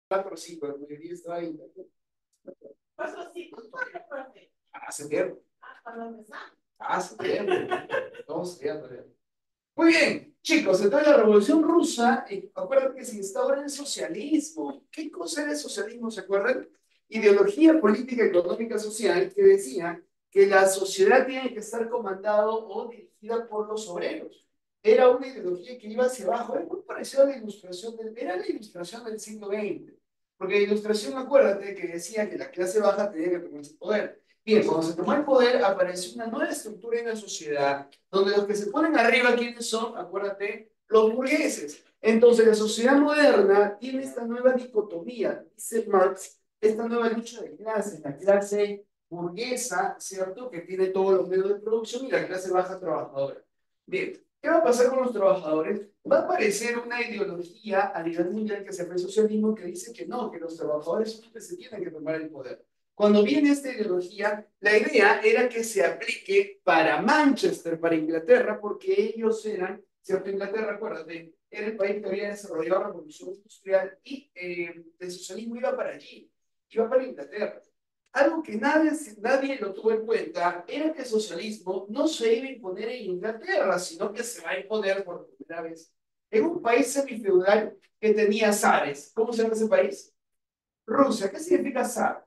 4 o 5, la mayoría estaba ahí. Pasó 5, profe. Hace tiempo. Cuando empezamos. Hace tiempo. Vamos allá todavía. Muy bien, chicos, entonces la Revolución Rusa, acuérdense que se instaura el socialismo. ¿Qué cosa era el socialismo? ¿Se acuerdan? Ideología política, económica, social que decía que la sociedad tiene que estar comandado o dirigida por los obreros. Era una ideología que iba hacia abajo, era muy parecida a la ilustración era la ilustración del siglo XX. Porque la ilustración, acuérdate, que decía que la clase baja tenía que tomar el poder. Bien, cuando se tomó el poder, apareció una nueva estructura en la sociedad donde los que se ponen arriba, ¿quiénes son? Acuérdate, los burgueses. Entonces, la sociedad moderna tiene esta nueva dicotomía, dice Marx, esta nueva lucha de clases, la clase burguesa, ¿cierto? Que tiene todos los medios de producción y la clase baja trabajadora. Bien, ¿qué va a pasar con los trabajadores? Va a aparecer una ideología a nivel mundial que se llama el socialismo que dice que no, que los trabajadores son los que se tienen que tomar el poder. Cuando viene esta ideología, la idea era que se aplique para Manchester, para Inglaterra, porque ellos eran, ¿cierto? Inglaterra, acuérdate, era el país que había desarrollado la revolución industrial y el socialismo iba para allí, iba para Inglaterra. Algo que nadie lo tuvo en cuenta era que el socialismo no se iba a imponer en Inglaterra, sino que se va a imponer por primera vez en un país semifeudal que tenía zares. ¿Cómo se llama ese país? Rusia. ¿Qué significa zar?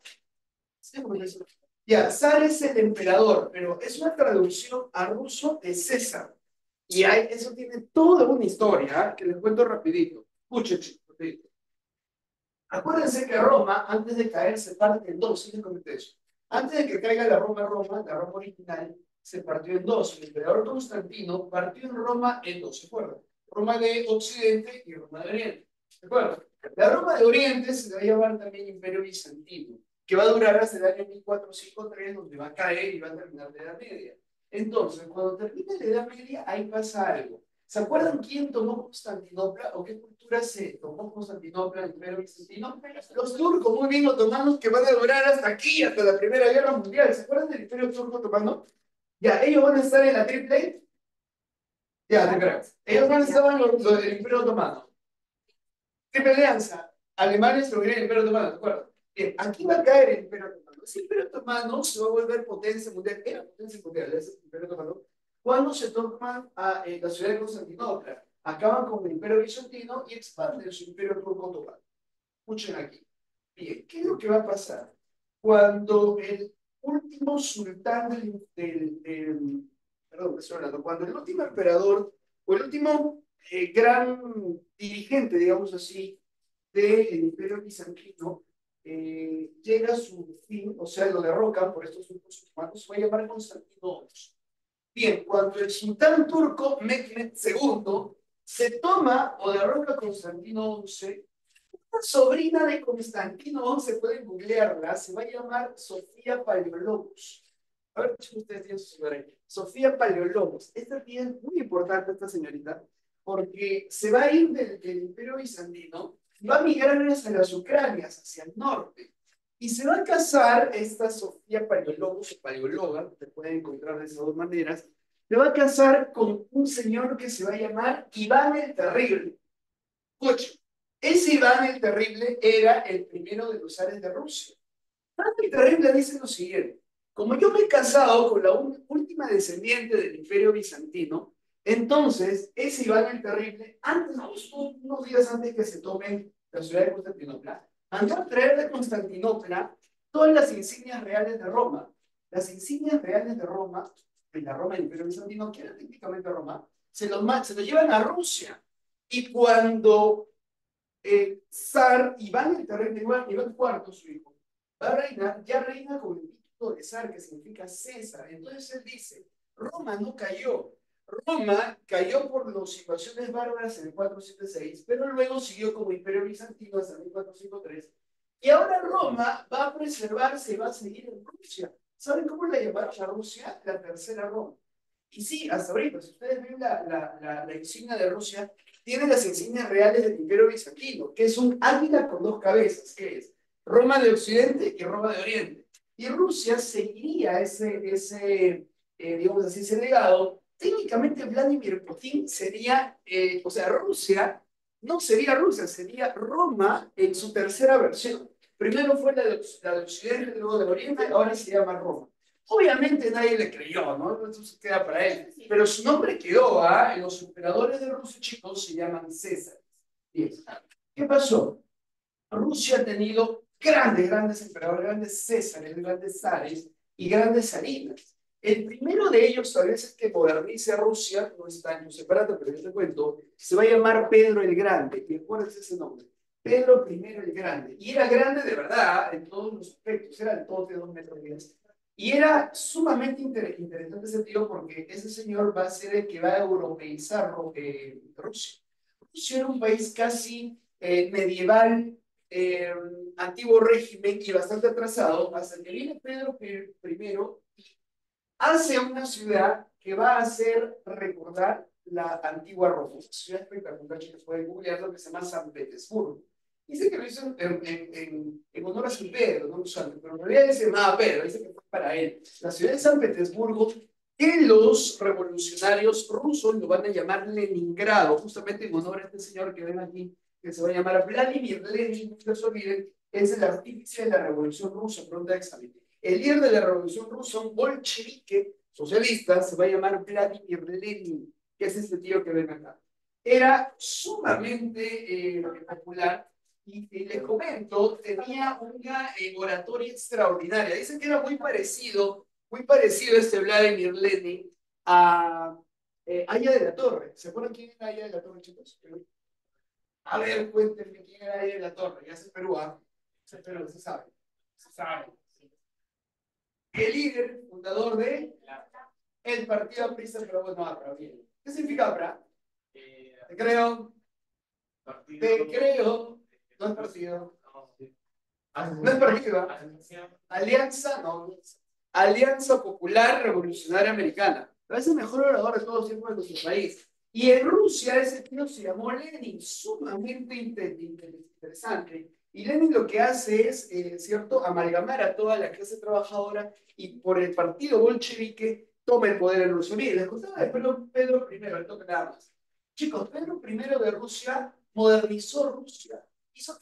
Ya, zar es el emperador, pero es una traducción a ruso de César. Y eso tiene toda una historia, ¿eh? Que les cuento rapidito. Escuchen, chicos, rapidito. Acuérdense que Roma, antes de caer, se parte en dos, ¿sí les comenté eso? Antes de que caiga la Roma original, se partió en dos. El emperador Constantino partió en Roma en dos, ¿se acuerdan? Roma de Occidente y Roma de Oriente, ¿se acuerdan? La Roma de Oriente se va a llamar también Imperio Bizantino, que va a durar hasta el año 1453, donde va a caer y va a terminar la Edad Media. Entonces, cuando termine la Edad Media, ahí pasa algo. ¿Se acuerdan quién tomó Constantinopla o qué cultura se tomó Constantinopla, el Imperio Bizantino? Los turcos, muy bien otomanos, que van a durar hasta aquí, hasta la Primera Guerra Mundial. ¿Se acuerdan del Imperio Turco Otomano? Ya, ellos van a estar en la Triple. Ya, te creo. Ellos van a estar en el Imperio Otomano. Triple Alianza. Alemania destruiría el Imperio Otomano, ¿de acuerdo? Bien, aquí va a caer el Imperio Otomano. Ese Imperio Otomano se va a volver potencia mundial. Era potencia mundial, ese Imperio Otomano. Cuando se toman a la ciudad de Constantinopla, acaban con el Imperio Bizantino y expanden su Imperio Turco Otomano. Escuchen aquí. Bien, ¿qué es lo que va a pasar? Cuando el último sultán perdón, estoy hablando, cuando el último emperador o el último gran dirigente, digamos así, del Imperio Bizantino llega a su fin, o sea, lo derrocan por estos últimos humanos, se va a llamar Constantino II. Bien, cuando el sultán turco Mehmed II se toma o derroca a Constantino XI, una sobrina de Constantino XI, pueden googlearla, se va a llamar Sofía Paleologos. A ver si ustedes tienen su señora ahí. Sofía Paleologos. Esta tía es muy importante, esta señorita, porque se va a ir del Imperio Bizantino y va a migrar hacia las Ucranias, hacia el norte. Y se va a casar esta Sofía Paleologos o Paleóloga, se puede encontrar de esas dos maneras, se va a casar con un señor que se va a llamar Iván el Terrible. Escuchen, ese Iván el Terrible era el primero de los zares de Rusia. Iván el Terrible dice lo siguiente: como yo me he casado con la última descendiente del Imperio Bizantino, entonces ese Iván el Terrible, antes, justo unos días antes que se tomen la ciudad de Constantinopla, mandó a traer de Constantinopla todas las insignias reales de Roma. Las insignias reales de Roma, de la Roma del Imperio Bizantino, que era típicamente Roma, se lo llevan a Rusia. Y cuando zar Iván el Terrible, Iván IV, su hijo, va a reinar, ya reina con el título de zar, que significa César. Entonces él dice, Roma no cayó. Roma cayó por las invasiones bárbaras en el 476, pero luego siguió como imperio bizantino hasta el 1453. Y ahora Roma va a preservarse y va a seguir en Rusia. ¿Saben cómo la llamaron a Rusia? La tercera Roma. Y sí, hasta ahorita, si ustedes ven la insignia de Rusia, tiene las insignias reales del Imperio Bizantino, que es un águila con dos cabezas, que es Roma de Occidente y Roma de Oriente. Y Rusia seguiría digamos así, ese legado. Técnicamente Vladimir Putin sería, o sea, Rusia No sería Rusia, sería Roma en su tercera versión. Primero fue la de Occidente, luego de Oriente, ahora se llama Roma. Obviamente nadie le creyó, ¿no? Entonces queda para él. Pero su nombre quedó, ¿ah? Los emperadores de Rusia, chicos, se llaman César. Bien. ¿Qué pasó? Rusia ha tenido grandes emperadores, grandes césares, grandes zares y grandes zarinas. El primero de ellos, tal vez el que modernice a Rusia, no está en separado, pero yo te cuento, se va a llamar Pedro el Grande, y acuérdense ese nombre. Pedro I el Grande. Y era grande de verdad en todos los aspectos, era el tote de 2,10 m. Y era sumamente interesante ese tío porque ese señor va a ser el que va a europeizar Rusia. Rusia era un país casi medieval, eh, antiguo régimen y bastante atrasado, hasta que viene Pedro I y hace una ciudad que va a hacer recordar la antigua Roma. Una ciudad espectacular que pueden googlearlo, que se llama San Petersburgo. Dice que lo hizo en honor a San Pedro, no San, pero en realidad se llamaba Pedro, dice que fue para él. La ciudad de San Petersburgo, que los revolucionarios rusos lo van a llamar Leningrado, justamente en honor a este señor que ven aquí, que se va a llamar Vladimir Lenin, no se olviden, es el artífice de la revolución rusa, pregunta de examen. El líder de la revolución rusa, un bolchevique socialista, se va a llamar Vladimir Lenin, que es este tío que ven acá. Era sumamente popular y les comento, tenía una oratoria extraordinaria. Dicen que era muy parecido este Vladimir Lenin a Aya de la Torre. ¿Se acuerdan quién era Aya de la Torre, chicos? A ver, cuéntenme quién era Aya de la Torre. Ya es Perú, ¿ah? Es Perú, se sabe. Se sabe. El líder fundador de el Partido Aprista, pero bueno, APRA, bien. ¿Qué significa APRA? Te creo, te creo, no es partido. No es partido. Alianza, no. Alianza Popular Revolucionaria Americana. Es el mejor orador de todos los tiempos de nuestro país. Y en Rusia ese tío se llamó Lenin, sumamente interesante. Y Lenin lo que hace es, ¿cierto?, amalgamar a toda la clase trabajadora y por el partido bolchevique toma el poder en Rusia. Miren, les contaba de Pedro I, el toque nada más. Chicos, Pedro I de Rusia modernizó Rusia, hizo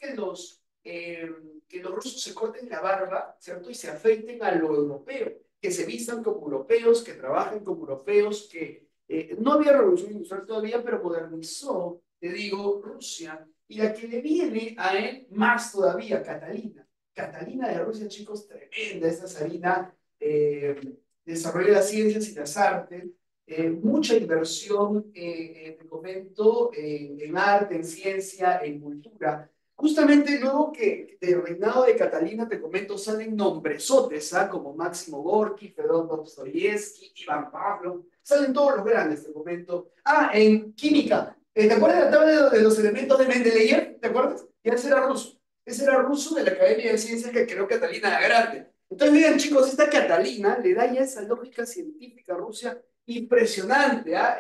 que los rusos se corten la barba, ¿cierto? Y se afeiten a lo europeo, que se vistan como europeos, que trabajen como europeos, que no había revolución industrial todavía, pero modernizó, te digo, Rusia. Y la que le viene a él más todavía, Catalina. Catalina de Rusia, chicos, tremenda, esta zarina, desarrolló las ciencias y las artes, mucha inversión, te comento, en arte, en ciencia, en cultura. Justamente luego que del reinado de Catalina, te comento, salen nombresotes, ¿ah? Como Máximo Gorki, Fedor Dostoyevsky, Iván Pavlov, salen todos los grandes, te comento. Ah, en química, ¿te acuerdas de la tabla de los elementos de Mendeleev? ¿Te acuerdas? Y ese era ruso de la Academia de Ciencias que creó Catalina la Grande. Entonces, miren chicos, esta Catalina le da ya esa lógica científica a Rusia impresionante, ¿ah?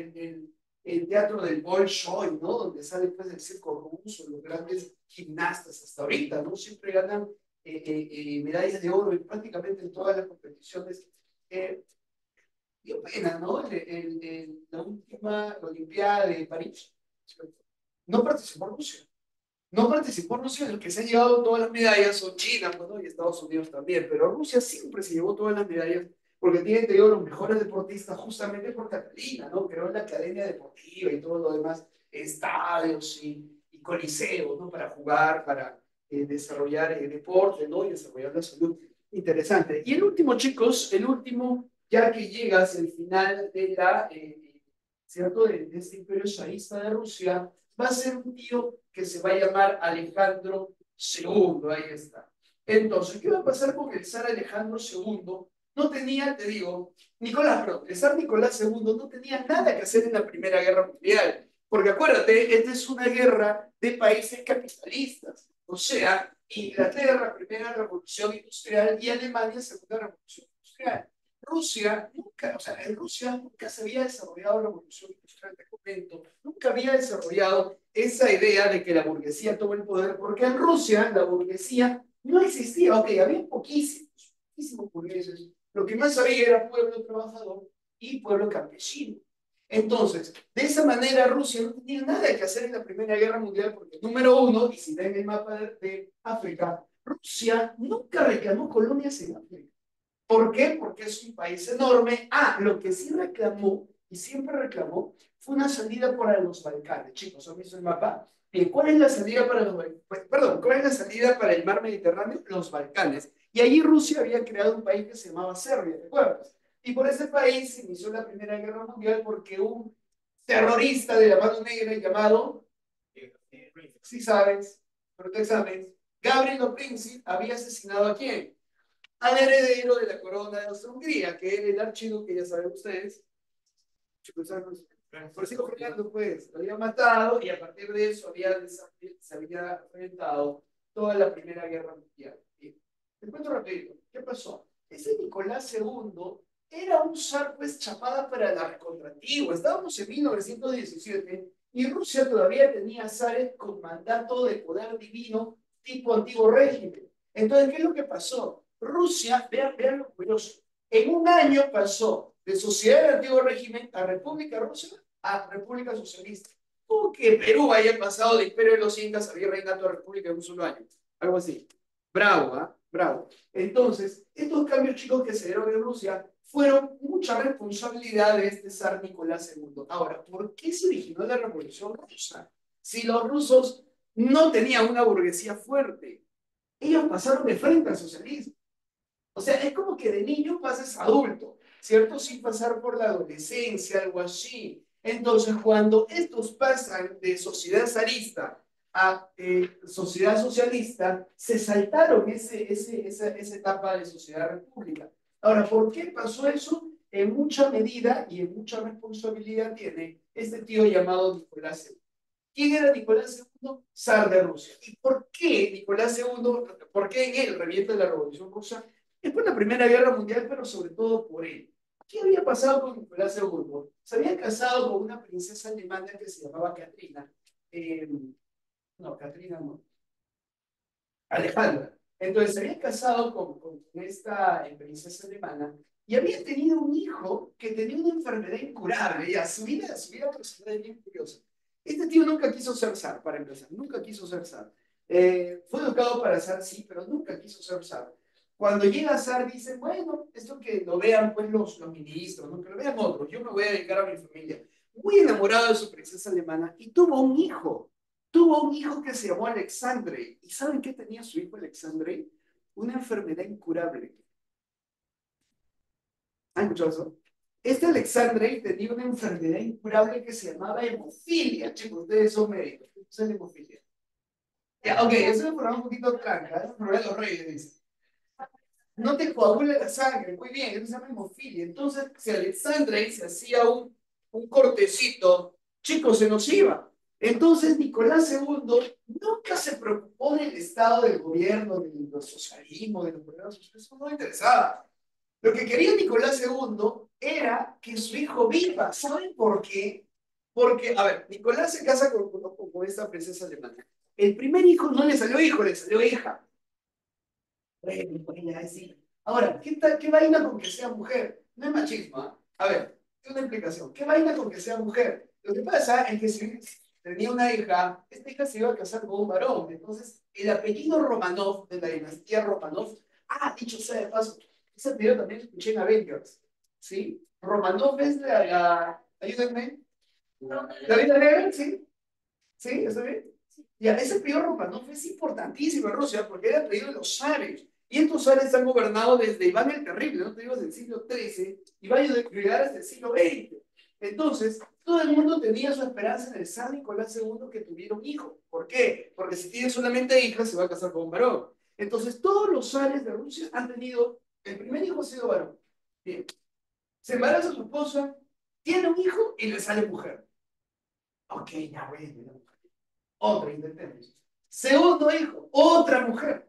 El teatro del Bolshoi, ¿no? Donde sale pues el circo ruso, los grandes gimnastas hasta ahorita, ¿no? Siempre ganan medallas de oro prácticamente en todas las competiciones. Dio pena, ¿no? La última Olimpiada de París. No participó Rusia. No participó Rusia, el que se ha llevado todas las medallas son China, pues, ¿no? Y Estados Unidos también, pero Rusia siempre se llevó todas las medallas porque tiene, te digo, los mejores deportistas justamente por Catalina, ¿no? Creó la academia deportiva y todo lo demás, estadios y coliseos, ¿no? Para jugar, para desarrollar el deporte, ¿no? Y desarrollar la salud. Interesante. Y el último, chicos, el último, ya que llega hacia el final de ¿cierto? De este imperio zarista de Rusia, va a ser un tío que se va a llamar Alejandro II, ahí está. Entonces, ¿qué va a pasar con el zar Alejandro II? No tenía, te digo, perdón, el zar Nicolás II no tenía nada que hacer en la Primera Guerra Mundial, porque acuérdate, esta es una guerra de países capitalistas, o sea, Inglaterra, Primera Revolución Industrial, y Alemania, Segunda Revolución Industrial. Rusia nunca, o sea, en Rusia nunca se había desarrollado la revolución industrial, te comento, nunca había desarrollado esa idea de que la burguesía tome el poder, porque en Rusia la burguesía no existía, ok, había poquísimos burgueses, lo que más había era pueblo trabajador y pueblo campesino. Entonces, de esa manera Rusia no tenía nada que hacer en la Primera Guerra Mundial porque, número uno, y si ven el mapa de África, Rusia nunca reclamó colonias en África. ¿Por qué? Porque es un país enorme. Ah, lo que sí reclamó, y siempre reclamó, fue una salida para los Balcanes. Chicos, ¿han visto el mapa? Bien, ¿cuál es la salida para los Balcanes? Perdón, ¿cuál es la salida para el mar Mediterráneo? Los Balcanes. Y allí Rusia había creado un país que se llamaba Serbia, ¿te acuerdas? Y por ese país se inició la Primera Guerra Mundial porque un terrorista de la mano negra llamado, sí sabes, pero tú sabes, Gabriel Princip había asesinado ¿a quién? Al heredero de la corona de Austria-Hungría, que era el archiduque, ya saben ustedes, Francisco Fernando, pues, lo había matado y a partir de eso se había enfrentado toda la Primera Guerra Mundial. Bien. Te cuento rápido, ¿qué pasó? Ese Nicolás II era un zar, pues, chapada para la recontraantigua. Estábamos en 1917 y Rusia todavía tenía zares con mandato de poder divino tipo antiguo régimen. Entonces, ¿qué es lo que pasó? Rusia, vean lo curioso, en un año pasó de sociedad del antiguo régimen a República Rusa a República Socialista. ¿Cómo que Perú haya pasado de imperio de los incas a virreinato de República en un solo año? Algo así. Bravo, ¿ah? Bravo. Entonces, estos cambios chicos que se dieron en Rusia fueron mucha responsabilidad de este zar Nicolás II. Ahora, ¿por qué se originó la Revolución Rusa? Si los rusos no tenían una burguesía fuerte, ellos pasaron de frente al socialismo. O sea, es como que de niño pasas a adulto, ¿cierto? Sin pasar por la adolescencia, algo así. Entonces, cuando estos pasan de sociedad zarista a sociedad socialista, se saltaron esa etapa de sociedad república. Ahora, ¿por qué pasó eso? En mucha medida y en mucha responsabilidad tiene este tío llamado Nicolás II. ¿Quién era Nicolás II? Zar de Rusia. ¿Y por qué Nicolás II, por qué en él revienta la Revolución Rusa? Es por la Primera Guerra Mundial, pero sobre todo por él. ¿Qué había pasado con Nicolás II? Se había casado con una princesa alemana que se llamaba Katrina. Eh, no, Katrina no. Alejandra. Entonces se había casado con esta princesa alemana y había tenido un hijo que tenía una enfermedad incurable. Ya, su vida personal es bien curiosa. Este tío nunca quiso ser zar, para empezar, nunca quiso ser zar. Fue educado para zar, sí, pero nunca quiso ser zar. Cuando llega a zar, dice, bueno, esto que lo vean pues los ministros, ¿no? Que lo vean otros, yo me voy a dedicar a mi familia. Muy enamorado de su princesa alemana y tuvo un hijo. Tuvo un hijo que se llamó Alexandre. ¿Y saben qué tenía su hijo Alexandre? Una enfermedad incurable. ¿Han escuchado eso? Este Alexandre tenía una enfermedad incurable que se llamaba hemofilia. Chicos, ustedes son médicos. ¿Qué es hemofilia? Ya, ok, eso es una enfermedad un poquito tranca. Es una enfermedad de los reyes, dice. No te coagula la sangre. Muy bien, eso se llama hemofilia. Entonces, si Alexandre se hacía un cortecito, chicos, se nos iba. Entonces, Nicolás II nunca se preocupó del estado del gobierno, del socialismo, de los problemas sociales, eso no le interesaba. Lo que quería Nicolás II era que su hijo viva. ¿Saben por qué? Porque, a ver, Nicolás se casa con esta princesa alemana. El primer hijo no le salió hijo, le salió hija. Bueno, pues ya sí. Ahora, ¿qué vaina con que sea mujer? No es machismo, ¿ah? A ver, una explicación. ¿Qué vaina con que sea mujer? Lo que pasa es que si tenía una hija, esta hija se iba a casar con un varón. Entonces, el apellido Romanov, de la dinastía Romanov, dicho sea de paso, ese apellido también lo escuché en Avengers, ¿sí? Romanov es ayúdenme, la vida real, ¿sí? ¿Sí? ¿Está bien? Ya, ese apellido Romanov es importantísimo en Rusia porque era el apellido de los zares. Y estos zares han gobernado desde Iván el Terrible, no te digo desde el siglo XIII, y va a llegar hasta el siglo XX. Entonces, todo el mundo tenía su esperanza en el zar Nicolás II que tuviera un hijo. ¿Por qué? Porque si tiene solamente hijas, se va a casar con un varón. Entonces, todos los zares de Rusia han tenido, el primer hijo ha sido varón. Bien. Se embaraza su esposa, tiene un hijo y le sale mujer. Ok, ya bueno. Otra, intentemos. Segundo hijo, otra mujer.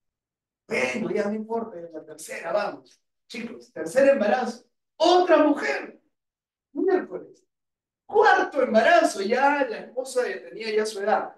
Bueno, ya no importa, ya la tercera, vamos. Chicos, tercer embarazo, otra mujer. Miércoles. Cuarto embarazo, ya la esposa ya tenía ya su edad.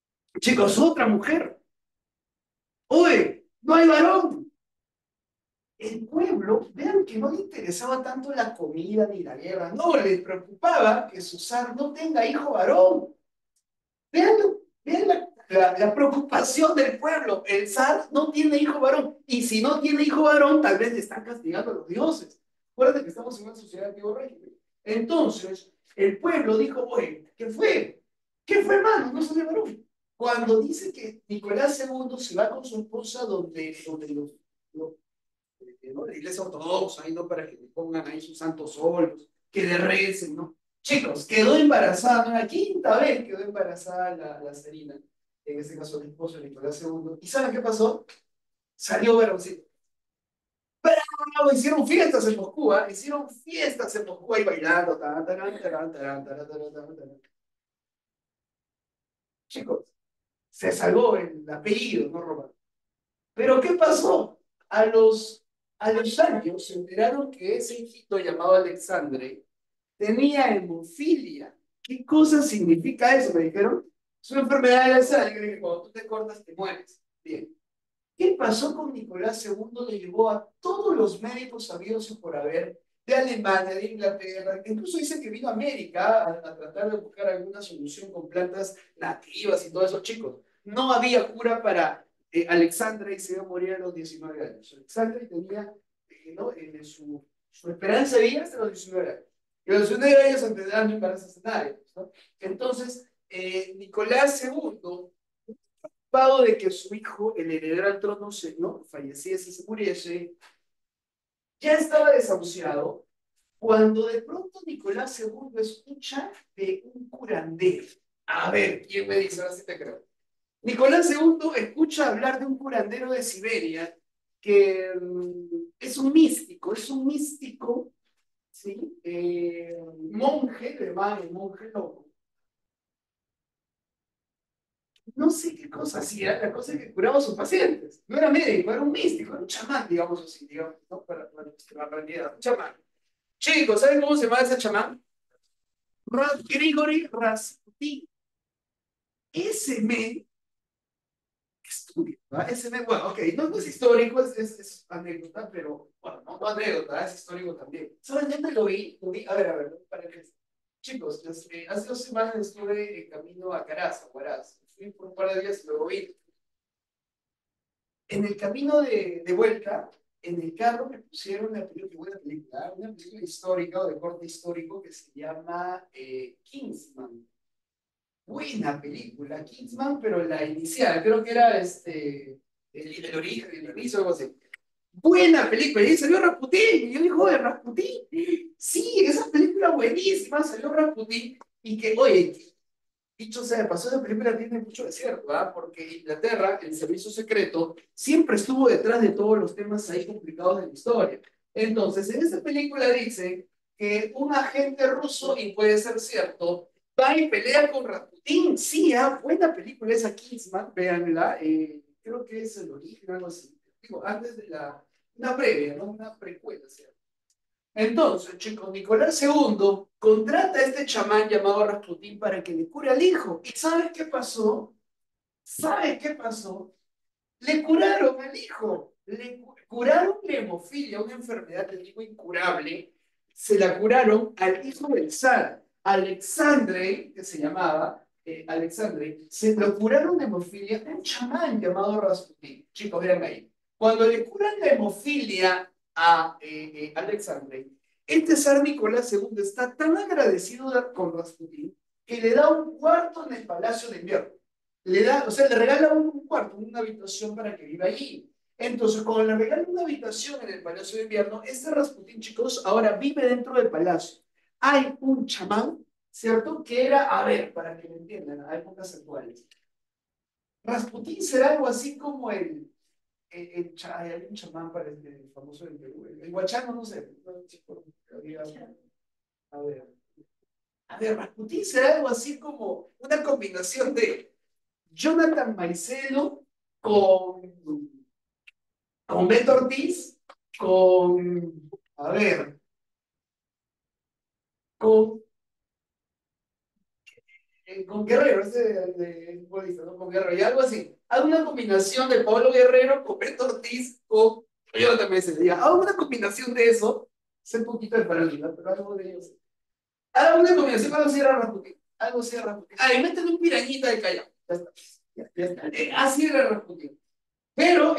Chicos, otra mujer. Oye, no hay varón. el pueblo, vean que no le interesaba tanto la comida ni la guerra, no, le preocupaba que su zar no tenga hijo varón. Vean, vean la preocupación del pueblo. El zar no tiene hijo varón. Y si no tiene hijo varón, tal vez le están castigando a los dioses. Acuérdate que estamos en una sociedad de antiguo régimen. Entonces, el pueblo dijo, oye, ¿qué fue? ¿Qué fue, hermano? No sale varón. Cuando dice que Nicolás II se va con su esposa donde ¿no? La iglesia ortodoxa, ahí, ¿no? Para que le pongan ahí sus santos óleos, que le recen, ¿no? Chicos, quedó embarazada, ¿no? La quinta vez quedó embarazada la Serena, en este caso el esposo de Nicolás II. ¿Y saben qué pasó? Salió varoncito. Pero hicieron fiestas en Moscú, ¿eh? Hicieron fiestas en Moscú ahí bailando. Tarán, tarán, tarán, tarán, tarán, tarán, tarán, tarán. Chicos, se salvó el apellido, ¿no, Román? Pero ¿qué pasó? A a los años se enteraron que ese hijito llamado Alexandre tenía hemofilia. ¿Qué cosa significa eso? Me dijeron. Es una enfermedad de la sangre que cuando tú te cortas te mueres. Bien. ¿Qué pasó con Nicolás II? Le llevó a todos los médicos sabidos y por haber, de Alemania, de Inglaterra, que incluso dice que vino a América a tratar de buscar alguna solución con plantas nativas y todo eso. Chicos, no había cura para Alexandra y se iba a morir a los 19 años. Alexandra tenía ¿no? su esperanza de vida hasta los 19 años. Y a los 19 años empezarán a embarazos nadie, ¿no? Entonces, Nicolás II preocupado de que su hijo, el heredero al trono, ¿no? falleciese, se muriese, ya estaba desahuciado, cuando de pronto Nicolás II escucha de un curandero. A ver, ¿quién me dice? Ahora sí te creo. Nicolás II escucha hablar de un curandero de Siberia que es un místico, ¿sí? Monje, le llaman monje loco. No sé qué cosa hacía, la cosa es que curaba a sus pacientes. No era médico, era un místico, era un chamán, digamos así, digamos, ¿no? Para nuestra realidad, un chamán. Chicos, ¿saben cómo se llama ese chamán? Grigori Rasputin. Ese men estudia, ¿va? Ese men, bueno, ok, no es histórico, es anécdota, pero, bueno, no anécdota, es histórico también. ¿Saben dónde lo vi? A ver, para que... Chicos, hace 2 semanas estuve en camino a Caraz, a Huaraz. Fui por un par de días y luego vi. En el camino de vuelta, en el carro me pusieron una película histórica o de corte histórico que se llama Kingsman. Buena película, Kingsman, pero la inicial, creo que era el origen, el inicio, algo así. Buena película, y ahí salió Rasputín, y yo digo, joder, Rasputín, sí, esa película buenísima, salió Rasputín, y que, oye, dicho sea de paso, esa película tiene mucho de cierto, ¿verdad? Porque Inglaterra, el servicio secreto, siempre estuvo detrás de todos los temas ahí complicados de la historia. Entonces, en esa película dice que un agente ruso, y puede ser cierto, va y pelea con Rasputin. Sí, buena película esa Kingsman, véanla, creo que es el origen, algo así. Digo, antes de una previa, ¿no? Una precuela, ¿cierto? Entonces, chicos, Nicolás II contrata a este chamán llamado Rasputín para que le cure al hijo. ¿Y sabes qué pasó? ¿Sabes qué pasó? Le curaron al hijo. Curaron la hemofilia, una enfermedad de tipo incurable. Se la curaron al hijo del zar, Alexandre, que se llamaba Alexandre. Se lo curaron de hemofilia a un chamán llamado Rasputín. Chicos, vean ahí. Cuando le curan la hemofilia a Alexandre, este zar Nicolás II está tan agradecido con Rasputín que le da un cuarto en el Palacio de Invierno. Le da, o sea, le regala un cuarto, una habitación para que viva allí. Entonces, cuando le regala una habitación en el Palacio de Invierno, este Rasputín, chicos, ahora vive dentro del palacio. Hay un chamán, ¿cierto? Que era, a ver, para que me entiendan, a épocas actuales. Rasputín será algo así como hay un chamán para el famoso del Perú, el guachano, no sé. A ver, a ver, Rasputín será algo así como una combinación de Jonathan Maicelo con Beto Ortiz, a ver, con, con Guerrero, ese de futbolista, ¿no? Con Guerrero, y algo así. Haz una combinación de Pablo Guerrero con Beto Ortiz, con Yo también se diría, una combinación de eso, sé un poquito de farándula, pero algo de ellos. Una combinación, algo así era Rasputin. Algo así era Rasputin. Y métele un pirañita de Callao. Ya está. Ya está. Así era Rasputin. Pero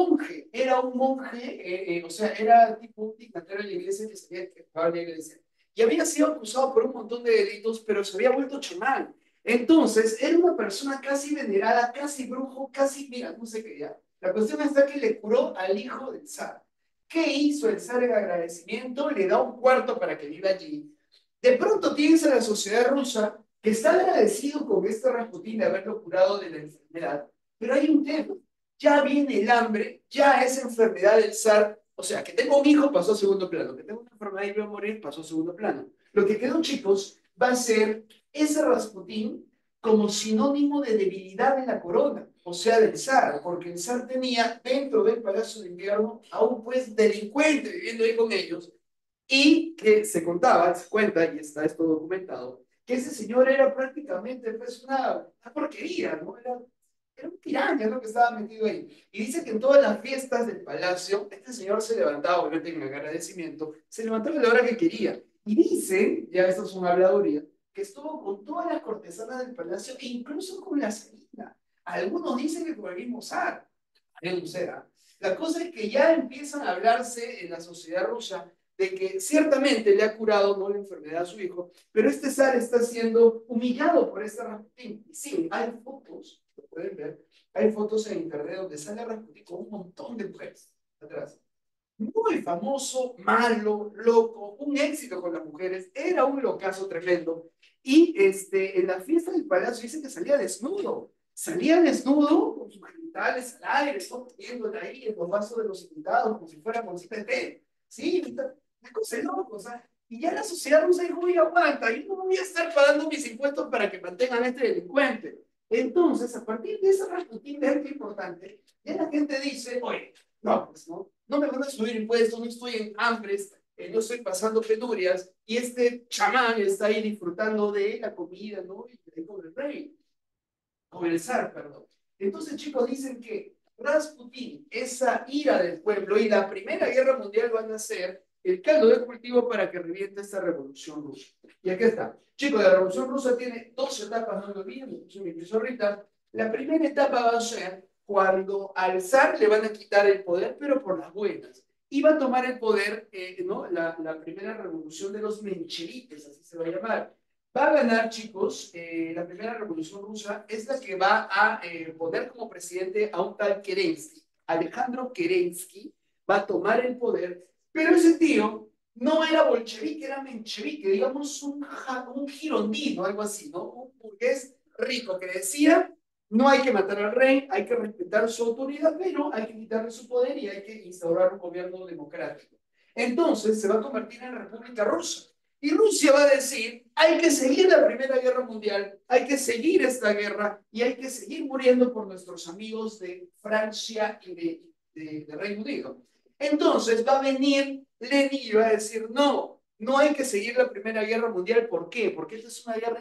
era un monje, o sea, era tipo un dignatario de la iglesia que sabía que estaba en la iglesia. Y había sido acusado por un montón de delitos, pero se había vuelto chamán. Entonces, era una persona casi venerada, casi brujo, casi, mira, no sé qué ya. La cuestión está que le curó al hijo del zar. ¿Qué hizo el zar en agradecimiento? Le da un cuarto para que viva allí. De pronto tienes a la sociedad rusa que está agradecido con este Rasputín de haberlo curado de la enfermedad, pero hay un tema, ya viene el hambre, ya esa enfermedad del zar, o sea, que tengo un hijo pasó a segundo plano, que tengo una enfermedad y voy a morir pasó a segundo plano. Lo que quedó, chicos, va a ser ese Rasputín como sinónimo de debilidad de la corona, o sea, del zar, porque el zar tenía dentro del Palacio de Invierno a un pues delincuente viviendo ahí con ellos, y que se contaba, se cuenta, y está esto documentado, que ese señor era prácticamente pues una porquería, ¿no? Era un piraña lo que estaba metido ahí. Y dice que en todas las fiestas del palacio, este señor se levantaba, obviamente en agradecimiento, se levantaba a la hora que quería. Y dice, ya esto es una habladuría, que estuvo con todas las cortesanas del palacio e incluso con la Selena. Algunos dicen que con el mismo zar, no sé. La cosa es que ya empiezan a hablarse en la sociedad rusa de que ciertamente le ha curado no la enfermedad a su hijo, pero este zar está siendo humillado por este Rasputín. Y sí, hay fotos, lo pueden ver, hay fotos en internet donde sale Rasputín con un montón de mujeres atrás. Muy famoso, malo, loco, un éxito con las mujeres, era un locazo tremendo. Y en la fiesta del palacio dice que salía desnudo con sus genitales al aire, ¿no? Viéndole ahí en los vasos de los invitados como si fuera bolsita de té. Sí, una cosa de loco, o sea, y ya la sociedad rusa dijo, oye, aguanta, yo no voy a estar pagando mis impuestos para que mantengan a este delincuente. Entonces, a partir de esa rutina importante, ya la gente dice, oye, no, pues no me van a subir impuestos, no estoy en hambres, no estoy pasando penurias, y este chamán está ahí disfrutando de la comida, ¿no? Y con el rey, con el zar, perdón. Entonces, chicos, dicen que Rasputín, esa ira del pueblo y la Primera Guerra Mundial van a ser el caldo de cultivo para que reviente esta revolución rusa. Y aquí está. Chicos, la revolución rusa tiene dos etapas, no lo olviden, me puse mi ahorita. La primera etapa va a ser cuando al zar le van a quitar el poder, pero por las buenas. Y va a tomar el poder, ¿no? La primera revolución de los mencheviques, así se va a llamar. Va a ganar, chicos, la primera revolución rusa es la que va a poner como presidente a un tal Kerensky. Alejandro Kerensky va a tomar el poder, pero ese tío no era bolchevique, era menchevique, digamos un girondino, algo así, ¿no? Un burgués rico que decía, no hay que matar al rey, hay que respetar su autoridad, pero hay que quitarle su poder y hay que instaurar un gobierno democrático. Entonces se va a convertir en República Rusa. Y Rusia va a decir, hay que seguir la Primera Guerra Mundial, hay que seguir esta guerra y hay que seguir muriendo por nuestros amigos de Francia y de Reino Unido. Entonces va a venir Lenin y va a decir, no hay que seguir la Primera Guerra Mundial. ¿Por qué? Porque esta es una guerra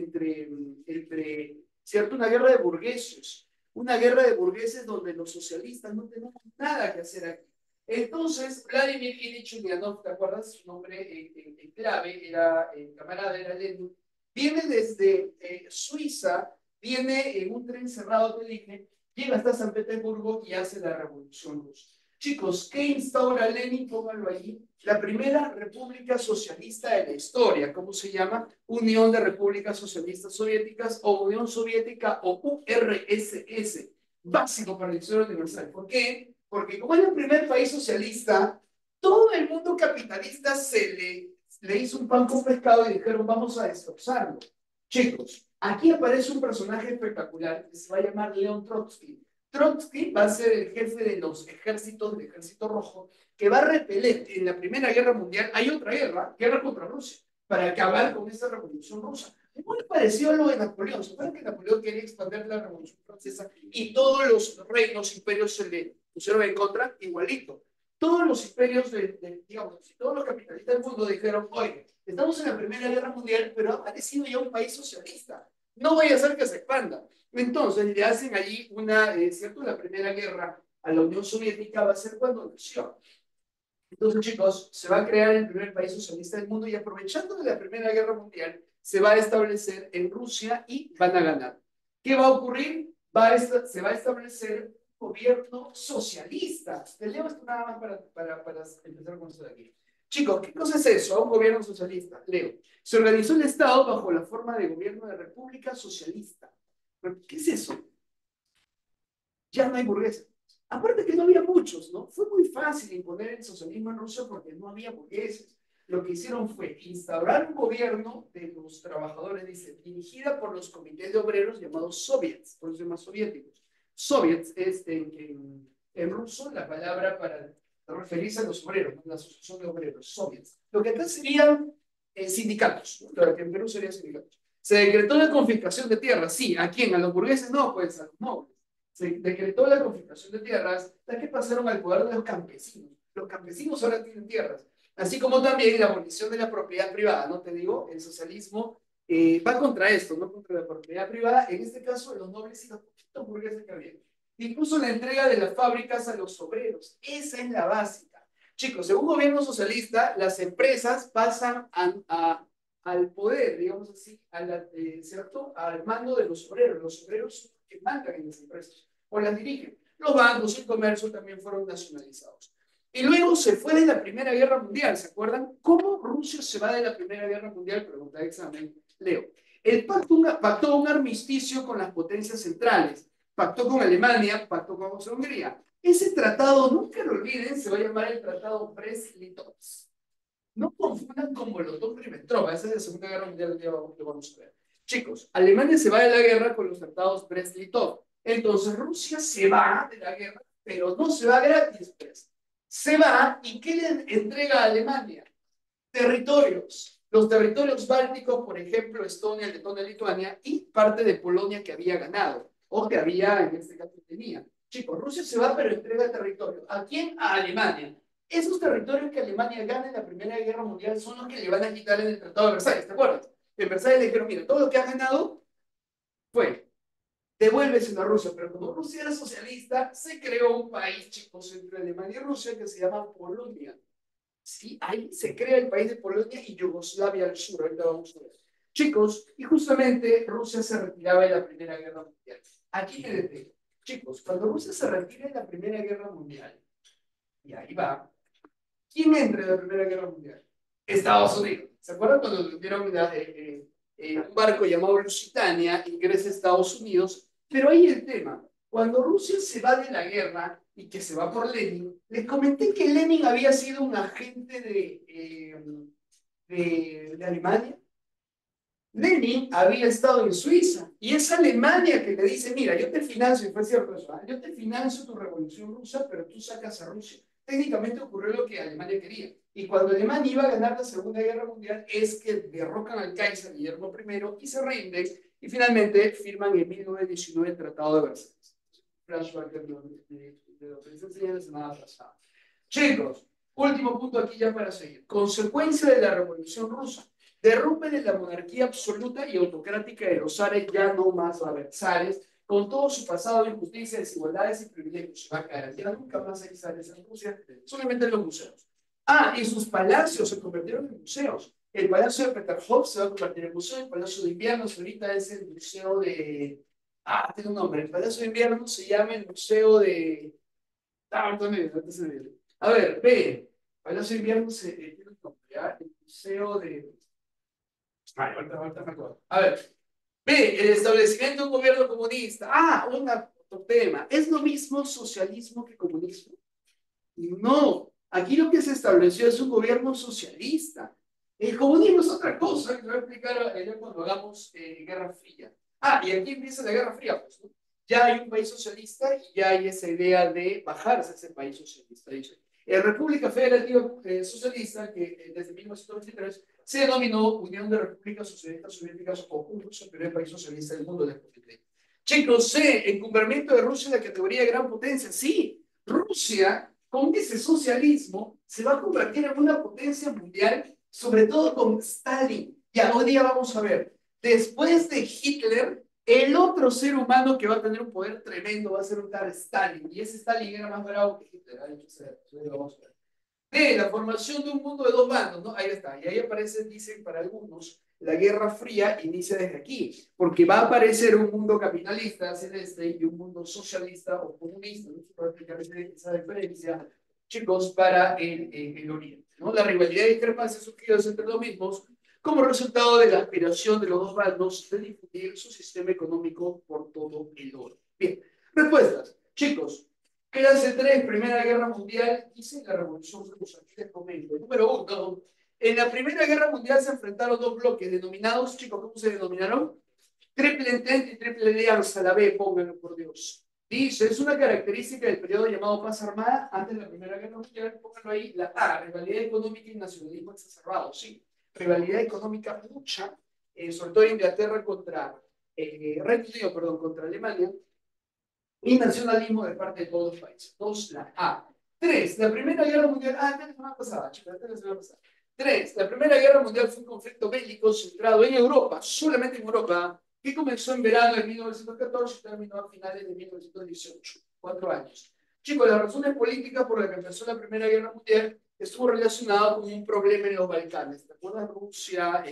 ¿cierto? Una guerra de burgueses donde los socialistas no tenemos nada que hacer aquí. Entonces, Vladimir Ilich Ulyanov, ¿te acuerdas? Su nombre en clave era camarada, era Lenin. Viene desde Suiza, viene en un tren cerrado, te dije, llega hasta San Petersburgo y hace la revolución rusa. Chicos, ¿qué instaura Lenin? Pónganlo allí. La primera república socialista de la historia. ¿Cómo se llama? Unión de Repúblicas Socialistas Soviéticas o Unión Soviética o URSS. Básico para la historia universal. ¿Por qué? Porque como es el primer país socialista, todo el mundo capitalista le hizo un pan con pescado y dijeron, vamos a destrozarlo. Chicos, aquí aparece un personaje espectacular que se va a llamar León Trotsky. Trotsky va a ser el jefe de los ejércitos del Ejército Rojo, que va a repeler en la Primera Guerra Mundial. Hay otra guerra contra Rusia, para acabar con esta revolución rusa. Es muy parecido a lo de Napoleón. ¿Se acuerdan que Napoleón quería expandir la Revolución Francesa y todos los reinos, imperios se le pusieron en contra? Igualito. Todos los imperios, digamos, todos los capitalistas del mundo dijeron, oye, estamos en la Primera Guerra Mundial, pero ha aparecido ya un país socialista. No vaya a ser que se expanda. Entonces le hacen allí ¿cierto? La Primera Guerra a la Unión Soviética va a ser cuando nació. Entonces, chicos, se va a crear el primer país socialista del mundo y aprovechando de la Primera Guerra Mundial, se va a establecer en Rusia y van a ganar. ¿Qué va a ocurrir? Se va a establecer un gobierno socialista. Te leo esto nada más para empezar con esto de aquí. Chicos, ¿qué cosa es eso? Un gobierno socialista. Leo. Se organizó el Estado bajo la forma de gobierno de república socialista. ¿Qué es eso? Ya no hay burgueses. Aparte que no había muchos, ¿no? Fue muy fácil imponer el socialismo en Rusia porque no había burgueses. Lo que hicieron fue instaurar un gobierno de los trabajadores, dice, dirigida por los comités de obreros llamados soviets, por eso se llama soviéticos. Soviets es en ruso la palabra para referirse a los obreros, ¿no? La asociación de obreros, soviets. Lo que acá serían sindicatos, ¿no? Lo que en Perú serían sindicatos. Se decretó la confiscación de tierras, sí, ¿a quién? ¿A los burgueses? No, pues a los nobles. Se decretó la confiscación de tierras, las que pasaron al poder de los campesinos. Los campesinos ahora tienen tierras, así como también la abolición de la propiedad privada, ¿no? Te digo, el socialismo va contra esto, no contra la propiedad privada, en este caso los nobles y los poquitos burgueses que había. Incluso la entrega de las fábricas a los obreros, esa es la básica. Chicos, en un gobierno socialista, las empresas pasan al poder, digamos así, ¿cierto? Al mando de los obreros. Los obreros son los que mandan en las empresas o las dirigen. Los bancos y el comercio también fueron nacionalizados. Y luego se fue de la Primera Guerra Mundial, ¿se acuerdan? ¿Cómo Rusia se va de la Primera Guerra Mundial? Pregunta de examen. Leo. El pactó un armisticio con las potencias centrales, pactó con Alemania, pactó con Austria-Hungría. Ese tratado, nunca lo olviden, se va a llamar el Tratado Brest-Litovsk. No confundan con Molotov-Ribbentrop, esa es la Segunda Guerra Mundial que vamos a ver. Chicos, Alemania se va de la guerra con los tratados Brest-Litovsk. Entonces Rusia se va de la guerra, pero no se va gratis, pues. Se va y ¿qué le entrega a Alemania? Territorios. Los territorios bálticos, por ejemplo, Estonia, Letonia, Lituania y parte de Polonia que había ganado, o que había, en este caso, tenía. Chicos, Rusia se va, pero entrega territorio. ¿A quién? A Alemania. Esos territorios que Alemania gana en la Primera Guerra Mundial son los que le van a quitar en el Tratado de Versalles, ¿te acuerdas? En Versalles le dijeron, mira, todo lo que has ganado fue, devuélveselo a Rusia, pero como Rusia era socialista, se creó un país, chicos, entre Alemania y Rusia que se llama Polonia. Sí, ahí se crea el país de Polonia y Yugoslavia al sur, ahorita vamos a ver. Chicos, y justamente Rusia se retiraba de la Primera Guerra Mundial. Aquí me detengo. Chicos, cuando Rusia se retira de la Primera Guerra Mundial, y ahí va, ¿quién entra en la Primera Guerra Mundial? Estados Unidos. ¿Se acuerdan cuando tuvieron un barco llamado Lusitania, ingresa a Estados Unidos? Pero ahí el tema, cuando Rusia se va de la guerra y que se va por Lenin, les comenté que Lenin había sido un agente de Alemania. Lenin había estado en Suiza y es Alemania que le dice, mira, yo te financio, y fue cierto eso, yo te financio tu revolución rusa, pero tú sacas a Rusia. Técnicamente ocurrió lo que Alemania quería. Y cuando Alemania iba a ganar la Segunda Guerra Mundial es que derrocan al Kaiser Guillermo I y se rinden y finalmente firman en 1919 el Tratado de Versalles. Flashback de lo que les enseñé la semana pasada. Chicos, último punto aquí ya para seguir. Consecuencia de la Revolución Rusa. Derrumbe de la monarquía absoluta y autocrática de los zares, ya no más va a haber zares, con todo su pasado de injusticia, desigualdades y privilegios. Se va a caer. Ya nunca más hay zares en Rusia, solamente en los museos. Ah, y sus palacios se convirtieron en museos. El Palacio de Peterhof se va a convertir en museo, el Palacio de Invierno ahorita es el museo de... Ah, tiene un nombre. El Palacio de Invierno se llama el Museo de... Ah, ahorita se me viene. A ver, ve. Palacio de Invierno tiene un nombre, ¿ya? El Museo de... Vale, ahorita me acuerdo. A ver, ve, el establecimiento de un gobierno comunista. Ah, otro tema. ¿Es lo mismo socialismo que comunismo? No. Aquí lo que se estableció es un gobierno socialista. El comunismo es otra cosa que te voy a explicar cuando hagamos Guerra Fría. Ah, y aquí empieza la Guerra Fría, pues, ¿no? Ya hay un país socialista y ya hay esa idea de bajarse a ese país socialista. Dice. República Federativa Socialista, que desde 1923 se denominó Unión de Repúblicas Socialistas Soviéticas o URSS, el primer país socialista del mundo después de Chicos, C, encumbramiento de Rusia en la categoría de gran potencia. Sí, Rusia, con ese socialismo, se va a convertir en una potencia mundial, sobre todo con Stalin. Ya, hoy día vamos a ver, después de Hitler, El otro ser humano que va a tener un poder tremendo va a ser un tal Stalin. Y ese Stalin era más bravo que Hitler. Ha dicho ser, vamos a ver. De la formación de un mundo de dos bandos, ¿no? Ahí está. Y ahí aparece, dicen para algunos, la Guerra Fría inicia desde aquí, porque va a aparecer un mundo capitalista celeste y un mundo socialista o comunista, no se puede explicar esa diferencia, chicos, para el Oriente, ¿no? La rivalidad y discrepancia surgidas entre los mismos como resultado de la aspiración de los dos bandos de difundir su sistema económico por todo el oro. Bien, respuestas. Chicos, clase 3, Primera Guerra Mundial, dice la Revolución Rusa. Aquí les comento. Número 1. En la Primera Guerra Mundial se enfrentaron dos bloques denominados, chicos, ¿cómo se denominaron? Triple Entente y Triple Alianza, la B, pónganlo por Dios. Dice, es una característica del periodo llamado paz armada antes de la Primera Guerra Mundial, pónganlo ahí, la A, rivalidad económica y nacionalismo exacerbado, sí. Rivalidad económica mucha, sobre todo Inglaterra contra, Reino Unido, perdón, contra Alemania, y nacionalismo de parte de todos los países. Dos, la A. Tres, la Primera Guerra Mundial. Ah, esta es la semana pasada, chicos, esta es la semana pasada. Tres, la Primera Guerra Mundial fue un conflicto bélico centrado en Europa, solamente en Europa, que comenzó en verano de 1914 y terminó a finales de 1918. 4 años. Chicos, las razones políticas por las que empezó la Primera Guerra Mundial estuvo relacionado con un problema en los Balcanes. ¿Te acuerdas? Rusia,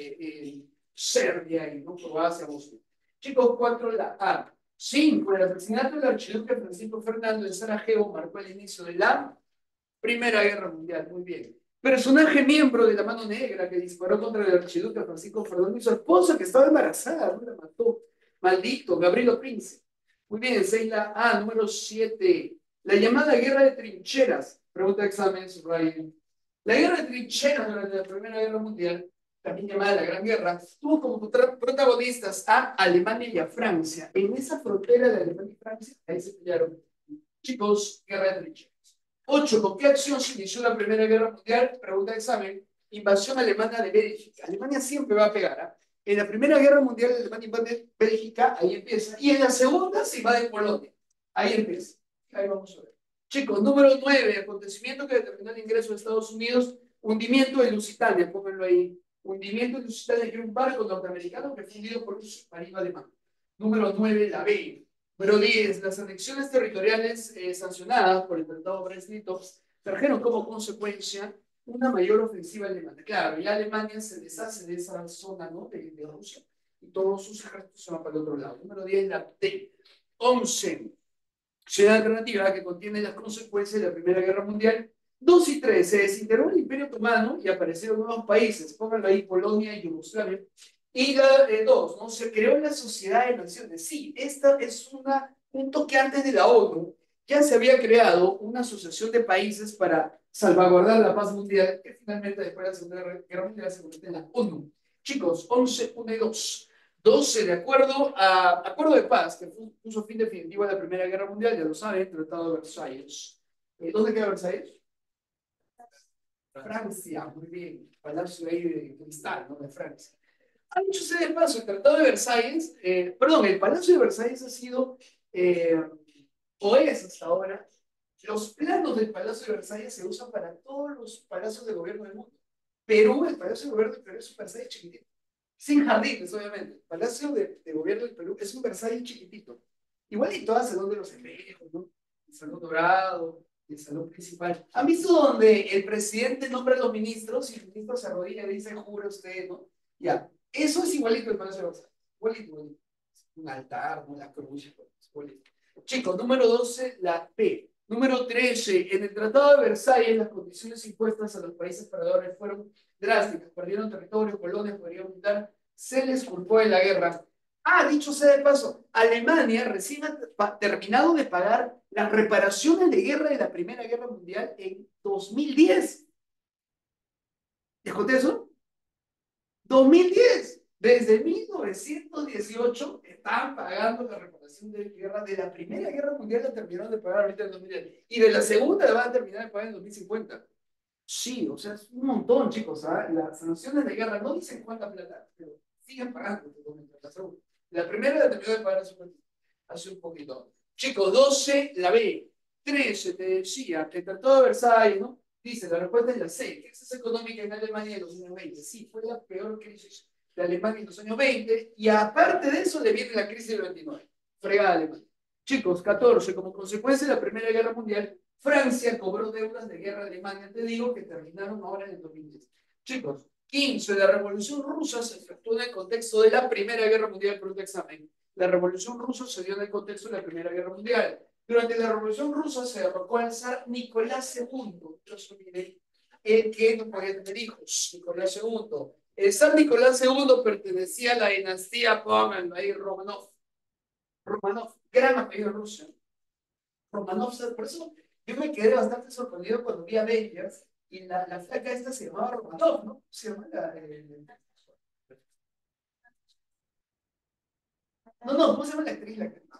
Serbia y ¿no? Croacia, Bosnia. Chicos, 4, la A. 5. El asesinato del archiduque Francisco Fernando en Sarajevo marcó el inicio de la Primera Guerra Mundial. Muy bien. Personaje miembro de la Mano Negra que disparó contra el archiduque Francisco Fernando y su esposa que estaba embarazada, no la mató. Maldito, Gabrielo Príncipe. Muy bien, 6 la A. Número 7. La llamada Guerra de Trincheras. Pregunta de examen, Ryan. La Guerra de Trincheras durante la Primera Guerra Mundial, también llamada la Gran Guerra, tuvo como protagonistas a Alemania y a Francia. En esa frontera de Alemania y Francia, ahí se pelearon. Chicos, Guerra de Trincheras. 8. ¿Con qué acción se inició la Primera Guerra Mundial? Pregunta de examen. Invasión alemana de Bélgica. Alemania siempre va a pegar. ¿Eh? En la Primera Guerra Mundial, Alemania invade Bélgica, ahí empieza. Y en la Segunda se invade Polonia. Ahí empieza. Ahí vamos a ver. Chicos, número 9. Acontecimiento que determinó el ingreso de Estados Unidos. Hundimiento de Lusitania. Pónganlo ahí. Hundimiento de Lusitania, que era un barco norteamericano que fue hundido por un submarino alemán. Número 9. La B. Número 10. Las anexiones territoriales sancionadas por el Tratado de Brest-Litov trajeron como consecuencia una mayor ofensiva alemana. Claro, ya Alemania se deshace de esa zona, ¿no? de Rusia y todos sus ejércitos se van para el otro lado. Número 10, la T. 11. Ciudad alternativa que contiene las consecuencias de la Primera Guerra Mundial. 2 y 3. Se desintegró el Imperio Otomano y aparecieron nuevos países. Pónganlo ahí, Polonia y Yugoslavia. Y la 2, ¿no? Se creó la Sociedad de Naciones. Sí, esta es un toque antes de la ONU. Ya se había creado una asociación de países para salvaguardar la paz mundial, que finalmente después de la Segunda Guerra Mundial se convierte en la ONU. Chicos, 11, 1 y 2. 12, de acuerdo a acuerdo de paz, que puso fin definitivo a la Primera Guerra Mundial, ya lo saben, Tratado de Versalles. ¿Dónde queda Versalles? Francia, muy bien. Palacio ahí de cristal, ¿no? De Francia. Ha dicho sea de paso, el Tratado de Versalles, perdón, el Palacio de Versalles ha sido, eh, o es hasta ahora, los planos del Palacio de Versalles se usan para todos los palacios de gobierno del mundo. Perú, el Palacio de Gobierno del Perú es un Versalles chiquitito. Sin jardines, obviamente. El Palacio de Gobierno del Perú es un Versalles chiquitito. Igualito hace donde los espejos, ¿no? El Salón Dorado, el Salón Principal. ¿Han visto donde el presidente nombra a los ministros y el ministro se arrodilla y dice, jure usted, ¿no? Ya. Eso es igualito el Palacio de Versalles. Igualito, igualito. Un altar, una cruz, igualito. Chicos, número 12, la P. Número 13, en el Tratado de Versalles las condiciones impuestas a los países perdedores fueron drásticas. Perdieron territorio, colonias, podrían militar, se les culpó de la guerra. Ah, dicho sea de paso, Alemania recién ha terminado de pagar las reparaciones de guerra de la Primera Guerra Mundial en 2010. ¿Les conté eso? 2010. Desde 1918 estaban pagando la reparación de guerra de la Primera Guerra Mundial, la terminaron de pagar ahorita en 2010. Y de la Segunda la van a terminar de pagar en 2050. Sí, o sea, es un montón, chicos. ¿Ah? Las sanciones de guerra no dicen cuánta plata, pero siguen pagando. La primera la terminó de pagar hace un poquito. Chicos, 12, la B. 13, te decía, el Tratado de Versalles, ¿no? Dice, la respuesta es la C. Crisis económica en Alemania en 2020. Sí, fue la peor crisis de Alemania en los años 20, y aparte de eso le viene la crisis del 29. Fregada Alemania. Chicos, 14, como consecuencia de la Primera Guerra Mundial, Francia cobró deudas de guerra a Alemania, te digo, que terminaron ahora en el 2010. Chicos, 15, la Revolución Rusa se efectuó en el contexto de la Primera Guerra Mundial, por un examen. La Revolución Rusa se dio en el contexto de la Primera Guerra Mundial. Durante la Revolución Rusa se derrocó al zar Nicolás segundo. Yo soy el que no podía tener hijos, Nicolás segundo. El zar Nicolás segundo pertenecía a la dinastía, pónganlo ahí, Romanov. Romanov, gran apellido de Rusia. Romanov, por eso yo me quedé bastante sorprendido cuando vi a Avengers y la flaca esta se llamaba Romanov, ¿no? Se llama no, no, ¿cómo se llama la actriz?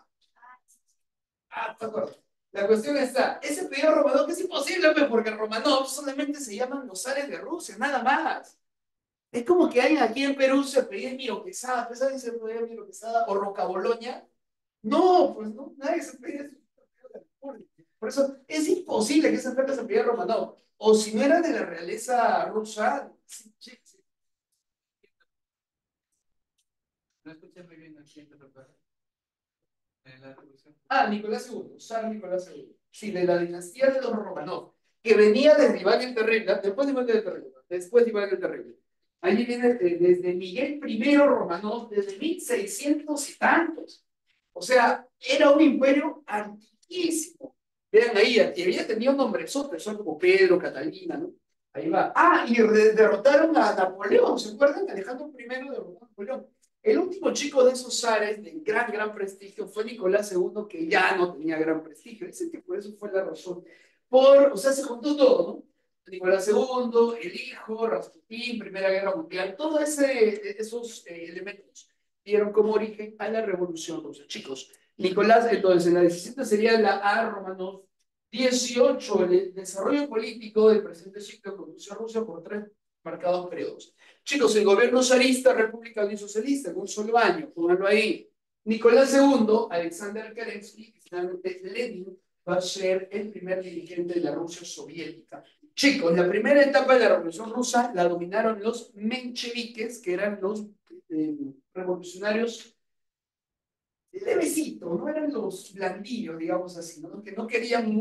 Ah, te acuerdo. La cuestión está, ese apellido Romanov que es imposible, pues, porque Romanov solamente se llaman los zares de Rusia, nada más. Es como que alguien aquí en Perú se apellida Miro Quesada, ¿pues alguien se apellida Miro Quesada o Roca Boloña? No, pues no, nadie se apellida eso. Por eso es imposible que esa flaca se apellida Romanov. O si no era de la realeza rusa, sí, sí, sí. No escuché muy bien aquí en la revolución. Ah, Nicolás II, Zar Nicolás II. Sí, de la dinastía de los Romanov, que venía desde Iván el Terrible, después de Iván el Terrible, después de Iván el Terrible. Allí viene desde Miguel I Romanov, desde 1600 y tantos. O sea, era un imperio antiquísimo. Vean ahí, y había tenido nombresotes, son como Pedro, Catalina, ¿no? Ahí va. Ah, y derrotaron a Napoleón, ¿se acuerdan? Alejandro I derrotó a Napoleón. El último chico de esos zares de gran prestigio fue Nicolás II, que ya no tenía gran prestigio. Ese que por eso fue la razón. O sea, se juntó todo, ¿no? Nicolás II, el hijo, Rasputín, Primera Guerra Mundial, todos esos elementos dieron como origen a la Revolución Rusa. Chicos, Nicolás, entonces, en la 17 sería la A Romanov, 18, el desarrollo político del presidente ciclo conduce a Rusia por 3 marcados periodos. Chicos, el gobierno zarista, republicano y socialista, en un solo año, pónganlo ahí. Nicolás II, Alexander Kerensky, y finalmente Lenin, va a ser el primer dirigente de la Rusia soviética. Chicos, la primera etapa de la Revolución Rusa la dominaron los mencheviques, que eran los revolucionarios levecitos, no eran los blandillos, digamos así, ¿no? Que no querían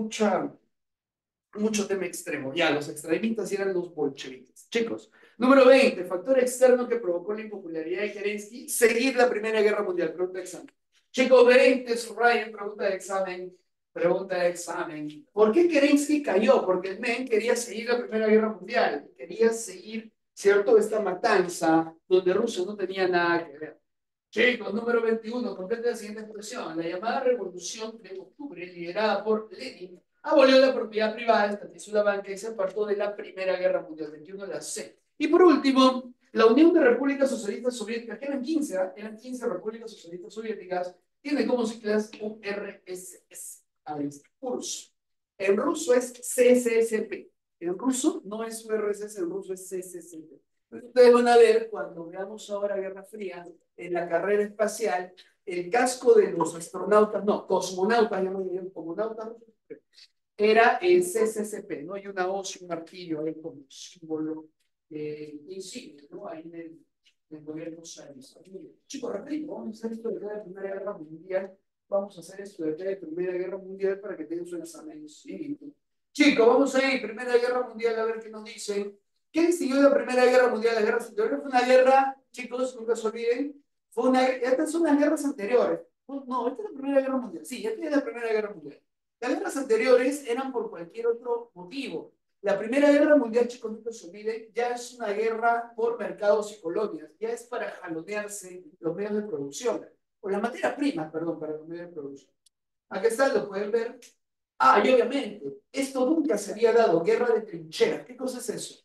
mucho tema extremo. Ya, los extremistas eran los bolcheviques. Chicos, número 20, factor externo que provocó la impopularidad de Kerensky, seguir la Primera Guerra Mundial. Pregunta de examen. Chicos, 20, subrayen, pregunta de examen. Pregunta de examen. ¿Por qué Kerensky cayó? Porque el men quería seguir la Primera Guerra Mundial. Quería seguir, ¿cierto?, esta matanza donde Rusia no tenía nada que ver. Chicos, número 21, completa la siguiente expresión. La llamada Revolución de Octubre, liderada por Lenin, abolió la propiedad privada, estatizó la banca y se apartó de la Primera Guerra Mundial. 21, la C. Y por último, la Unión de Repúblicas Socialistas Soviéticas, que eran 15, eran 15 repúblicas socialistas soviéticas, tiene como siglas URSS. A ver, URSS. En ruso es CCCP. En ruso no es URSS, en ruso es CCCP. Ustedes van a ver cuando veamos ahora Guerra Fría en la carrera espacial, el casco de los astronautas, no, cosmonautas, ya no dirían cosmonautas, era el CCCP, ¿no? Hay una hoz y un martillo ahí como símbolo insignia, ¿no? Ahí en el gobierno zarista. Chicos, repito, vamos a hacer esto de la Primera Guerra Mundial, vamos a hacer esto de la Primera Guerra Mundial para que tengan un examen. Sí. Chicos, vamos a ir, Primera Guerra Mundial, a ver qué nos dicen. ¿Qué distinguió la Primera Guerra Mundial? La guerra anterior fue una guerra, chicos, nunca se olviden, estas son las guerras anteriores. No, esta es la Primera Guerra Mundial. Sí, esta es la Primera Guerra Mundial. Las guerras anteriores eran por cualquier otro motivo. La Primera Guerra Mundial, chicos, nunca se olviden, ya es una guerra por mercados y colonias, ya es para jalonearse los medios de producción, o las materias primas, perdón, para los medios de producción. Aquí está, lo pueden ver. Ah, y obviamente, esto nunca se había dado, guerra de trincheras. ¿Qué cosa es eso?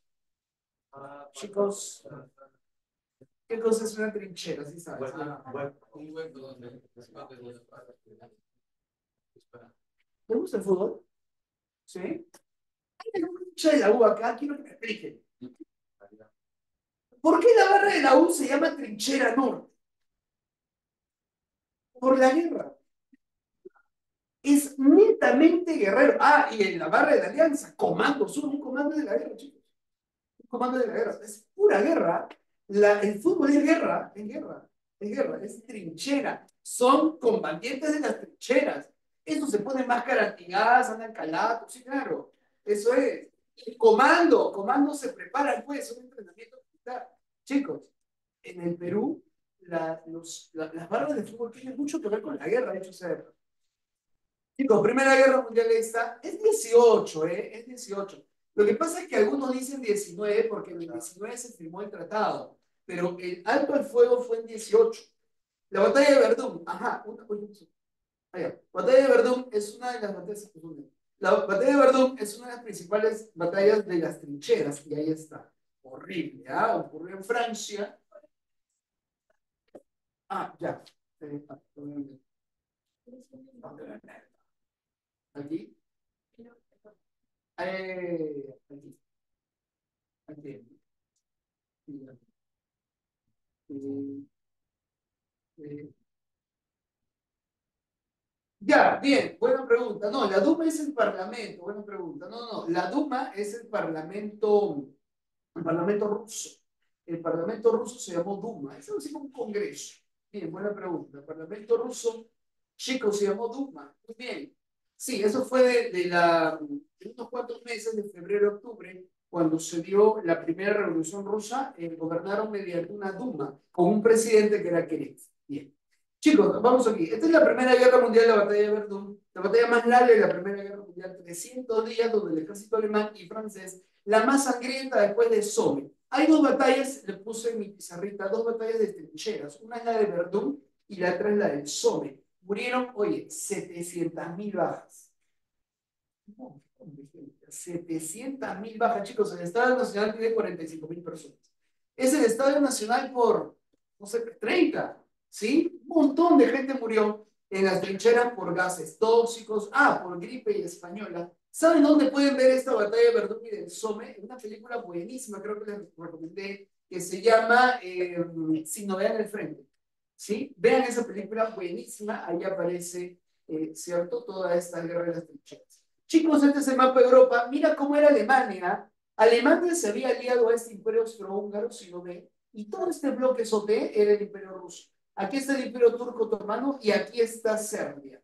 Chicos, ¿qué cosa es una trinchera? ¿Sí sabes? Un hueco donde ¿te gusta el fútbol? ¿Sí? Hay una hincha de la U acá, quiero que me expliquen. ¿Por qué la barra de la U se llama Trinchera Norte? Por la guerra. Es netamente guerrero. Ah, y en la barra de la Alianza, Comando Sur, un comando de la guerra, chicos. Un comando de la guerra. Es pura guerra. El fútbol es guerra, es guerra, es guerra, es trinchera. Son combatientes de las trincheras. Eso se ponen máscaras antigas, andan calados, sí, claro. Eso es. Y comando se preparan, pues, un entrenamiento militar. Chicos, en el Perú, las barras de fútbol tienen mucho que ver con la guerra, de hecho, chicos, Primera Guerra Mundial esta es 18, ¿eh? Es 18. Lo que pasa es que algunos dicen 19 porque en el 19 se firmó el tratado, pero el alto al fuego fue en 18. La batalla de Verdún, ajá, batalla de Verdún es una de las batallas. La batalla de Verdún es una de las principales batallas de las trincheras, y ahí está. Horrible, ¿ah? Ocurrió en Francia. Ya. Aquí. Aquí. Aquí. Eh, eh, Ya, bien, buena pregunta. No, la Duma es el Parlamento, buena pregunta. No, la Duma es el Parlamento ruso. El Parlamento ruso se llamó Duma, es algo así como un congreso. Bien, buena pregunta. El Parlamento ruso, chicos, se llamó Duma. Muy bien. Sí, eso fue de unos cuantos meses, de febrero a octubre, cuando se dio la primera revolución rusa, gobernaron mediante una Duma, con un presidente que era Kerensky. Bien. Chicos, vamos aquí. Esta es la Primera Guerra Mundial, la batalla de Verdún, la batalla más larga de la Primera Guerra Mundial, 300 días donde el ejército alemán y francés, la más sangrienta después de Somme. Hay dos batallas, le puse en mi pizarrita, dos batallas de trincheras. Una es la de Verdún y la otra es la del Somme. Murieron, oye, 700.000 bajas. 700.000 bajas, chicos. El Estadio Nacional tiene 45.000 personas. Es el Estadio Nacional por, no sé, 30, ¿sí? Un montón de gente murió en las trincheras por gases tóxicos, por gripe y española. ¿Saben dónde pueden ver esta batalla de Verdún y del Somme? En una película buenísima, creo que les recomendé, que se llama Sin novedad en el frente. ¿Sí? Vean esa película buenísima, ahí aparece, ¿cierto? Toda esta guerra de las trincheras. Chicos, este es el mapa de Europa. Mira cómo era Alemania. Alemania se había aliado a este imperio austrohúngaro, si lo ven, y todo este bloque SOTE era el imperio ruso. Aquí está el imperio turco otomano y aquí está Serbia.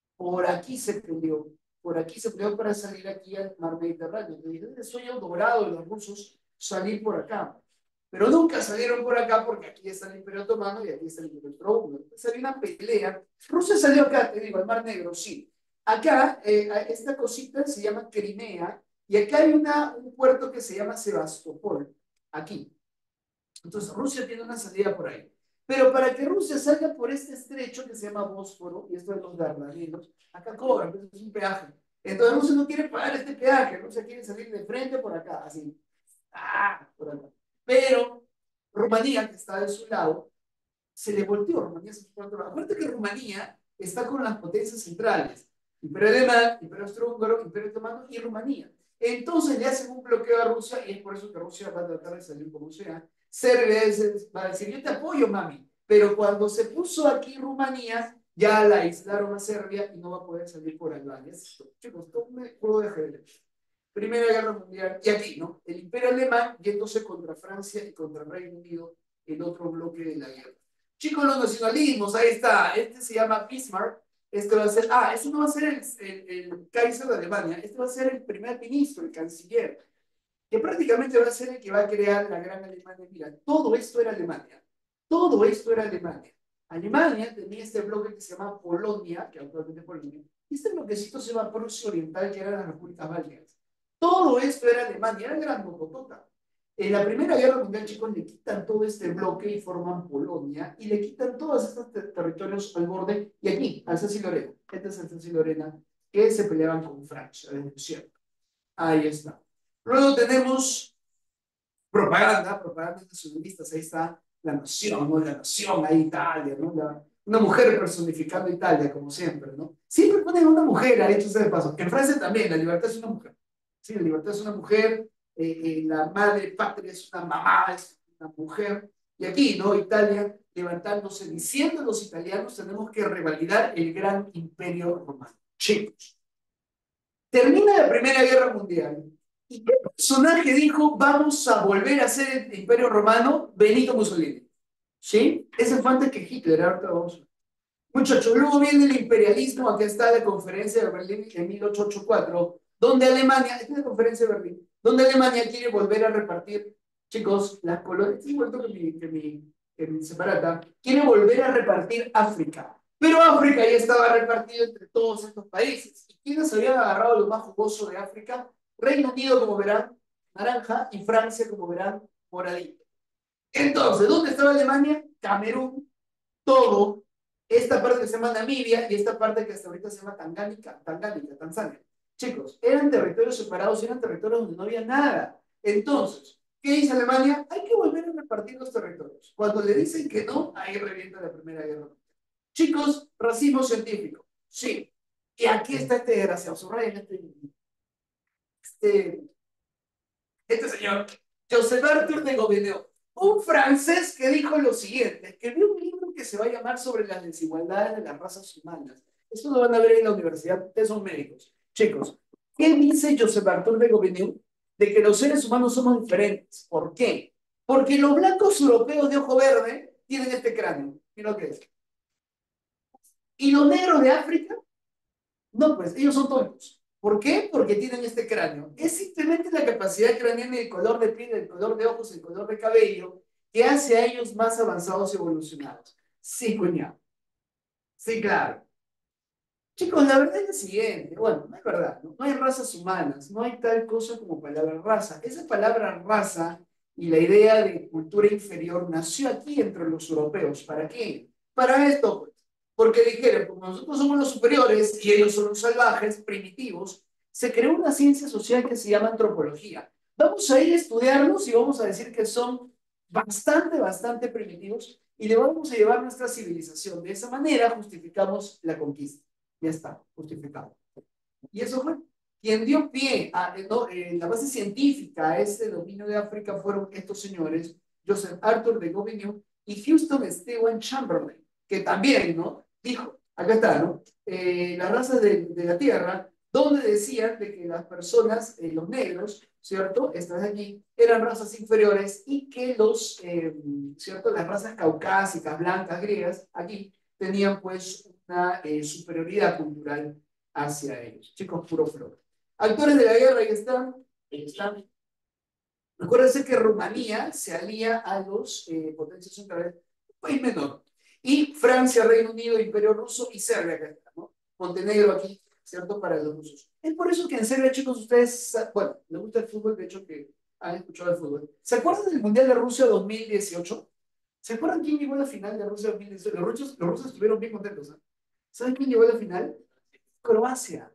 Por aquí se peleó para salir aquí al mar Mediterráneo. El sueño dorado de los rusos salir por acá. Pero nunca salieron por acá porque aquí está el Imperio Otomano y aquí está el Imperio Austrohúngaro. Entonces había una pelea. Rusia salió acá, te digo, al Mar Negro, sí. Acá, esta cosita se llama Crimea y acá hay un puerto que se llama Sebastopol, aquí. Entonces Rusia tiene una salida por ahí. Pero para que Rusia salga por este estrecho que se llama Bósforo, y esto de los Dardanelos, acá cobran, pues es un peaje. Entonces Rusia no quiere pagar este peaje, Rusia quiere salir de frente por acá, así. Por acá. Pero Rumanía, que está de su lado, se le volteó. Rumanía se fue a otro lado. Acuérdate que Rumanía está con las potencias centrales: Imperio Alemán, Imperio Austrohúngaro, Imperio Otomano y Rumanía. Entonces le hacen un bloqueo a Rusia y es por eso que Rusia va a tratar de salir como sea. Serbia va a decir: yo te apoyo, mami. Pero cuando se puso aquí Rumanía, ya la aislaron a Serbia y no va a poder salir por Albania. Chicos, todo un juego de ajedrez. Primera Guerra Mundial, y aquí, ¿no? El Imperio Alemán yéndose contra Francia y contra el Reino Unido, el otro bloque de la guerra. Chicos, los nacionalismos, ahí está. Este se llama Bismarck. Este va a ser, este no va a ser el Kaiser de Alemania, este va a ser el primer ministro, el canciller, que prácticamente va a ser el que va a crear la gran Alemania. Mira, todo esto era Alemania. Todo esto era Alemania. Alemania tenía este bloque que se llama Polonia, que actualmente es Polonia, y este bloquecito se llama Prusia Oriental, que eran las repúblicas bálticas. Todo esto era Alemania, era gran bototota. En la Primera Guerra Mundial, chicos, le quitan todo este bloque y forman Polonia, y le quitan todos estos territorios al borde, y aquí, Alsacia y Lorena. Este es Alsacia y Lorena, que se peleaban con Francia, desde el cielo. Ahí está. Luego tenemos propaganda nacionalistas, ahí está la nación, ¿no? La nación, ahí Italia, ¿no? Una mujer personificando Italia, como siempre, ¿no? Siempre ponen una mujer, ahí hecho de paso. En Francia también, la libertad es una mujer. Sí, la libertad es una mujer, la madre patria es una mamá, es una mujer. Y aquí, ¿no? Italia levantándose, diciendo a los italianos: tenemos que revalidar el gran imperio romano. Chicos, termina la Primera Guerra Mundial ¿Y qué personaje dijo, vamos a volver a ser el Imperio Romano? Benito Mussolini. ¿Sí? Ese fue antes que Hitler, ahorita vamos a ver. Muchachos, luego viene el imperialismo, aquí está la conferencia de Berlín en 1884, donde Alemania, esta es la conferencia de Berlín, donde Alemania quiere volver a repartir, chicos, las colonias, es igual que mi separata, quiere volver a repartir África. Pero África ya estaba repartido entre todos estos países. ¿Y quiénes habían agarrado lo más jugoso de África? Reino Unido, como verán, naranja, y Francia, como verán, moradito. Entonces, ¿dónde estaba Alemania? Camerún, todo, esta parte que se llama Namibia y esta parte que hasta ahorita se llama Tangánica, Tanzania. Chicos, eran territorios separados, eran territorios donde no había nada. Entonces, ¿qué dice Alemania? Hay que volver a repartir los territorios. Cuando le dicen que no, ahí revienta la Primera Guerra Mundial. Chicos, racismo científico. Sí. Y aquí está este desgraciado, subrayen este, este señor, Joseph Arthur de Gobineau, un francés que dijo lo siguiente, escribió un libro que se va a llamar sobre las desigualdades de las razas humanas. Esto lo van a ver en la universidad, ustedes son médicos. Chicos, ¿qué dice Joseph Arthur de Gobineau? De que los seres humanos somos diferentes. ¿Por qué? Porque los blancos europeos de ojo verde tienen este cráneo. Mira lo que es. Y los negros de África, no, pues ellos son tontos. ¿Por qué? Porque tienen este cráneo. Es simplemente la capacidad craneana y el color de piel, el color de ojos, el color de cabello que hace a ellos más avanzados y evolucionados. Sí, cuñado. Sí, claro. Chicos, la verdad es la siguiente. Bueno, no es verdad. No hay razas humanas. No hay tal cosa como palabra raza. Esa palabra raza y la idea de cultura inferior nació aquí entre los europeos. ¿Para qué? Para esto, pues. Porque dijeron, como nosotros somos los superiores y ellos son los salvajes, primitivos, se creó una ciencia social que se llama antropología. Vamos a ir a estudiarlos y vamos a decir que son bastante primitivos y le vamos a llevar nuestra civilización. De esa manera justificamos la conquista. Ya está, justificado. Y eso fue. Quien dio pie a no, la base científica a este dominio de África fueron estos señores, Joseph Arthur de Gobineau y Houston Stewart Chamberlain, que también, ¿no? Dijo, acá está, ¿no? Las razas de la Tierra, donde decían de que las personas, los negros, ¿cierto? Estas de aquí, eran razas inferiores y que los, ¿cierto? Las razas caucásicas, blancas, griegas, aquí, tenían pues una superioridad cultural hacia ellos. Chicos, puro flow. Actores de la guerra, ahí están. Ahí están. Acuérdense que Rumanía se alía a los potencias centrales, un país menor. Y Francia, Reino Unido, Imperio Ruso y Serbia, acá está, ¿no? Montenegro aquí, ¿cierto? Para los rusos. Es por eso que en Serbia, chicos, ustedes, bueno, les gusta el fútbol, de hecho que han escuchado el fútbol. ¿Se acuerdan del Mundial de Rusia 2018? ¿Se acuerdan quién llegó a la final de Rusia 2018? Los rusos estuvieron bien contentos, ¿eh? ¿Saben quién llegó a la final? Croacia.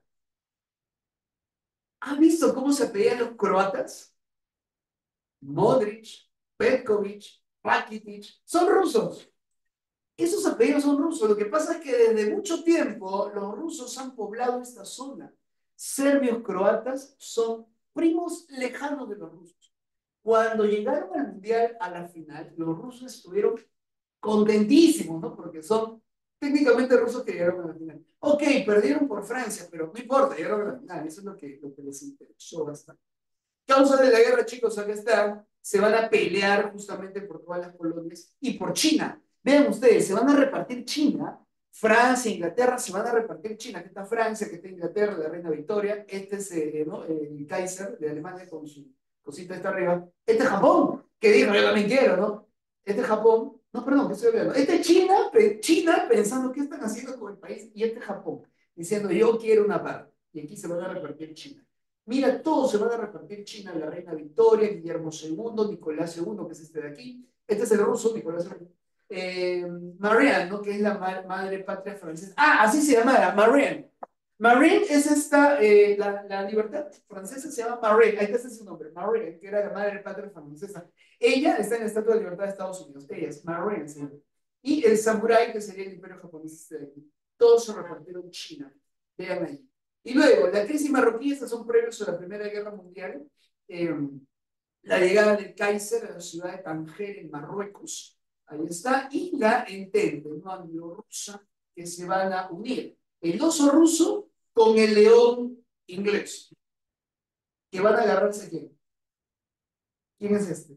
¿Has visto cómo se pedían los croatas? Modric, Petkovic, Rakitic, son rusos. Esos apellidos son rusos. Lo que pasa es que desde mucho tiempo los rusos han poblado esta zona. Serbios croatas son primos lejanos de los rusos. Cuando llegaron al mundial a la final, los rusos estuvieron contentísimos, ¿no? Porque son técnicamente rusos que llegaron a la final. Ok, perdieron por Francia, pero no importa, llegaron a la final. Eso es lo que les interesó bastante. Causa de la guerra, chicos, acá está. Se van a pelear justamente por todas las colonias y por China. Vean ustedes, se van a repartir China. Francia, Inglaterra, se van a repartir China. Aquí está Francia, que está Inglaterra, la reina Victoria. Este es ¿no? el Kaiser de Alemania con su cosita esta arriba. Este es Japón, que dijo, yo también quiero, ¿no? Este es Japón. No, perdón, que estoy hablando. Este es China, China pensando qué están haciendo con el país. Y este es Japón, diciendo, yo quiero una parte. Y aquí se van a repartir China. Mira, todos se van a repartir China, la reina Victoria, Guillermo II, Nicolás II, que es este de aquí. Este es el ruso, Nicolás II. Marianne, ¿no? Que es la madre patria francesa. Ah, así se llama, Marianne. Marianne es esta, la libertad francesa se llama Marianne. Ahí está su nombre, Marianne, que era la madre patria francesa. Ella está en la Estatua de Libertad de Estados Unidos. Ella es Marianne, ¿sí? Y el samurái, que sería el imperio japonés este de aquí. Todos se repartieron China. Vean ahí. Y luego, la crisis marroquí, estas son previos a la Primera Guerra Mundial. Eh, la llegada del Kaiser a la ciudad de Tanger, en Marruecos. Ahí está. Y la Entente, ¿no? Anglo-rusa, que se van a unir. El oso ruso con el león inglés. que van a agarrarse a quién. ¿Quién es este?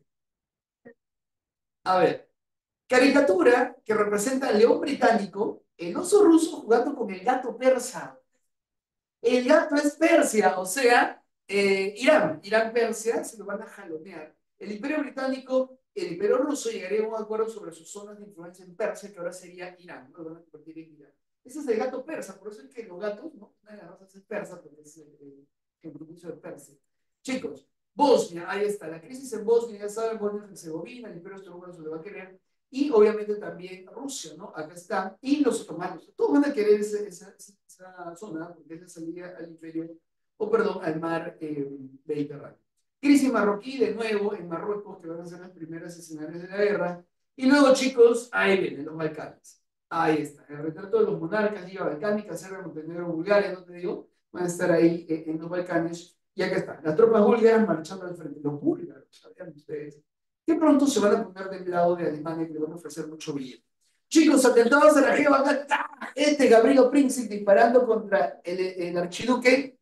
A ver, caricatura que representa al león británico, el oso ruso jugando con el gato persa. El gato es Persia, o sea, Irán-Persia, se lo van a jalonear. El Imperio Británico, el Imperio Ruso llegaría a un acuerdo sobre sus zonas de influencia en Persia, que ahora sería Irán, ¿no? Lo van a convertir en Irán. Ese es el gato persa, por eso es que los gatos, ¿no? Una de las razas es persa, porque es el provincia de Persia. Chicos, Bosnia, ahí está, la crisis en Bosnia, ya saben, Bosnia-Herzegovina, el Imperio Austrohúngaro se lo va a querer, y obviamente también Rusia, ¿no? Acá está, y los otomanos, todos van a querer esa zona, porque es la salida al imperio, o perdón, al mar Mediterráneo. Crisis marroquí, de nuevo, en Marruecos, que van a ser las primeras escenarios de la guerra, y luego, chicos, ahí vienen los Balcanes. Ahí está, el retrato de los monarcas, Liga Balcánica, Serbia, Montenegro, Bulgaria, no te digo, van a estar ahí en los Balcanes, y acá están, las tropas búlgaras marchando al frente, los búlgaros, sabían ustedes, que pronto se van a poner del lado de Alemania, que le van a ofrecer mucho billete. Chicos, atentados a la Jeva, acá está Gabriel Princip disparando contra el archiduque.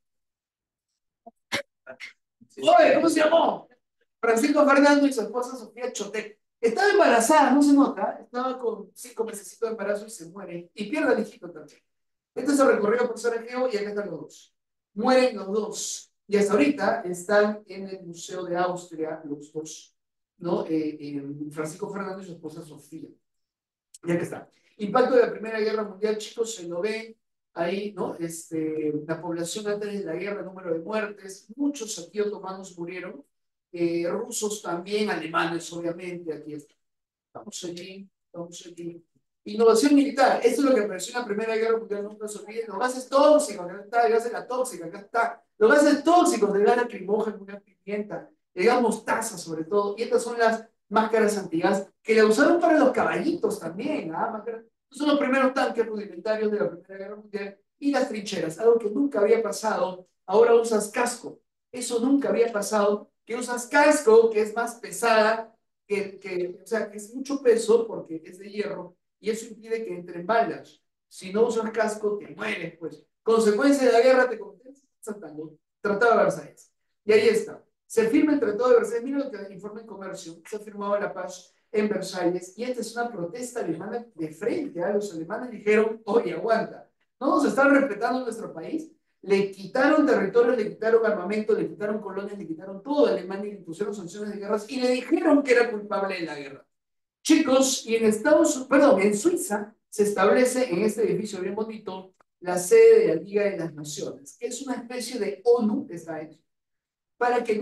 Oye, ¿cómo se llamó? Francisco Fernando y su esposa Sofía Chotek. Estaba embarazada, no se nota, estaba con 5 meses de embarazo y se muere. Y pierde al hijito también. Este es el recorrido por Sarajevo y acá están los dos. Mueren los dos. Y hasta ahorita están en el Museo de Austria, los dos, ¿no? Francisco Fernando y su esposa Sofía. Y acá está. Impacto de la Primera Guerra Mundial, chicos, se lo ven ahí, ¿no? La población antes de la guerra, número de muertes, muchos aquí otomanos murieron, rusos también, alemanes, obviamente, aquí está. Vamos allí, vamos allí. Innovación militar, esto es lo que apareció en la Primera Guerra Mundial, nunca se olviden. Los gases tóxicos, acá está, el gas de la tóxica, acá está. Los gases tóxicos del gas lacrimógeno, una pimienta, el gas mostaza sobre todo, y estas son las máscaras antigas que la usaron para los caballitos también, ¿ah? Máscaras. Son los primeros tanques rudimentarios de la Primera Guerra Mundial y las trincheras, algo que nunca había pasado. Ahora usas casco, eso nunca había pasado, que usas casco, que es más pesada o sea, que es mucho peso porque es de hierro y eso impide que entren balas. Si no usas casco, te mueres, pues. Consecuencia de la guerra, te conviertes saltando. Tratado de Versalles. Y ahí está. Se firma el Tratado de Versalles. Mira lo que informa en comercio. Se ha firmado la paz en Versalles y esta es una protesta alemana de frente. Los alemanes dijeron, oye, aguanta. No nos están respetando en nuestro país. Le quitaron territorios, le quitaron armamento, le quitaron colonias, le quitaron todo a Alemania y le pusieron sanciones de guerras y le dijeron que era culpable de la guerra. Chicos, y en perdón, en Suiza se establece en este edificio bien bonito la sede de la Liga de las Naciones, que es una especie de ONU que está hecho para que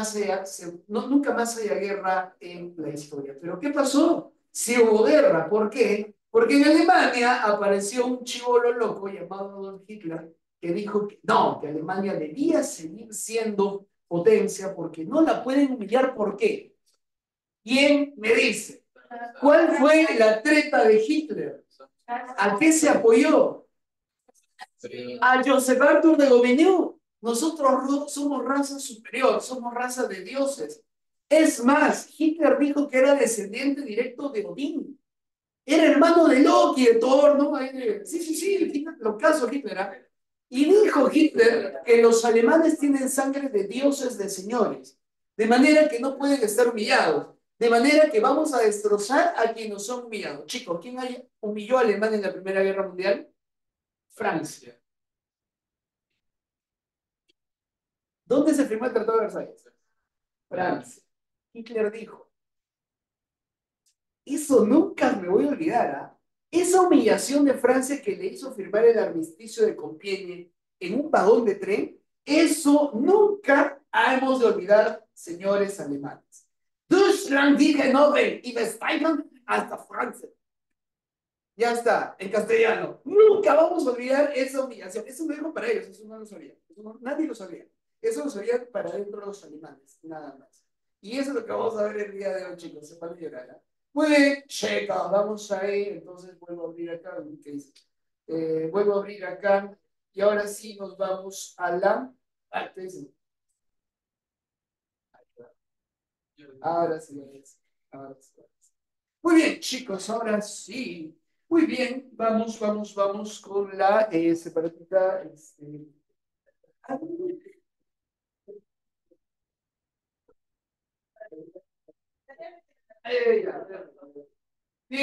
nunca más haya guerra en la historia. Pero ¿qué pasó? Si hubo guerra, ¿por qué? Porque en Alemania apareció un chivolo loco llamado Adolf Hitler que dijo que no, que Alemania debía seguir siendo potencia porque no la pueden humillar. ¿Por qué? ¿Quién me dice? ¿Cuál fue la treta de Hitler? ¿A qué se apoyó? A Joseph Arthur de Gobineau. Nosotros somos raza superior, somos raza de dioses. Es más, Hitler dijo que era descendiente directo de Odín. Era hermano de Loki, de Thor, ¿no? Sí, sí, sí, lo caso Hitler. ¿Ah? Y dijo Hitler que los alemanes tienen sangre de dioses, de señores, de manera que no pueden estar humillados, de manera que vamos a destrozar a quienes nos son humillados. Chicos, ¿quién humilló a Alemania en la Primera Guerra Mundial? Francia. ¿Dónde se firmó el Tratado de Versalles? Francia. Hitler dijo, eso nunca me voy a olvidar, ¿ah? Esa humillación de Francia que le hizo firmar el armisticio de Compiègne en un vagón de tren, eso nunca hemos de olvidar, señores alemanes. Deutschland dice Nobel y Westphalen hasta Francia. Ya está, en castellano. Nunca vamos a olvidar esa humillación. Eso lo dijo para ellos, eso no lo sabía. Nadie lo sabía. Eso lo sabían para dentro de los alemanes, nada más. Y eso es lo que vamos a ver el día de hoy, chicos. Se van a llorar. ¿Eh? Muy bien, checa, vamos ahí. Entonces vuelvo a abrir acá. ¿Qué dice? Vuelvo a abrir acá. Y ahora sí nos vamos a la. ¿Qué dice? Ahora sí, ahora sí. Muy bien, chicos, ahora sí. Muy bien, vamos con la separatita.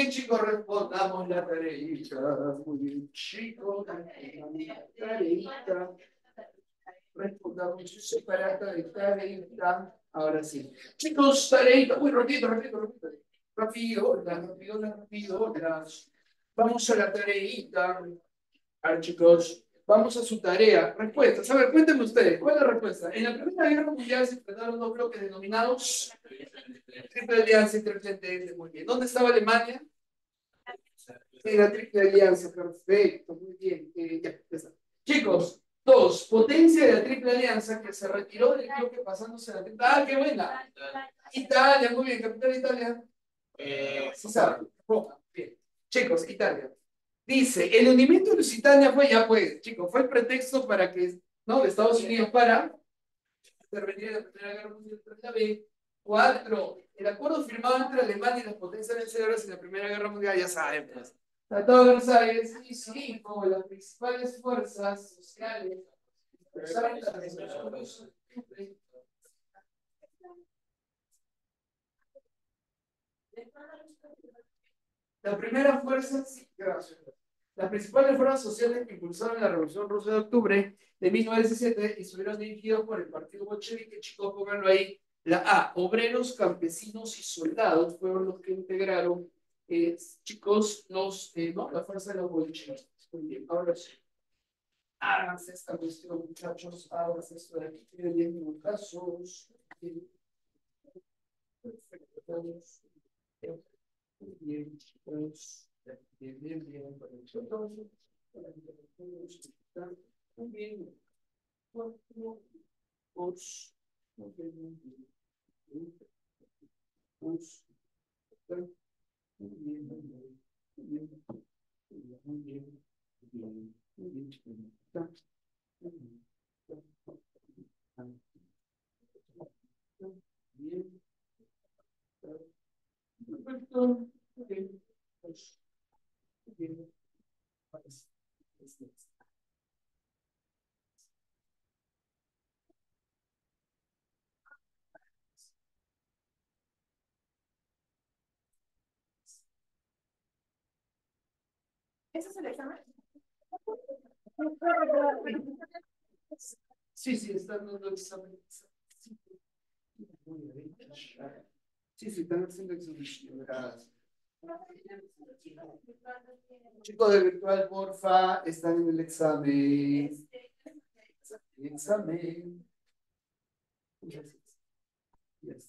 bien, chicos, respondamos la tareita. Muy bien, chicos. Tareita. Respondamos su separata de tareita. Ahora sí. Chicos, tareita. Uy, repito, repito, repito. Rápido, rápido, rápido. Vamos a la tareita. A ver, chicos, vamos a su tarea. Respuestas. A ver, cuéntenme ustedes. ¿Cuál es la respuesta? En la Primera Guerra Mundial se enfrentaron dos bloques denominados Triple Alianza y Triple Entente. Muy bien. ¿Dónde estaba Alemania? En la Triple Alianza. Perfecto. Muy bien. Ya está. Chicos, dos. Potencia de la Triple Alianza que se retiró del bloque pasándose a la Triple. ¡Ah, qué buena! Italia, muy bien. Capital de Italia. Sí sabe. Roma. Bien. Chicos, Italia. Dice, el hundimiento de Lusitania fue, ya pues, chicos, fue el pretexto para que, ¿no? De Estados Unidos para intervenir en la Primera Guerra Mundial tras la B. Cuatro, el acuerdo firmado entre Alemania y las potencias vencedoras en la Primera Guerra Mundial, ya saben, pues. Tratado de Versalles. Y cinco, las principales fuerzas sociales expresaron la resolución. La primera fuerza, sí, gracias. Las principales fuerzas sociales que impulsaron la Revolución Rusa de octubre de 1917 y estuvieron dirigidos por el Partido Bolchevique, chicos, pónganlo ahí. La A, obreros, campesinos y soldados fueron los que integraron, chicos, ¿no? La fuerza de los bolcheviques. Muy bien, ahora sí. Háganse esta cuestión, muchachos, háganse esto de aquí, tienen 10 minutazos. Perfecto. Muy bien, chicos. Bien, bien, bien. Muy bien. Os, muy bien, os, muy bien, muy bien, muy bien, muy bien, muy bien, bien, perfecto, muy bien, pues, muy bien, pues, ¿Ese es el examen? sí, sí, están dando exámenes. Sí, sí, están haciendo exámenes. Chicos de virtual, porfa, están en el examen. Examen. Yes. Yes.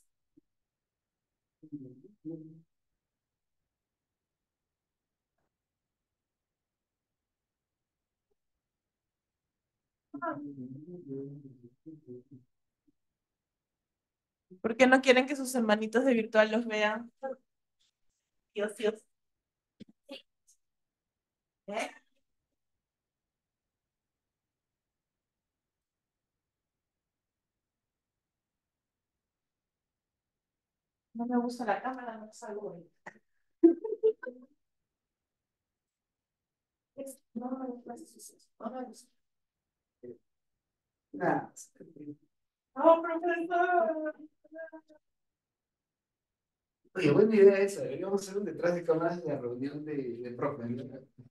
¿Por qué no quieren que sus hermanitos de virtual los vean? Dios, Dios. ¿Eh? No me gusta la cámara, no salgo bien. No me gusta eso, no me gusta. Nada. No, profesor. Oye, buena idea esa. Deberíamos hacer un detrás de cámaras de la reunión de profe, ¿no?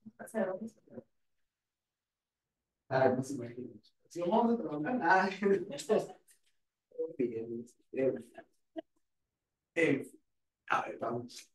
Ah, no se imagina. Si vamos a trabajar, ah, bien, bien. Eh, a ver, vamos.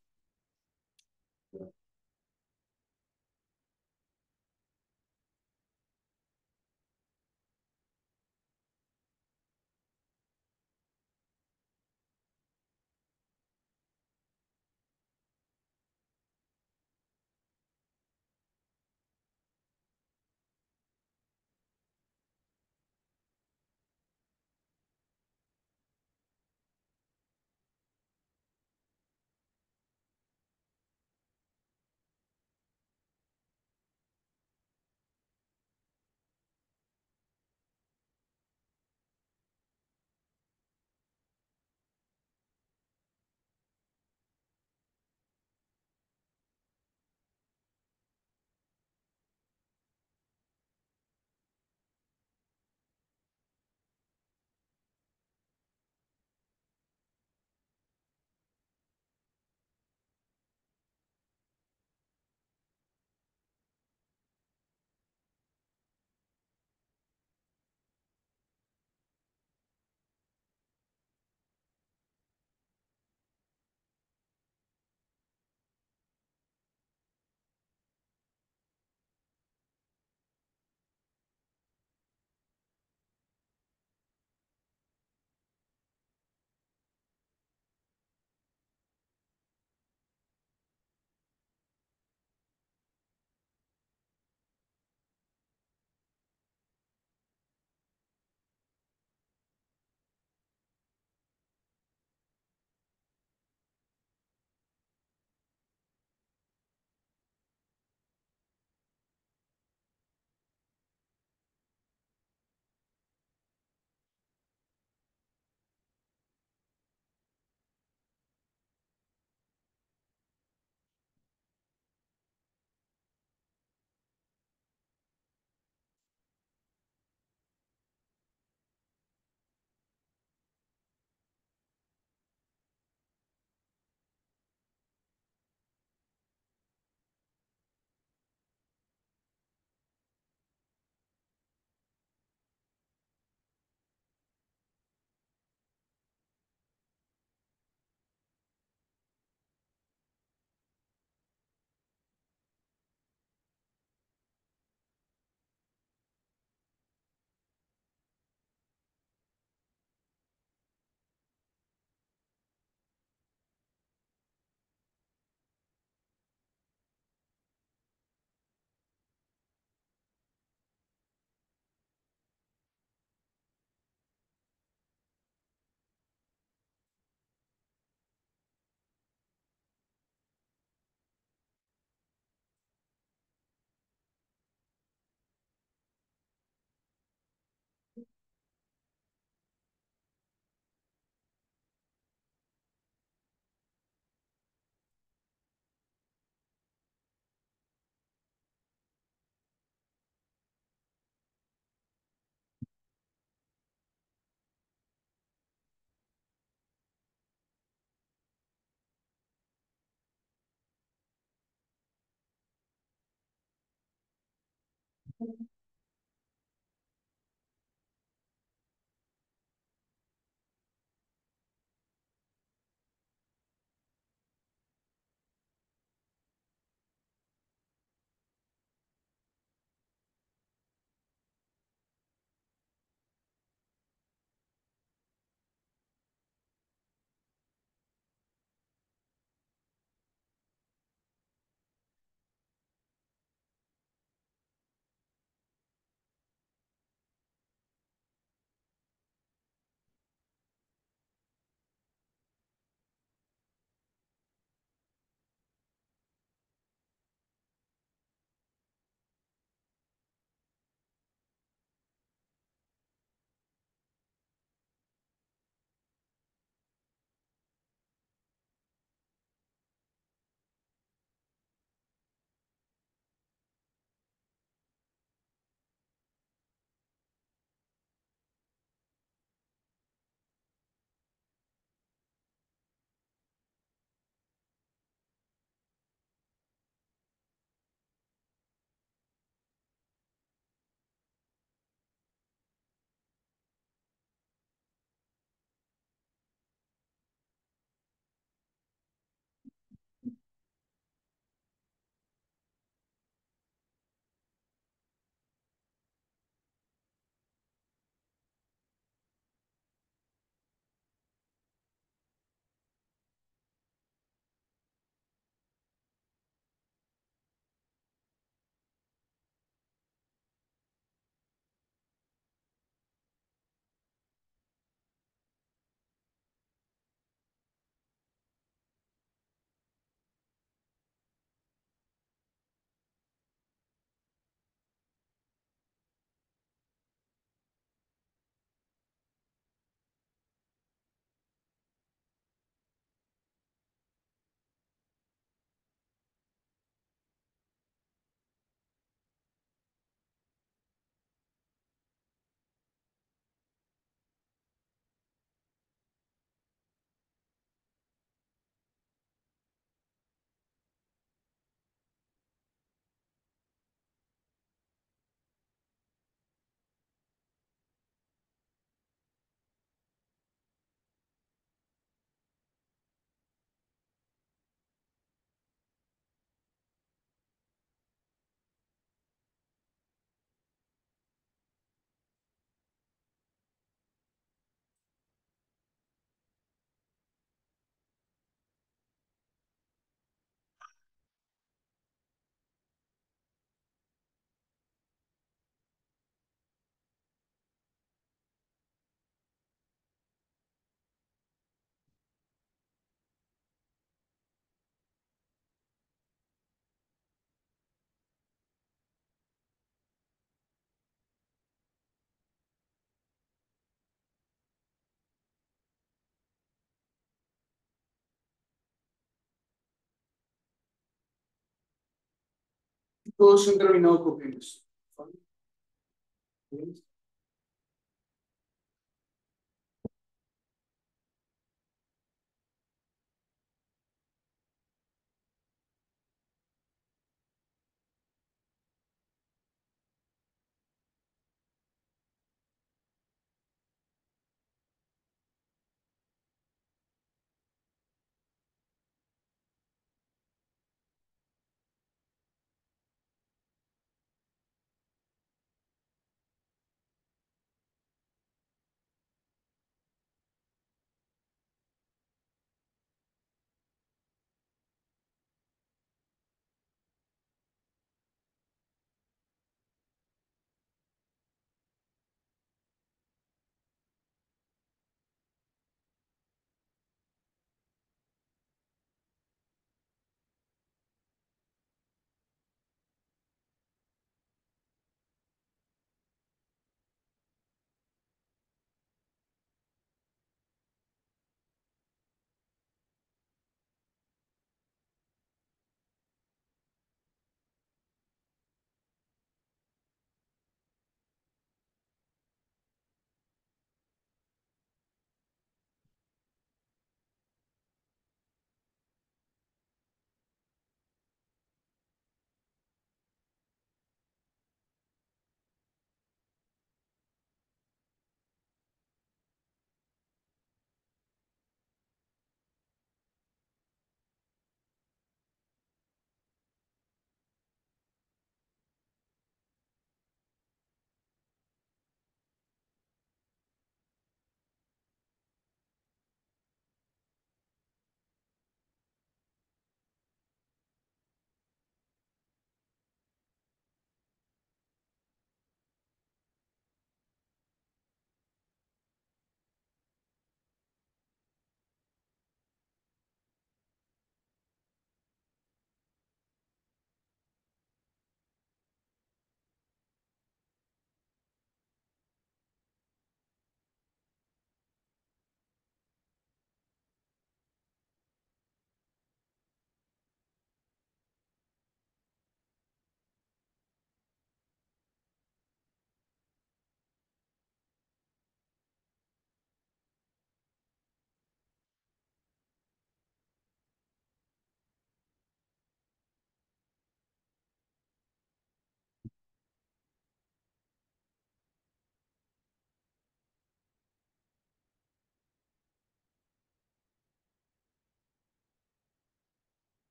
Todos han terminado copiando eso.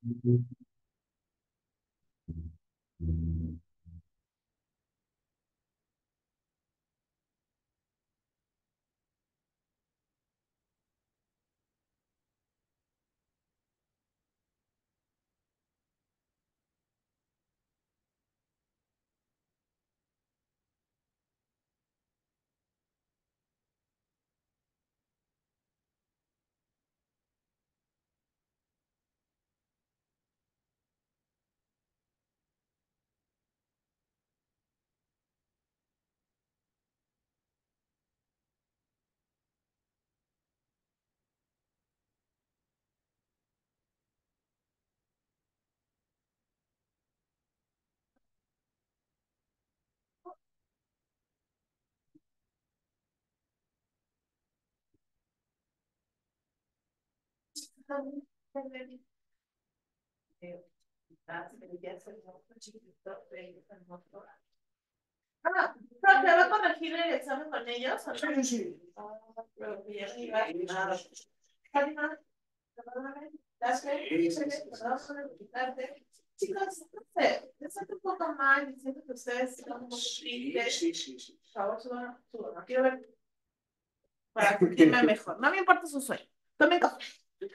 Ah, profe, ¿va a corregir el examen con ellos o no? Sí, sí. Ah, pero que ya me iba a nada. Karina, perdóname, gracias, Sí, sí, sí, perdón por quitarte. Chicos, no sé, me siento un poco mal, y siento que ustedes están un poco sí, tristes. sí, sí, sí. Por favor, suban, suban, no quiero ver para sentirme mejor. No me importa su sueño. Tomen café.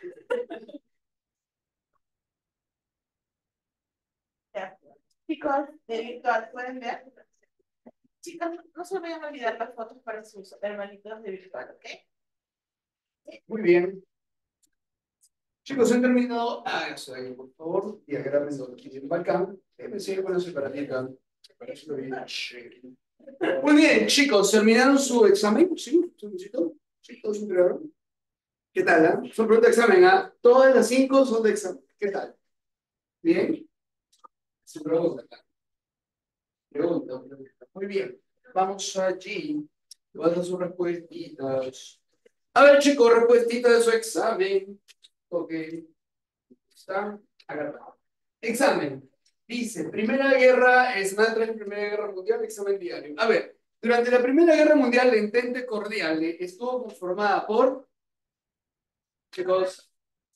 Ya. Chicos, de virtual, ¿pueden ver? Chicas, no se vayan a olvidar las fotos para sus hermanitos de virtual, ¿ok? Muy bien. Chicos, han terminado. Eso ahí, por favor. Diagramen lo que tienen acá. Me sigue con la separativa. Para eso lo bien. Muy bien, chicos, ¿terminaron su examen? ¿Sí? ¿Sí? ¿Todos entregaron? ¿Qué tal? Son preguntas de examen, ¿ah? Todas las 5 son de examen. ¿Qué tal? ¿Bien? Su pregunta. Pregunta. Muy bien. Vamos allí. ¿Cuáles son sus respuestas? A ver, chicos, respuestita de su examen. Ok. Está agarrado. Examen. Dice, Primera Guerra, es nada tras la Primera Guerra Mundial, examen diario. A ver, durante la Primera Guerra Mundial, la Entente Cordiale estuvo conformada por, chicos,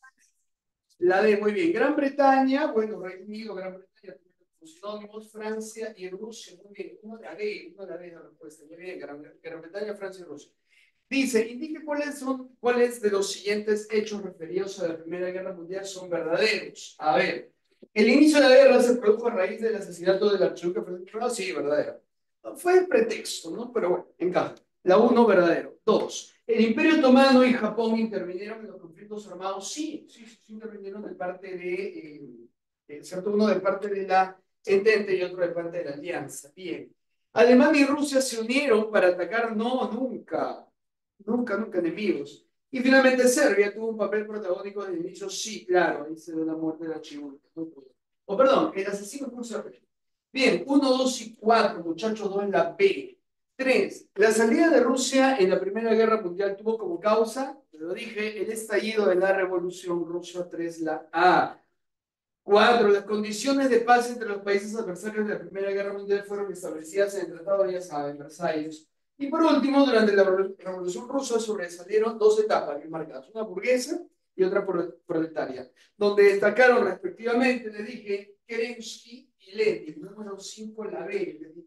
la de, muy bien, Gran Bretaña, bueno, Reino Unido, Gran Bretaña, los sinónimos, Francia y Rusia, muy bien, uno la B la respuesta, muy bien, Gran Bretaña, Francia y Rusia. Dice, indique cuáles de los siguientes hechos referidos a la Primera Guerra Mundial son verdaderos. A ver, el inicio de la guerra se produjo a raíz del asesinato del archiduque Federico. No, sí, verdadero. Fue el pretexto, ¿no? Pero bueno, encaja. La uno, verdadero. Dos, el Imperio Otomano y Japón intervinieron en los conflictos armados. Sí, sí, sí, sí intervinieron de parte ¿cierto? Uno de parte de la Entente y otro de parte de la Alianza. Bien. Alemania y Rusia se unieron para atacar. No, nunca. Nunca, nunca enemigos. Y finalmente Serbia tuvo un papel protagónico desde el inicio. Sí, claro, ahí se da la muerte de la Chibulca. No pudo. O perdón, el asesino fue un serbio. Bien, uno, 2 y 4, muchachos, 2 en la B. 3. La salida de Rusia en la Primera Guerra Mundial tuvo como causa, te lo dije, el estallido de la Revolución Rusa. 3, la A. 4. Las condiciones de paz entre los países adversarios de la Primera Guerra Mundial fueron establecidas en el Tratado, ya saben, Versalles. Y por último, durante la Revolución Rusa sobresalieron dos etapas bien marcadas, una burguesa y otra proletaria, donde destacaron respectivamente, le dije, Kerensky y Lenin, número 5 la B. Le dije,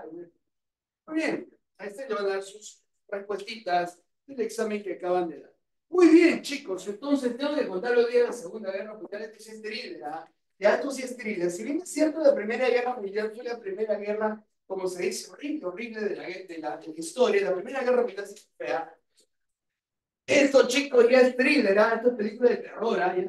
muy bien, a este le van a dar sus respuestas del examen que acaban de dar. Muy bien, chicos, entonces tengo que contar los días de la Segunda Guerra Mundial. Esto sí es terrible, ¿verdad? Ya esto sí es terrible. Si bien es cierto, la Primera Guerra Mundial fue la primera guerra, como se dice, horrible, horrible de la historia. La Primera Guerra Mundial sí fue fea. Esto, chicos, ya es thriller, ¿ah? Esto es película de terror, ¿ah?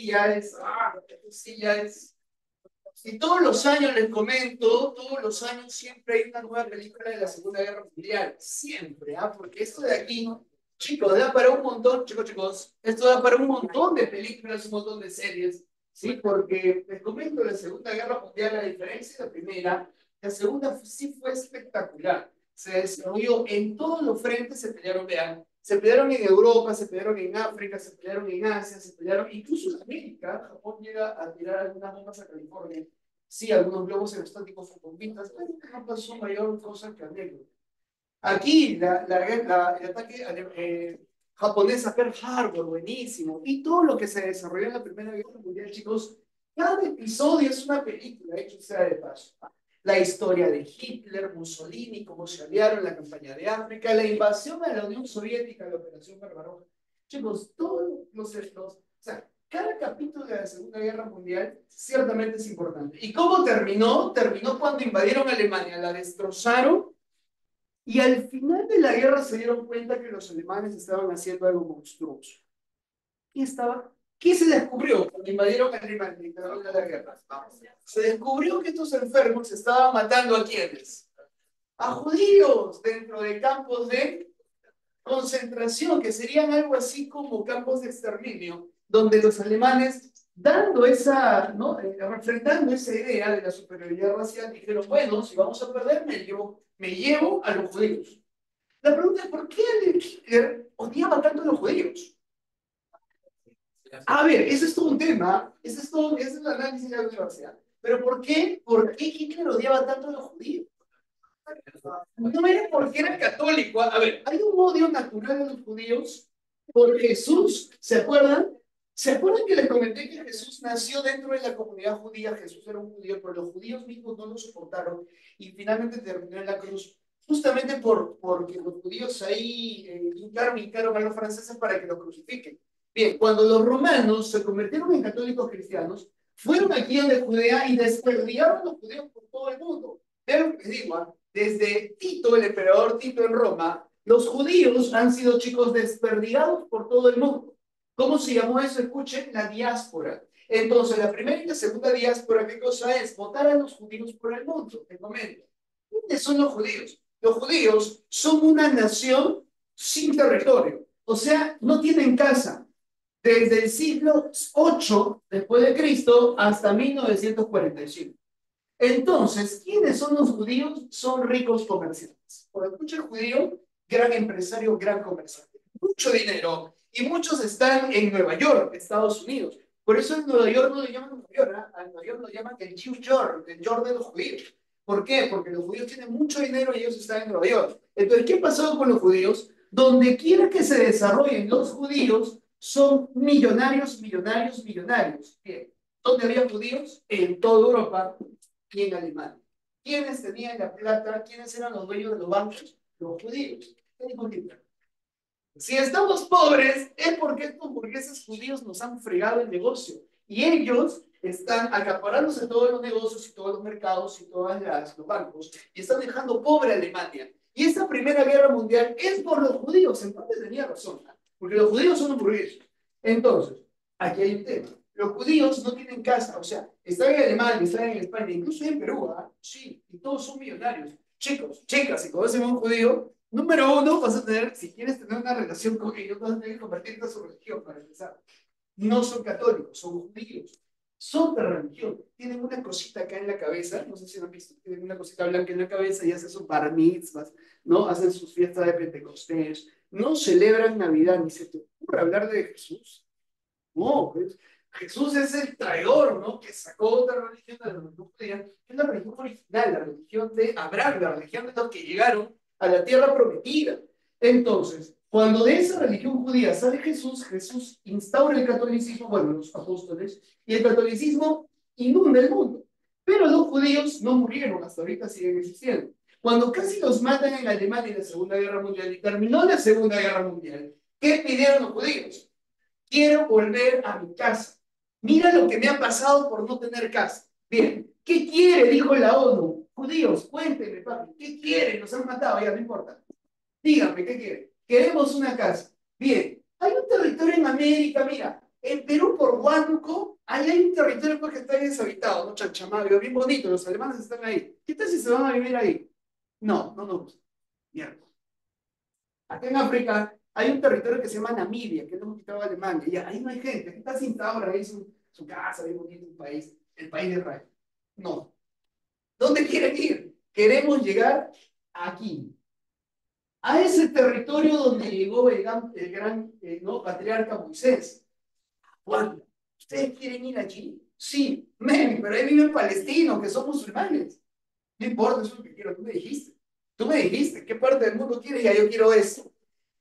Esto sí ya es. Y todos los años les comento, todos los años siempre hay una nueva película de la Segunda Guerra Mundial. Siempre, ¿ah? Porque esto de aquí, chicos, da para un montón, chicos, esto da para un montón de películas, un montón de series, ¿sí? Porque les comento, la Segunda Guerra Mundial, a diferencia de la primera, la segunda sí fue espectacular. Se desarrolló en todos los frentes, se pelearon, vean, se pelearon en Europa, se pelearon en África, se pelearon en Asia, se pelearon incluso en América. Japón llega a tirar algunas bombas a California. Sí, algunos globos aerostáticos con bombitas, pero no pasó mayor cosa que anécdota. Aquí, el ataque japonesa Pearl Harbor, buenísimo. Y todo lo que se desarrolló en la Primera Guerra Mundial, chicos, cada episodio es una película, hecho sea de paso. La historia de Hitler, Mussolini, cómo se aliaron, la campaña de África, la invasión a la Unión Soviética, la Operación Barbarroja. Chicos, todos o sea, cada capítulo de la Segunda Guerra Mundial ciertamente es importante. ¿Y cómo terminó? Terminó cuando invadieron Alemania, la destrozaron y al final de la guerra se dieron cuenta que los alemanes estaban haciendo algo monstruoso. ¿Qué estaba? ¿Qué se descubrió cuando invadieron Alemania y terminó la guerra? Se descubrió que estos enfermos estaban matando a quiénes? A judíos dentro de campos de concentración, que serían algo así como campos de exterminio, donde los alemanes, dando esa, ¿no? Refrendando esa idea de la superioridad racial, dijeron, bueno, si vamos a perder, me llevo a los judíos. La pregunta es, ¿por qué Hitler odiaba tanto a los judíos? A ver, ese es todo un tema, ese es el análisis de la universidad. Pero ¿por qué Hitler odiaba tanto a los judíos? No era porque era católico. A ver, hay un odio natural a los judíos por Jesús. ¿Se acuerdan? ¿Se acuerdan que les comenté que Jesús nació dentro de la comunidad judía? Jesús era un judío, pero los judíos mismos no lo soportaron y finalmente terminó en la cruz. Justamente porque los judíos ahí hincaron a los franceses para que lo crucifiquen. Bien, cuando los romanos se convirtieron en católicos cristianos, fueron aquí donde Judea y desperdigaron a los judíos por todo el mundo. Vean lo que les digo, ¿ah? Desde Tito, el emperador Tito en Roma, los judíos han sido chicos desperdigados por todo el mundo. ¿Cómo se llamó eso? Escuchen, la diáspora. Entonces, la primera y la segunda diáspora, ¿qué cosa es? Votar a los judíos por el mundo. Te comento. ¿Quiénes son los judíos? Los judíos son una nación sin territorio. O sea, no tienen casa. Desde el siglo 8 después de Cristo hasta 1945. Entonces, ¿quiénes son los judíos? Son ricos comerciantes. Por escucha judío, gran empresario, gran comerciante. Mucho dinero. Y muchos están en Nueva York, Estados Unidos. Por eso en Nueva York no lo llaman Nueva York, ¿eh? A Nueva York lo llaman el New York, el York de los judíos. ¿Por qué? Porque los judíos tienen mucho dinero y ellos están en Nueva York. Entonces, ¿qué pasó con los judíos? Donde quiera que se desarrollen los judíos, son millonarios, millonarios, millonarios. Bien. ¿Dónde había judíos? En toda Europa y en Alemania. ¿Quiénes tenían la plata? ¿Quiénes eran los dueños de los bancos? Los judíos. ¿Qué dijo Hitler? Si estamos pobres, es porque estos burgueses judíos nos han fregado el negocio. Y ellos están acaparándose todos los negocios y todos los mercados y todos los bancos y están dejando pobre a Alemania. Y esta Primera Guerra Mundial es por los judíos. En parte tenía razón, ¿no? Porque los judíos son los burgueses. Entonces, aquí hay un tema. Los judíos no tienen casa, o sea, están en Alemania, están en España, incluso en Perú, ¿ah? Sí, y todos son millonarios. Chicos, chicas, si conocen a un judío, número uno, vas a tener, si quieres tener una relación con ellos, vas a tener que convertirte a su religión para empezar. No son católicos, son judíos. Son de religión. Tienen una cosita acá en la cabeza, no sé si lo han visto, tienen una cosita blanca en la cabeza y hacen sus bar mitzvahs, ¿no? Hacen sus fiestas de Pentecostés, no celebran Navidad, ni se te ocurre hablar de Jesús. No, pues, Jesús es el traidor, ¿no? Que sacó otra religión de la religión judía, que es la religión original, la religión de Abraham, la religión de los que llegaron a la tierra prometida. Entonces, cuando de esa religión judía sale Jesús, Jesús instaura el catolicismo, bueno, los apóstoles, y el catolicismo inunda el mundo. Pero los judíos no murieron, hasta ahorita siguen existiendo. Cuando casi los matan en Alemania en la Segunda Guerra Mundial y terminó la Segunda Guerra Mundial, ¿qué pidieron los judíos? Quiero volver a mi casa. Mira lo que me ha pasado por no tener casa. Bien, ¿qué quiere? Dijo la ONU. Judíos, cuéntenme, papi, ¿qué quieren? Nos han matado, ya no importa. Díganme, ¿qué quieren? Queremos una casa. Bien, hay un territorio en América, mira, en Perú por Huánuco, ahí hay un territorio pues, que está deshabitado, ¿no? Chanchamayo, bien bonito, los alemanes están ahí. ¿Qué tal si se van a vivir ahí? No, no nos gusta. Mierda. Acá en África hay un territorio que se llama Namibia, que lo hemos quitado a Alemania. Y ahí no hay gente. Aquí está Sintaura, ahí su casa, bien bonito, un país, el país de Israel. No. ¿Dónde quieren ir? Queremos llegar aquí, a ese territorio donde llegó el gran ¿no? patriarca Moisés. ¿Cuándo? ¿Ustedes quieren ir allí? Sí, men, pero ahí viven palestinos que son musulmanes. No importa, eso es lo que quiero. Tú me dijiste. Tú me dijiste, ¿qué parte del mundo quieres? Ya yo quiero eso.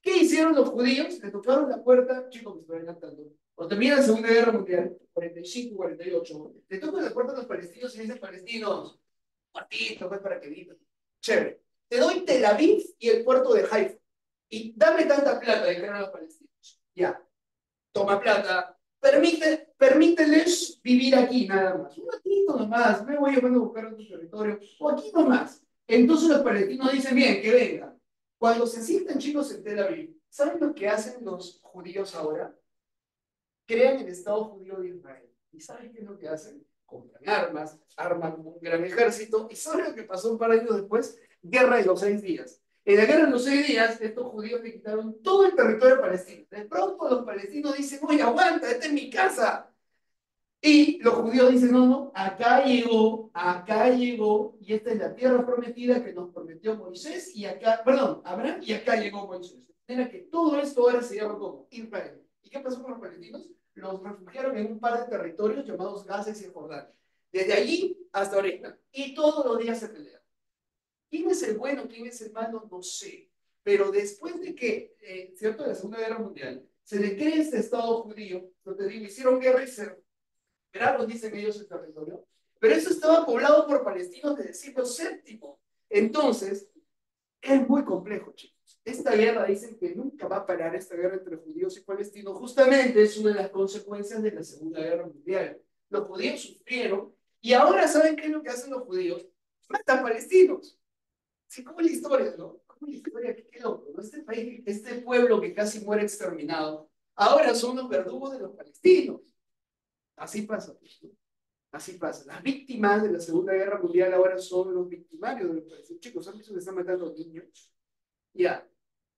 ¿Qué hicieron los judíos? Le tocaron la puerta, chicos, me estoy adelantando. Cuando termina la Segunda Guerra Mundial, 45, 48, le tocan la puerta a los palestinos y dicen, palestinos, cuartito, pues para que vivan. Chévere. Te doy Tel Aviv y el puerto de Haifa. Y dame tanta plata, dijeron a los palestinos. Ya, toma plata. Permíteles vivir aquí nada más. Un ratito nomás, me voy a buscar otro territorio. O aquí nomás. Entonces los palestinos dicen, bien, que vengan. Cuando se sientan chicos en Tel Aviv, ¿saben lo que hacen los judíos ahora? Crean el Estado judío de Israel. ¿Y saben qué es lo que hacen? Compran armas, arman un gran ejército. ¿Y saben lo que pasó un par de años después? Guerra de los 6 días. En la guerra de los 6 días, estos judíos le quitaron todo el territorio palestino. De pronto los palestinos dicen, oye, aguanta, esta es mi casa. Y los judíos dicen, no, no, acá llegó, y esta es la tierra prometida que nos prometió Moisés, y acá, perdón, Abraham, y acá llegó Moisés. De manera que todo esto ahora se llama como Israel. ¿Y qué pasó con los palestinos? Los refugiaron en un par de territorios llamados Gaza y Cisjordania. Desde allí hasta ahorita. Y todos los días se pelean. ¿Quién es el bueno, quién es el malo? No sé. Pero después de que, ¿cierto?, de la Segunda Guerra Mundial, se le crea este Estado judío, donde digo, hicieron guerra y se recuperaron, dicen ellos, el territorio, pero eso estaba poblado por palestinos del siglo VII. Entonces, es muy complejo, chicos. Esta guerra dicen que nunca va a parar, esta guerra entre judíos y palestinos. Justamente es una de las consecuencias de la Segunda Guerra Mundial. Los judíos sufrieron y ahora ¿saben qué es lo que hacen los judíos? Matan palestinos. Sí, como la historia, ¿no? Como la historia, qué loco, ¿no? Este país, este pueblo que casi muere exterminado, ahora son los verdugos de los palestinos. Así pasa, ¿no? Así pasa. Las víctimas de la Segunda Guerra Mundial ahora son los victimarios de los palestinos. Chicos, ¿han visto que están matando niños? Ya.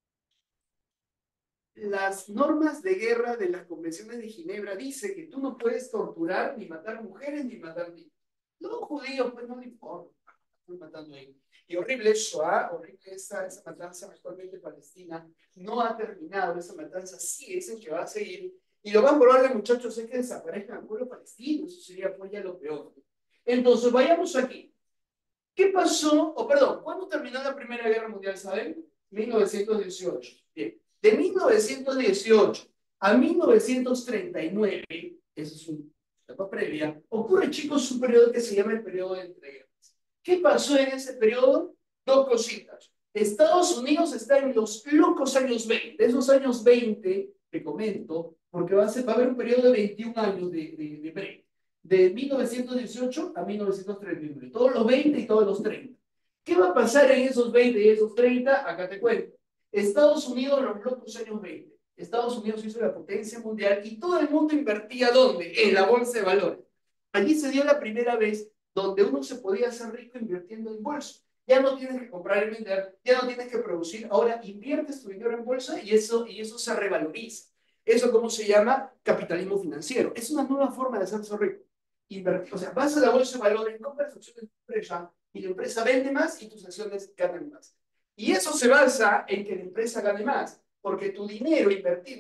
Las normas de guerra de las convenciones de Ginebra dicen que tú no puedes torturar, ni matar mujeres, ni matar niños. Los judíos, pues no le importa. Están matando ahí. Y horrible eso, ¿ah? Horrible esa matanza actualmente en Palestina. No ha terminado, esa matanza sigue, dicen que va a seguir. Y lo más probable, muchachos, es que desaparezca el pueblo palestino. Eso sería pues ya lo peor. Entonces, vayamos aquí. ¿Qué pasó? O perdón, ¿cuándo terminó la Primera Guerra Mundial, saben? 1918. Bien. De 1918 a 1939, esa es una etapa previa, ocurre, chicos, un periodo que se llama el periodo de entreguerras. ¿Qué pasó en ese periodo? Dos cositas. Estados Unidos está en los locos años 20. Esos años 20, te comento, porque va a haber un periodo de 21 años de break. De 1918 a 1939. Todos los 20 y todos los 30. ¿Qué va a pasar en esos 20 y esos 30? Acá te cuento. Estados Unidos, los locos años 20. Estados Unidos hizo la potencia mundial y todo el mundo invertía ¿dónde? En la bolsa de valores. Allí se dio la primera vez donde uno se podía hacer rico invirtiendo en bolsa. Ya no tienes que comprar y vender, ya no tienes que producir, ahora inviertes tu dinero en bolsa y eso se revaloriza. ¿Eso cómo se llama? Capitalismo financiero. Es una nueva forma de hacerse rico. Invertir, o sea, vas a la bolsa de valores, compras acciones de tu empresa y la empresa vende más y tus acciones ganan más. Y eso se basa en que la empresa gane más, porque tu dinero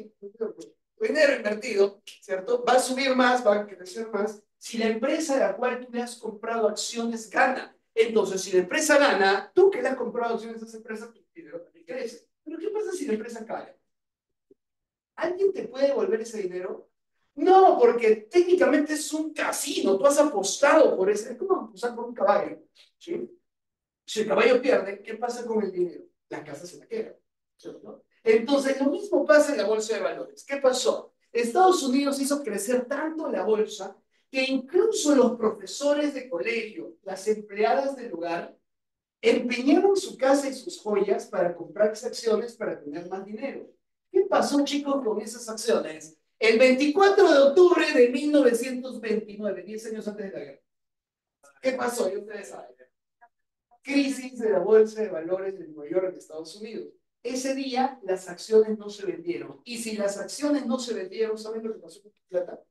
invertido, ¿cierto? Va a subir más, va a crecer más, si la empresa a la cual tú le has comprado acciones gana. Entonces, si la empresa gana, tú que le has comprado acciones a esa empresa, tu dinero también crece. Pero ¿qué pasa si la empresa cae? ¿Alguien te puede devolver ese dinero? No, porque técnicamente es un casino, tú has apostado por ese, es como apostar por un caballo, ¿sí? Si el caballo pierde, ¿qué pasa con el dinero? La casa se la queda, ¿cierto? Entonces, lo mismo pasa en la bolsa de valores. ¿Qué pasó? Estados Unidos hizo crecer tanto la bolsa que incluso los profesores de colegio, las empleadas del lugar, empeñaron su casa y sus joyas para comprar acciones para tener más dinero. ¿Qué pasó, chicos, con esas acciones? El 24 de octubre de 1929, 10 años antes de la guerra. ¿Qué pasó? Y ustedes saben. Crisis de la bolsa de valores de Nueva York en Estados Unidos. Ese día las acciones no se vendieron. Y si las acciones no se vendieron, ¿saben lo que pasó con tu plata?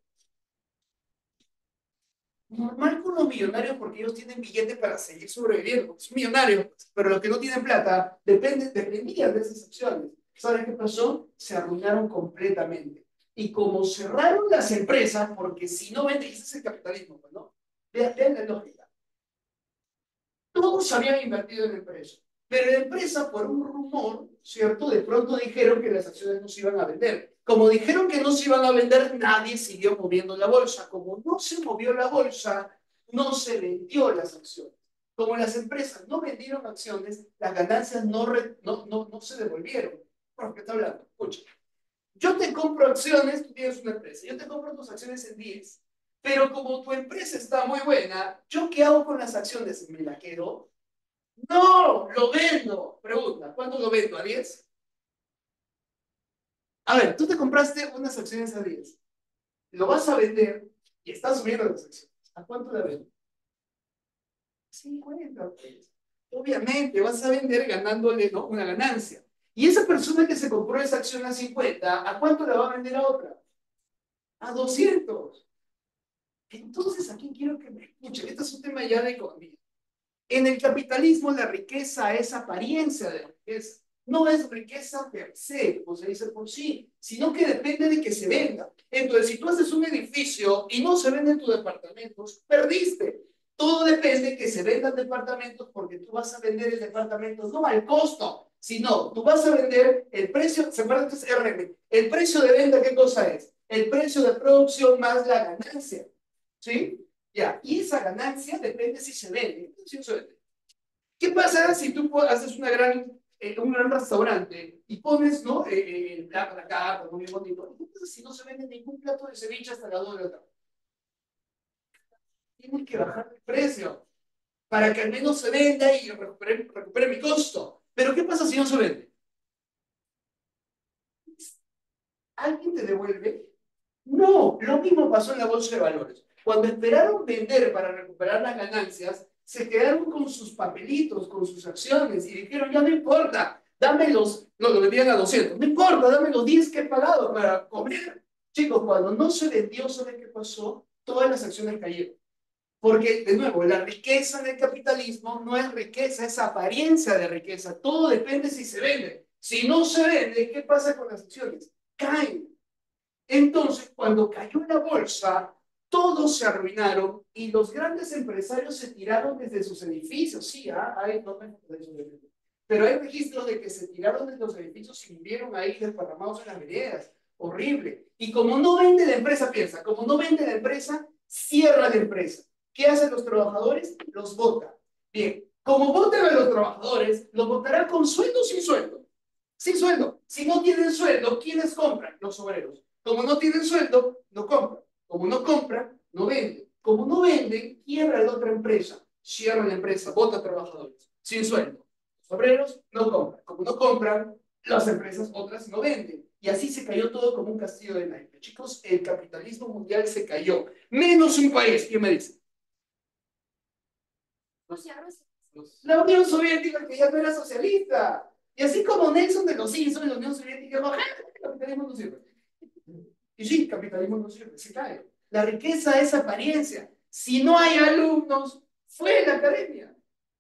Normal con los millonarios porque ellos tienen billetes para seguir sobreviviendo. Son millonarios, pero los que no tienen plata dependían de esas acciones. ¿Saben qué pasó? Se arruinaron completamente. Y como cerraron las empresas, porque si no venden, ese es el capitalismo, ¿no? Vean la lógica. Todos habían invertido en empresas. Pero la empresa, por un rumor, ¿cierto? De pronto dijeron que las acciones no se iban a vender. Como dijeron que no se iban a vender, nadie siguió moviendo la bolsa. Como no se movió la bolsa, no se vendió las acciones. Como las empresas no vendieron acciones, las ganancias no se devolvieron. ¿Por qué está hablando? Escucha. Yo te compro acciones, tú tienes una empresa, yo te compro tus acciones en 10, pero como tu empresa está muy buena, ¿yo qué hago con las acciones? ¿Me la quedo? No, lo vendo. Pregunta, ¿cuánto lo vendo? ¿A 10? A ver, tú te compraste unas acciones a 10, lo vas a vender y estás subiendo las acciones. ¿A cuánto la vendes? 50, pues. Obviamente vas a vender ganándole, ¿no?, una ganancia. Y esa persona que se compró esa acción a 50, ¿a cuánto la va a vender a otra? A 200. Entonces, aquí quiero que me escuchen. Este es un tema ya de economía. En el capitalismo, la riqueza es apariencia de riqueza. No es riqueza per se, como se dice por sí, sino que depende de que se venda. Entonces, si tú haces un edificio y no se venden tus departamentos, perdiste. Todo depende de que se vendan departamentos porque tú vas a vender el departamento no al costo, sino tú vas a vender el precio, ¿se acuerdan? Entonces, RM, el precio de venta, ¿qué cosa es? El precio de producción más la ganancia. ¿Sí? Ya, y esa ganancia depende si se vende. Si no se vende. ¿Qué pasa si tú haces un gran restaurante y pones, ¿no?, la carta, muy bonito? ¿Qué pasa si no se vende ningún plato de ceviche hasta la 2 de la tarde? Tienes que bajar el precio para que al menos se venda y recupere mi costo. Pero ¿qué pasa si no se vende? ¿Alguien te devuelve? No, lo mismo pasó en la bolsa de valores. Cuando esperaron vender para recuperar las ganancias, se quedaron con sus papelitos, con sus acciones y dijeron, ya no importa, dame no, lo vendían a 200, no importa, dame los 10 que he pagado para comer. Chicos, cuando no se vendió, ¿saben qué pasó? Todas las acciones cayeron. Porque, de nuevo, la riqueza del capitalismo no es riqueza, es apariencia de riqueza. Todo depende si se vende. Si no se vende, ¿qué pasa con las acciones? Caen. Entonces, cuando cayó la bolsa, todos se arruinaron y los grandes empresarios se tiraron desde sus edificios. Sí, hay no de esos edificios. Pero hay registros de que se tiraron desde los edificios y vivieron ahí desparramados en las veredas. Horrible. Y como no vende la empresa, piensa, como no vende la empresa, cierra la empresa. ¿Qué hacen los trabajadores? Los votan. Bien, como votan a los trabajadores, los votarán con sueldo o sin sueldo. Sin sueldo. Si no tienen sueldo, ¿quiénes compran? Los obreros. Como no tienen sueldo, no compran. Como no compran, no venden. Como no venden, quiebra la otra empresa. Cierra la empresa, vota a trabajadores. Sin sueldo. Los obreros no compran. Como no compran, las empresas otras no venden. Y así se cayó todo como un castillo de naipes. Chicos, el capitalismo mundial se cayó. Menos un país. ¿Quién me dice? La Unión Soviética, que ya no era socialista. Y así como Nelson de los hizo en la Unión Soviética, no, el capitalismo no sirve. Y sí, el capitalismo no sirve, se cae. La riqueza es apariencia. Si no hay alumnos, fue la academia.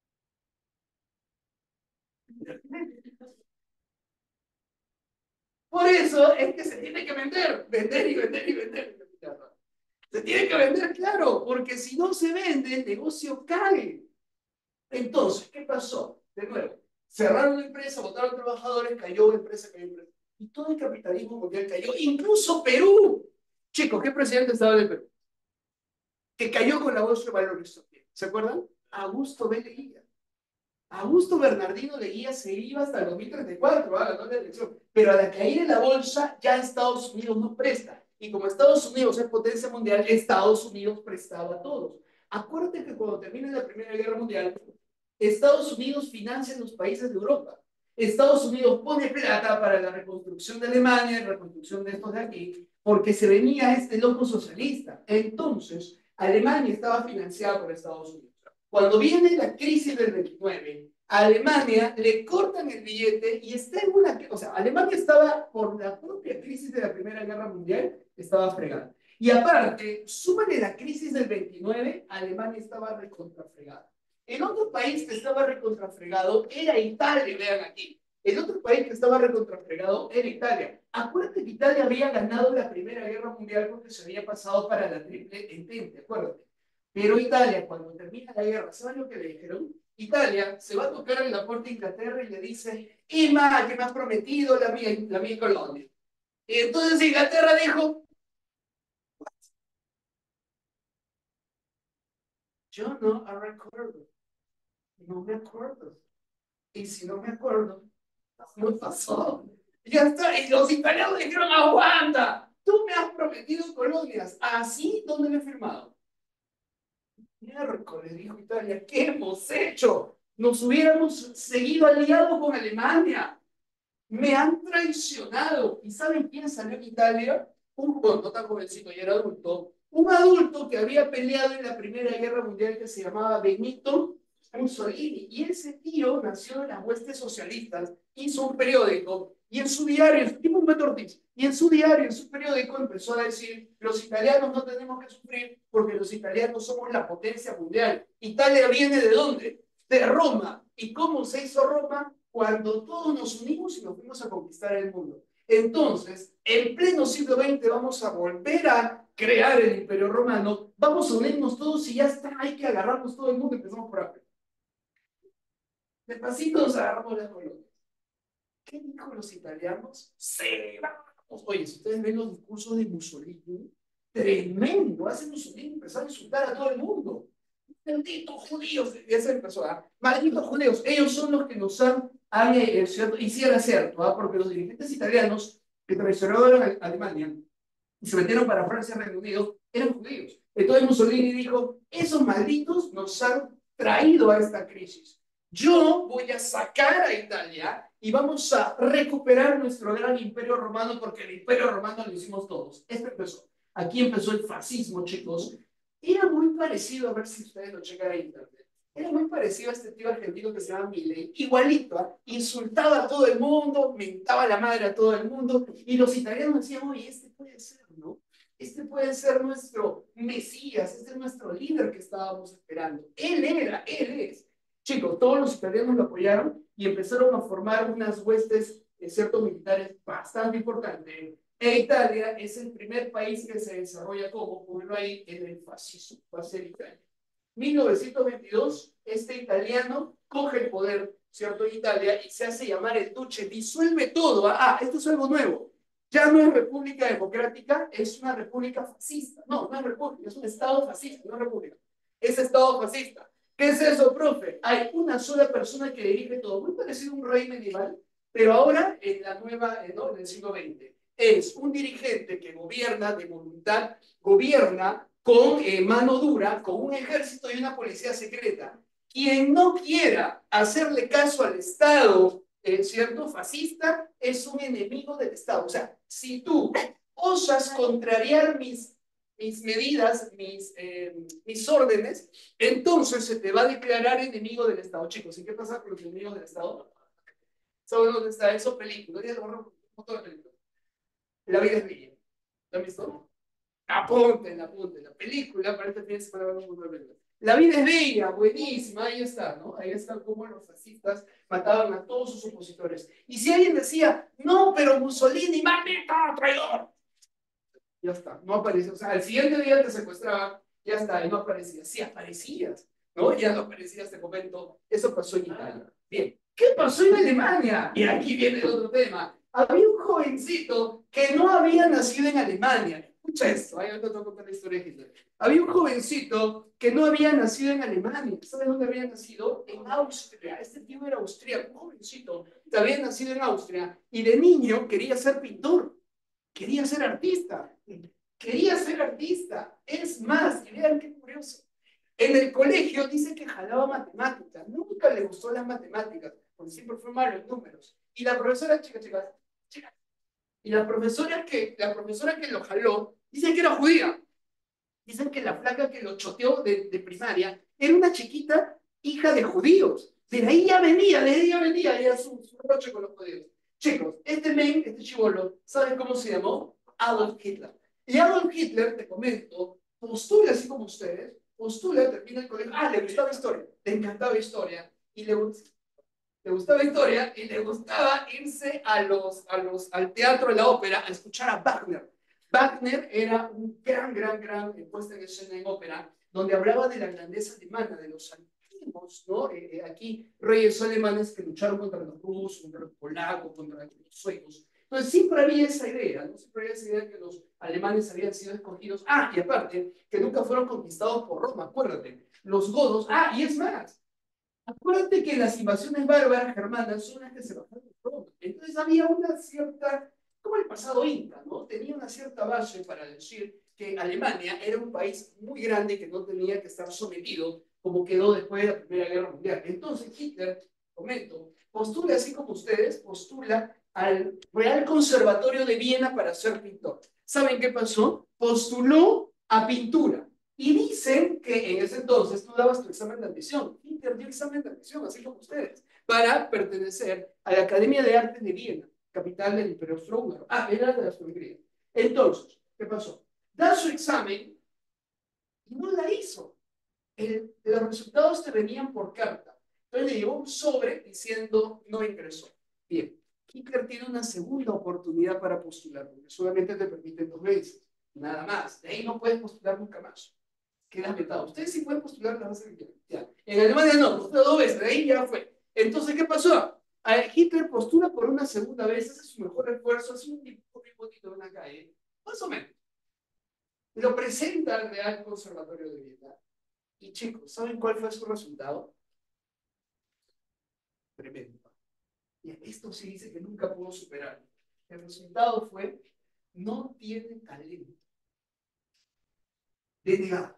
Por eso es que se tiene que vender, vender y vender y vender. Se tiene que vender, claro, porque si no se vende, el negocio cae. Entonces, ¿qué pasó? De nuevo, cerraron la empresa, votaron trabajadores, cayó la empresa, cayó la empresa. Y todo el capitalismo mundial cayó, incluso Perú. Chicos, ¿qué presidente estaba de Perú? Que cayó con la bolsa de valores también. ¿Se acuerdan? Augusto B. Leguía. Augusto Bernardino Leguía se iba hasta el 2034, ganó la elección. Pero a la caída de la bolsa, ya Estados Unidos no presta. Y como Estados Unidos es potencia mundial, Estados Unidos prestaba a todos. Acuérdate que cuando termine la Primera Guerra Mundial, Estados Unidos financia a los países de Europa. Estados Unidos pone plata para la reconstrucción de Alemania, la reconstrucción de estos de aquí, porque se venía este loco socialista. Entonces, Alemania estaba financiada por Estados Unidos. Cuando viene la crisis del 29, a Alemania le cortan el billete y está en una... O sea, Alemania estaba, por la propia crisis de la Primera Guerra Mundial, estaba fregada. Y aparte, súmale la crisis del 29, Alemania estaba recontrafregada. El otro país que estaba recontrafregado era Italia, vean aquí. El otro país que estaba recontrafregado era Italia. Acuérdate que Italia había ganado la Primera Guerra Mundial porque se había pasado para la Triple Entente, acuérdate. Pero Italia, cuando termina la guerra, ¿saben lo que le dijeron? Italia se va a tocar en la puerta de Inglaterra y le dice, Ima, que me has prometido la mía colonia. Y entonces Inglaterra dijo, yo no recuerdo, no me acuerdo. Y si no me acuerdo, no pasó. Y ya está. Y los italianos dijeron, aguanta, tú me has prometido colonias. ¿Así? ¿Dónde me he firmado? Miércoles, dijo Italia, ¿qué hemos hecho? Nos hubiéramos seguido aliados con Alemania. Me han traicionado. ¿Y saben quién salió en Italia? Bueno, no tan jovencito, ya era adulto. Un adulto que había peleado en la Primera Guerra Mundial que se llamaba Benito Mussolini. Y ese tío nació en las huestes socialistas, hizo un periódico y en su diario, tipo un Beto Ortiz, y en su diario, en su periódico empezó a decir, los italianos no tenemos que sufrir porque los italianos somos la potencia mundial. ¿Italia viene de dónde? De Roma. ¿Y cómo se hizo Roma? Cuando todos nos unimos y nos fuimos a conquistar el mundo. Entonces, en pleno siglo XX vamos a volver a crear el Imperio Romano, vamos a unirnos todos y ya está, hay que agarrarnos todo el mundo, empezamos por África. Despacito nos agarramos las colonias. ¿Qué dijo los italianos? ¡Se vamos! Oye, si ustedes ven los discursos de Mussolini, tremendo, hace Mussolini empezar a insultar a todo el mundo. Malditos judíos, esa empezó a, malditos judíos, ellos son los que nos han cierto, y sí era cierto, porque los dirigentes italianos que traicionaron a Alemania y se metieron para Francia y Reino Unido eran judíos. Entonces Mussolini dijo, esos malditos nos han traído a esta crisis. Yo voy a sacar a Italia y vamos a recuperar nuestro gran imperio romano porque el imperio romano lo hicimos todos. Esto empezó. Aquí empezó el fascismo, chicos. Era muy parecido, a ver si ustedes lo checan en internet. Era muy parecido a este tío argentino que se llama Milei, igualito, ¿eh? Insultaba a todo el mundo, mentaba la madre a todo el mundo, y los italianos decían, oye, este puede ser, ¿no? Este puede ser nuestro Mesías, este es nuestro líder que estábamos esperando. Él era, él es. Chicos, todos los italianos lo apoyaron y empezaron a formar unas huestes, ciertos militares bastante importantes. E Italia es el primer país que se desarrolla como, ponlo ahí, en el fascismo, va a ser Italia. 1922, este italiano coge el poder, ¿cierto?, en Italia y se hace llamar el Duce, disuelve todo. Esto es algo nuevo. Ya no es república democrática, es una república fascista. No, no es república, es un estado fascista, no es república. Es estado fascista. ¿Qué es eso, profe? Hay una sola persona que dirige todo, muy parecido a un rey medieval, pero ahora en la nueva, ¿no?, en el siglo XX. Es un dirigente que gobierna de voluntad, gobierna con mano dura, con un ejército y una policía secreta. Quien no quiera hacerle caso al Estado, ¿cierto?, fascista, es un enemigo del Estado. O sea, si tú osas contrariar mis medidas, mis órdenes, entonces se te va a declarar enemigo del Estado. Chicos, ¿y qué pasa con los enemigos del Estado? ¿Saben dónde está eso? Película. La vida es bella. ¿La han visto? Apunten, apunten. La película para este fin de semana vamos a ver. La vida es bella, buenísima, ahí está, ¿no? Ahí está cómo los fascistas mataban a todos sus opositores. Y si alguien decía, no, pero Mussolini, maldito, traidor, ya está, no apareció. O sea, al siguiente día te secuestraban, ya está, y no aparecías. Sí aparecías, ¿no? Ya no aparecías, te comento. Eso pasó en Italia. Bien, ¿qué pasó en Alemania? Y aquí viene el otro tema. Había un jovencito que no había nacido en Alemania. Escucha esto, ahí te tengo que contar la historia de Hitler. Había un jovencito que no había nacido en Alemania. ¿Sabes dónde había nacido? En Austria. Este tío era austríaco, un jovencito que había nacido en Austria y de niño quería ser pintor. Quería ser artista. Quería ser artista. Es más, y vean qué curioso. En el colegio dice que jalaba matemáticas. Nunca le gustó las matemáticas, porque siempre fue malo en números. Y la profesora, chica, y la profesora que lo jaló, dice que era judía. Dicen que la flaca que lo choteó de primaria era una chiquita hija de judíos. De ahí ya venía ya su roche con los judíos. Chicos, este chibolo, ¿saben cómo se llamó? Adolf Hitler. Y Adolf Hitler, te comento, postula así como ustedes, postula, termina el colegio. Le gustaba historia, le encantaba historia, y le gustaba historia, y le gustaba irse al teatro, a la ópera, a escuchar a Wagner. Wagner era un gran puesta en escena en ópera, donde hablaba de la grandeza alemana, de los vimos, ¿no? Aquí reyes alemanes que lucharon contra los rusos, contra los polacos, contra los suecos. Entonces siempre había esa idea, ¿no? Siempre había esa idea de que los alemanes habían sido escogidos. Ah, y aparte, que nunca fueron conquistados por Roma, acuérdate. Los godos, y es más, acuérdate que las invasiones bárbaras germanas son las que se bajaron de Roma. Entonces había una cierta, como el pasado inca, ¿no? Tenía una cierta base para decir que Alemania era un país muy grande que no tenía que estar sometido como quedó después de la Primera Guerra Mundial. Entonces Hitler, comento, postula así como ustedes, postula al Real Conservatorio de Viena para ser pintor. ¿Saben qué pasó? Postuló a pintura. Y dicen que en ese entonces tú dabas tu examen de admisión. Hitler dio examen de admisión, así como ustedes, para pertenecer a la Academia de Artes de Viena, capital del Imperio Austrohúngaro. Era de la Austria-Hungría. Entonces, ¿qué pasó? Da su examen y no la hizo. Los resultados te venían por carta. Entonces le llevó un sobre diciendo no ingresó. Bien, Hitler tiene una segunda oportunidad para postular, porque solamente te permiten 2 veces. Nada más. De ahí no puedes postular nunca más. Quedas vetado. Ustedes sí pueden postular la base de ya. En Alemania no, postula 2 veces, de ahí ya fue. Entonces, ¿qué pasó? Hitler postula por una segunda vez, hace su mejor esfuerzo, hace un dibujo muy bonito en una calle, más o menos. Lo presenta al Real Conservatorio de Viena. Y chicos, ¿saben cuál fue su resultado? Tremendo. Y esto sí dice que nunca pudo superar. El resultado fue, no tiene talento. Denegado.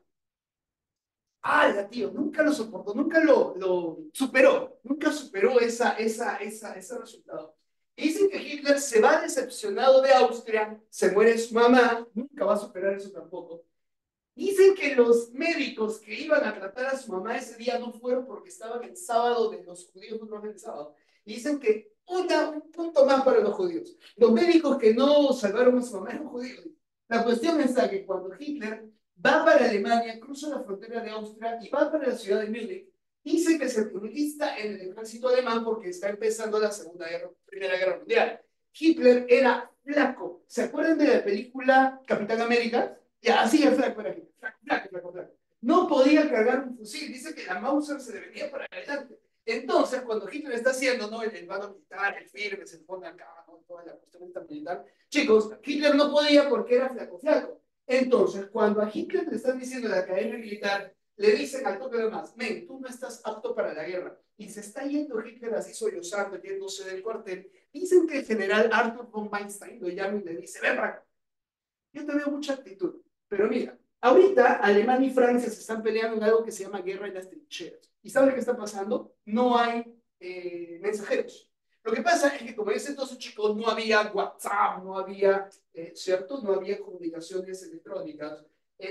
Tío, nunca lo soportó, nunca lo superó, nunca superó ese resultado. Dicen que Hitler se va decepcionado de Austria, se muere su mamá, nunca va a superar eso tampoco. Dicen que los médicos que iban a tratar a su mamá ese día no fueron porque estaban en sábado de los judíos, no trabajan el sábado. Dicen que un punto más para los judíos. Los médicos que no salvaron a su mamá eran judíos. La cuestión es que cuando Hitler va para Alemania, cruza la frontera de Austria y va para la ciudad de Múnich, dice que se enlista en el ejército alemán porque está empezando la Primera Guerra Mundial. Hitler era flaco. ¿Se acuerdan de la película Capitán América? Ya, así es flaco era Hitler. Flaco, flaco, flaco, flaco. No podía cargar un fusil. Dice que la Mauser se le venía para adelante. Entonces, cuando Hitler está haciendo, ¿no? El mando militar, el firme, se pone acá, ¿no? Toda la cuestión militar. Chicos, Hitler no podía porque era flaco, flaco. Entonces, cuando a Hitler le están diciendo en la academia militar, le dicen al toque de más, men, tú no estás apto para la guerra. Y se está yendo Hitler así sollozando, yéndose del cuartel. Dicen que el general Arthur von Weinstein lo llama y le dice, ven para acá. Yo te veo mucha actitud. Pero mira, ahorita Alemania y Francia se están peleando en algo que se llama guerra en las trincheras. ¿Y sabes qué está pasando? No hay mensajeros. Lo que pasa es que como dicen todos chicos, no había WhatsApp, no había, ¿cierto? No había comunicaciones electrónicas.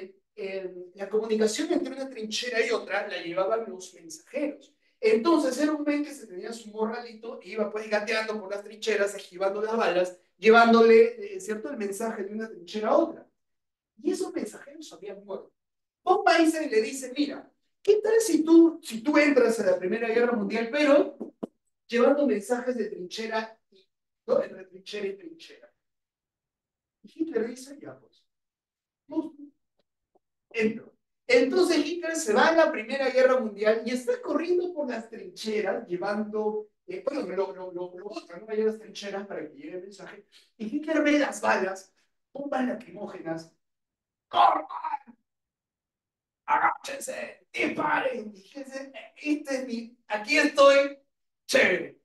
La comunicación entre una trinchera y otra la llevaban los mensajeros. Entonces era un men que se tenía su morralito e iba pues gateando por las trincheras, esquivando las balas, llevándole, ¿cierto?, el mensaje de una trinchera a otra. Y esos mensajeros habían muerto. Von Weizsäcker le dice, mira, ¿qué tal si tú entras a la Primera Guerra Mundial, pero llevando mensajes de trinchera, ¿no? Entre trinchera y trinchera? Y Hitler dice, ya pues, no, entro. Entonces Hitler se va a la Primera Guerra Mundial y está corriendo por las trincheras, llevando, bueno, lo botan, ¿no? Hay las trincheras para que llegue el mensaje. Y Hitler ve las balas, bombas lacrimógenas, ¡corran! ¡Agáchense! ¡Disparen! Fíjense, aquí estoy, chévere.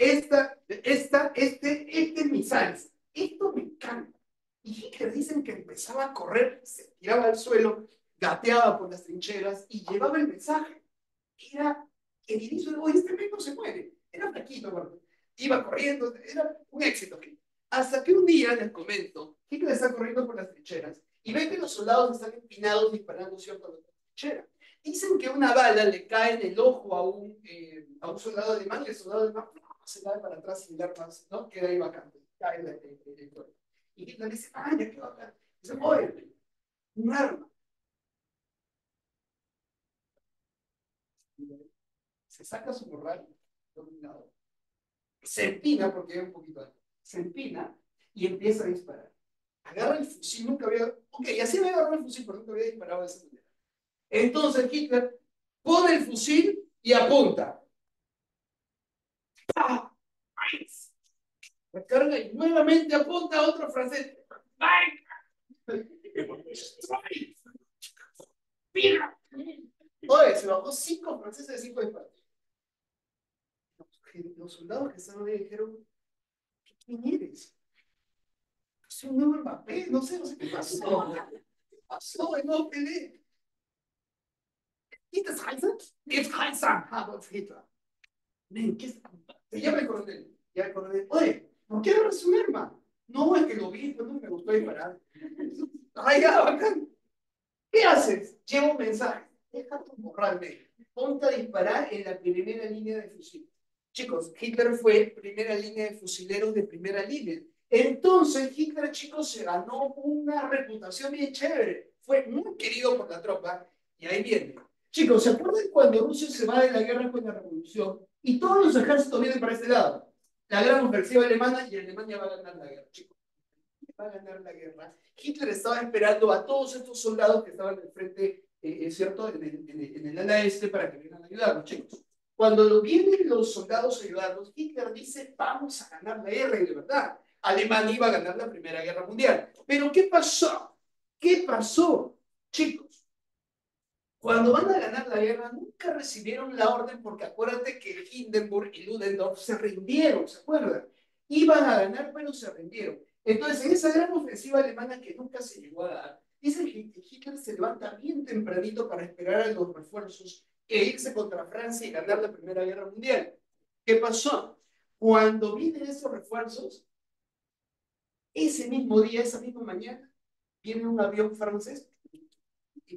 Este es mi salsa. Esto me encanta. Y Hitler dicen que empezaba a correr, se tiraba al suelo, gateaba por las trincheras y llevaba el mensaje. Era el inicio de, oye, este no se muere. Era flaquito, bueno. Iba corriendo, era un éxito. Hasta que un día, les comento, Hitler está corriendo por las trincheras y ve que los soldados están empinados disparando cierto a la trinchera. Dicen que una bala le cae en el ojo a un soldado alemán y el soldado alemán se da para atrás sin dar más, ¿no? Queda ahí vacante, cae en el cuerpo. Y Hitler dice, ya qué bacán. Dice, oye, un arma. Se saca su morral dominado, se empina, porque hay un poquito de, se empina y empieza a disparar. Agarra el fusil, nunca había, ok, así había agarrado el fusil, pero nunca había disparado de esa manera. Entonces Hitler pone el fusil y apunta. ¡Ah! Recarga y nuevamente apunta a otro francés. Oye, se bajó 5 franceses de 5 disparos. Los soldados que estaban ahí dijeron, ¿quién eres? Soy un nuevo Mbappé, no sé qué pasó. ¿Qué pasó? No peleé. ¿Qué es Heiser? ¿Qué es Heiser? Adolf Hitler. Men, ¿qué es? Te llama el coronel. Ya el coronel, oye, ¿por qué agarras un arma? No, es que lo vi, pues no me gustó disparar. Ay, ya, bacán. ¿Qué haces? Llevo un mensaje. Deja tu morral, ponte a disparar en la primera línea de fusil. Chicos, Hitler fue primera línea de fusileros de primera línea. Entonces, Hitler, chicos, se ganó una reputación bien chévere. Fue muy querido por la tropa. Y ahí viene. Chicos, ¿se acuerdan cuando Rusia se va de la guerra con la revolución? Y todos los ejércitos vienen para este lado. La gran ofensiva alemana y Alemania va a ganar la guerra, chicos. Va a ganar la guerra. Hitler estaba esperando a todos estos soldados que estaban al frente, ¿cierto? En el ala este para que vengan a ayudarnos, chicos. Cuando vienen los soldados a ayudarnos, Hitler dice, vamos a ganar la guerra, y de verdad, Alemania iba a ganar la Primera Guerra Mundial. Pero ¿qué pasó? ¿Qué pasó? Chicos, cuando van a ganar la guerra, nunca recibieron la orden, porque acuérdate que Hindenburg y Ludendorff se rindieron, ¿se acuerdan? Iban a ganar, pero se rindieron. Entonces, en esa gran ofensiva alemana que nunca se llegó a dar, dice que Hitler se levanta bien tempranito para esperar a los refuerzos e irse contra Francia y ganar la Primera Guerra Mundial. ¿Qué pasó? Cuando vienen esos refuerzos, ese mismo día, esa misma mañana, viene un avión francés y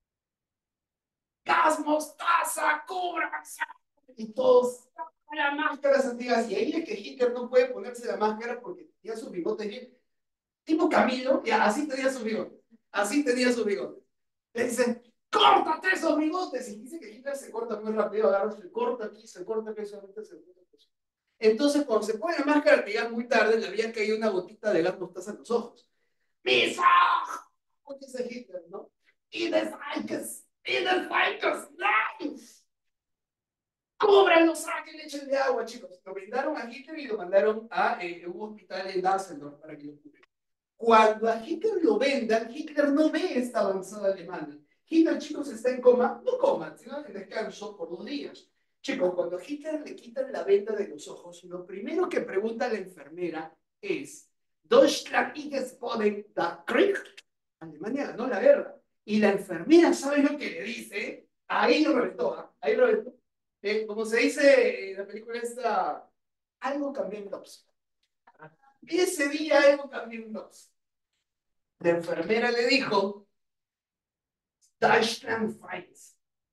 gas, mostaza, cúbranse. Y todos, las máscaras antiguas. Y ahí es que Hitler no puede ponerse la máscara porque tenía sus bigotes bien. Tipo Camilo, ya, así tenía sus bigotes. Así tenía sus bigotes. Le dicen, córtate esos bigotes. Y dice que Hitler se corta muy rápido, agarra, se corta aquí, se corta aquí, solamente se corta aquí. Entonces, cuando se pone la máscara, que ya muy tarde, le había caído una gotita de gas mostaza en los ojos. ¡Mis ojos! Dice Hitler, ¿no? Y des Falkes, ¡no! ¡Cúbranlo, saquen leche de agua, chicos! Lo brindaron a Hitler y lo mandaron a un hospital en Düsseldorf para que lo cubren. Cuando a Hitler lo vendan, Hitler no ve esta avanzada alemana. Hitler, chicos, está en coma, no coma, sino en descanso por 2 días. Chicos, cuando a Hitler le quitan la venda de los ojos, lo primero que pregunta la enfermera es, ¿Deutschland ist Boden da Krieg? Alemania ganó la guerra. Y la enfermera, ¿sabe lo que le dice? Ahí lo reventó, ¿eh? Ahí lo reventó. Como se dice en la película esta, algo cambió en Dobbs. Ese día algo cambió en Dobbs. La enfermera le dijo, Deutschland fights.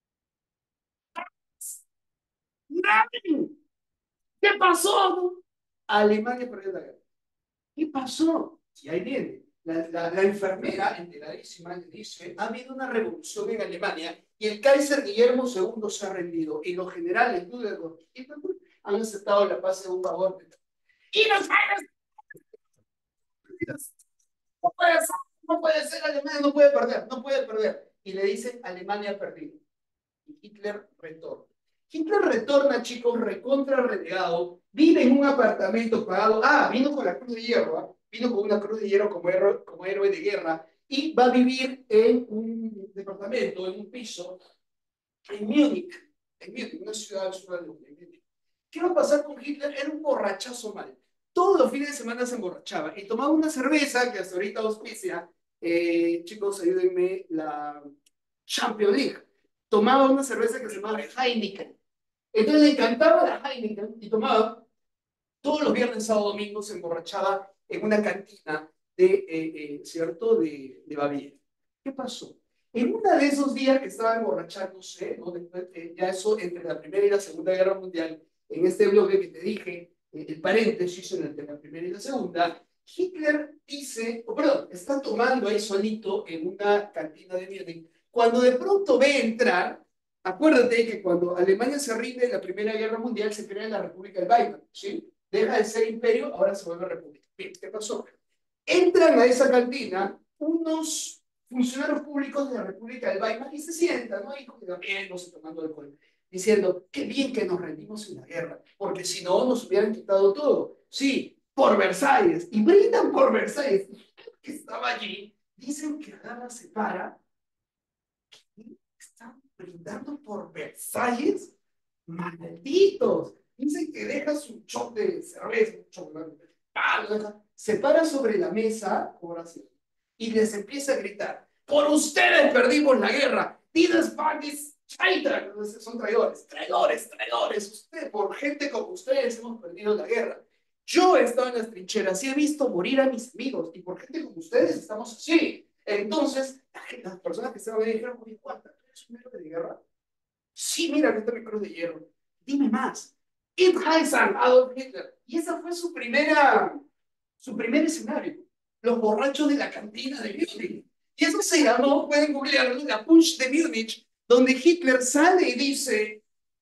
¿Qué pasó? Alemania perdió la guerra. ¿Qué pasó? Y ahí viene. La enfermera, enteradísima, le dice, ha habido una revolución en Alemania y el Kaiser Guillermo II se ha rendido y los generales Ludendorff y Hindenburg han aceptado la paz de un vagón. ¡Y los no puede ser, no puede ser, Alemania no puede perder, no puede perder! Y le dicen, Alemania ha perdido. Y Hitler retorna. Hitler retorna, chicos, recontra renegado, vive en un apartamento pagado. Ah, vino con la Cruz de Hierro, ¿eh? Vino con una Cruz de Hierro como héroe de guerra y va a vivir en un departamento, en un piso, en Múnich, una ciudad al sur de Múnich. ¿Qué va a pasar con Hitler? Era un borrachazo mal. Todos los fines de semana se emborrachaba y tomaba una cerveza que hasta ahorita auspicia, chicos, ayúdenme, la Champions League. Tomaba una cerveza que se llamaba Heineken. Entonces le encantaba la Heineken y tomaba todos los viernes, sábado, domingo, se emborrachaba en una cantina ¿cierto? De Baviera. ¿Qué pasó? En uno de esos días que estaba emborrachándose, ¿no? Después, ya eso entre la Primera y la Segunda Guerra Mundial, en este bloque que te dije, el paréntesis entre la Primera y la Segunda, Hitler dice, o perdón, está tomando ahí solito en una cantina de Múnich, cuando de pronto ve entrar, acuérdate que cuando Alemania se rinde en la Primera Guerra Mundial se crea la República del Weimar, ¿sí? Deja de ser imperio, ahora se vuelve república. Bien, ¿qué pasó? Entran a esa cantina unos funcionarios públicos de la República del Weimar y se sientan, ¿no? Y comiendo, tomando alcohol. diciendo, qué bien que nos rendimos en la guerra, porque si no nos hubieran quitado todo. Sí, por Versalles, y brindan por Versalles. Que estaba allí, dicen que Adama se para y están brindando por Versalles. Malditos. Dicen que deja su shot de cerveza, un chocolate, se para sobre la mesa, ahora sí, y les empieza a gritar, por ustedes perdimos la guerra, dieses bandits, traitors, son traidores, traidores, traidores, usted, por gente como ustedes hemos perdido la guerra. Yo he estado en las trincheras y he visto morir a mis amigos, y por gente como ustedes estamos así. Entonces, las personas que estaban ahí dijeron, oye, Juan, ¿tú eres un héroe de guerra? Sí, mira, aquí está mi cruz de hierro. Dime más. Ib Heisan, Adolf Hitler. Y esa fue su primer escenario. Los borrachos de la cantina de Múnich. Y eso se llamó, pueden googlearlo, la Punch de Múnich, donde Hitler sale y dice,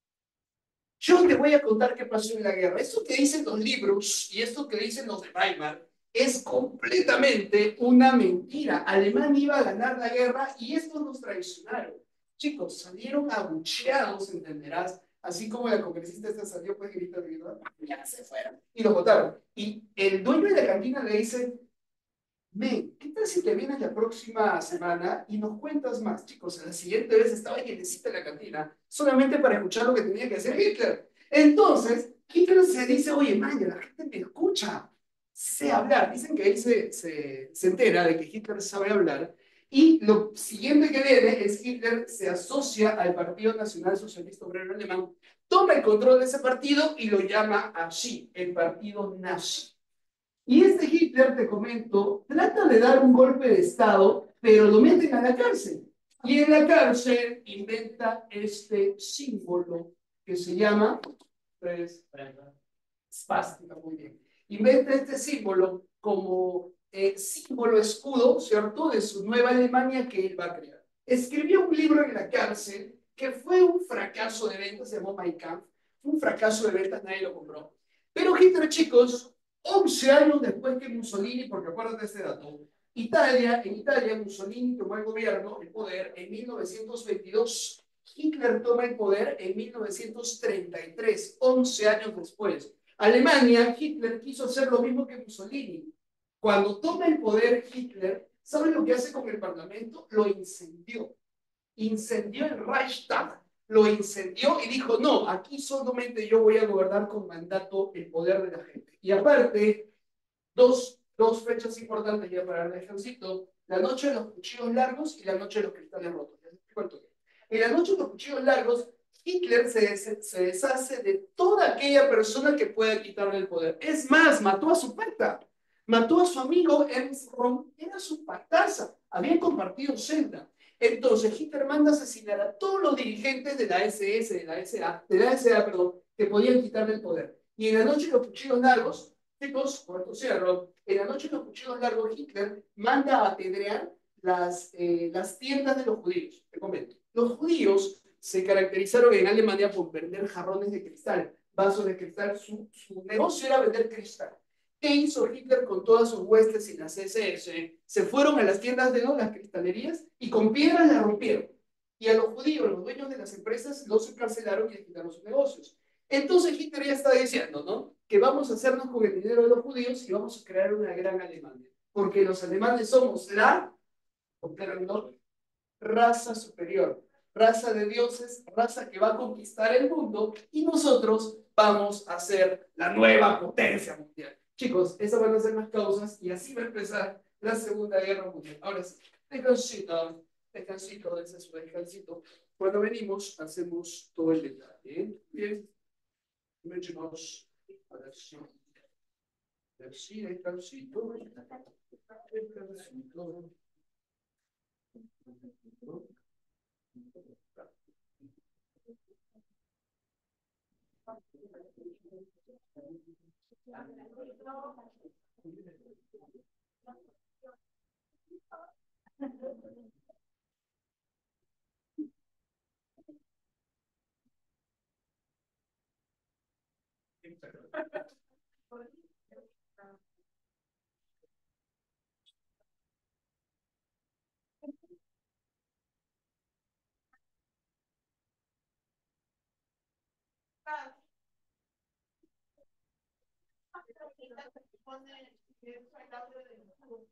yo te voy a contar qué pasó en la guerra. Esto que dicen los libros y esto que dicen los de Weimar es completamente una mentira. Alemania iba a ganar la guerra y estos nos traicionaron. Chicos, salieron abucheados, entenderás. Así como la congresista esta salió, pues gritando, ya se fueron. Y lo votaron. Y el dueño de la cantina le dice, men, ¿qué tal si te vienes la próxima semana y nos cuentas más? Chicos, a la siguiente vez estaba llenecita la cantina, solamente para escuchar lo que tenía que hacer Hitler. Entonces, Hitler se dice, oye, man, la gente me escucha, sé hablar. Dicen que él se entera de que Hitler sabe hablar. Y lo siguiente que viene es Hitler se asocia al Partido Nacional Socialista Obrero Alemán, toma el control de ese partido y lo llama así, el Partido Nazi. Y este Hitler, te comento, trata de dar un golpe de Estado, pero lo meten a la cárcel. Y en la cárcel inventa este símbolo que se llama, pues, espástica, muy bien. Inventa este símbolo como símbolo escudo, ¿cierto?, de su nueva Alemania que él va a crear. Escribió un libro en la cárcel que fue un fracaso de ventas, se llamó Mein Kampf, un fracaso de ventas, nadie lo compró. Pero Hitler, chicos, 11 años después que Mussolini, porque acuérdate de este dato, en Italia Mussolini tomó el gobierno, el poder, en 1922. Hitler toma el poder en 1933, 11 años después. Alemania, Hitler quiso hacer lo mismo que Mussolini. Cuando toma el poder Hitler, ¿sabe lo que hace con el Parlamento? Lo incendió. Incendió el Reichstag, lo incendió y dijo, no, aquí solamente yo voy a gobernar con mandato el poder de la gente. Y aparte, dos fechas importantes ya para el ejército, la noche de los cuchillos largos y la noche de los cristales rotos. En la noche de los cuchillos largos, Hitler se deshace de toda aquella persona que pueda quitarle el poder. Es más, mató a su pata, mató a su amigo Ernst Röhm, era su pataza, habían compartido celda. Entonces Hitler manda a asesinar a todos los dirigentes de la SS, de la SA, perdón, que podían quitarle el poder. Y en la noche de los cuchillos largos, chicos, por esto cierro, en la noche de los cuchillos largos, Hitler manda a apedrear las tiendas de los judíos. Te comento. Los judíos se caracterizaron en Alemania por vender jarrones de cristal, vasos de cristal. Su negocio era vender cristal. ¿Qué hizo Hitler con todas sus huestes y las SS? Se fueron a las tiendas de las cristalerías y con piedras las rompieron. Y a los judíos, los dueños de las empresas, los encarcelaron y les quitaron sus negocios. Entonces Hitler ya está diciendo, ¿no?, que vamos a hacernos con el dinero de los judíos y vamos a crear una gran Alemania. Porque los alemanes somos raza superior, raza de dioses, raza que va a conquistar el mundo y nosotros vamos a ser la nueva potencia mundial. Chicos, esas van a ser las causas y así va a empezar la Segunda Guerra Mundial. Ahora sí, descansito, descansito, descansito. Cuando venimos, hacemos todo el detalle. ¿Eh? Bien, mencionamos a ver si, descansito, descansito. Pone que es el audio de YouTube.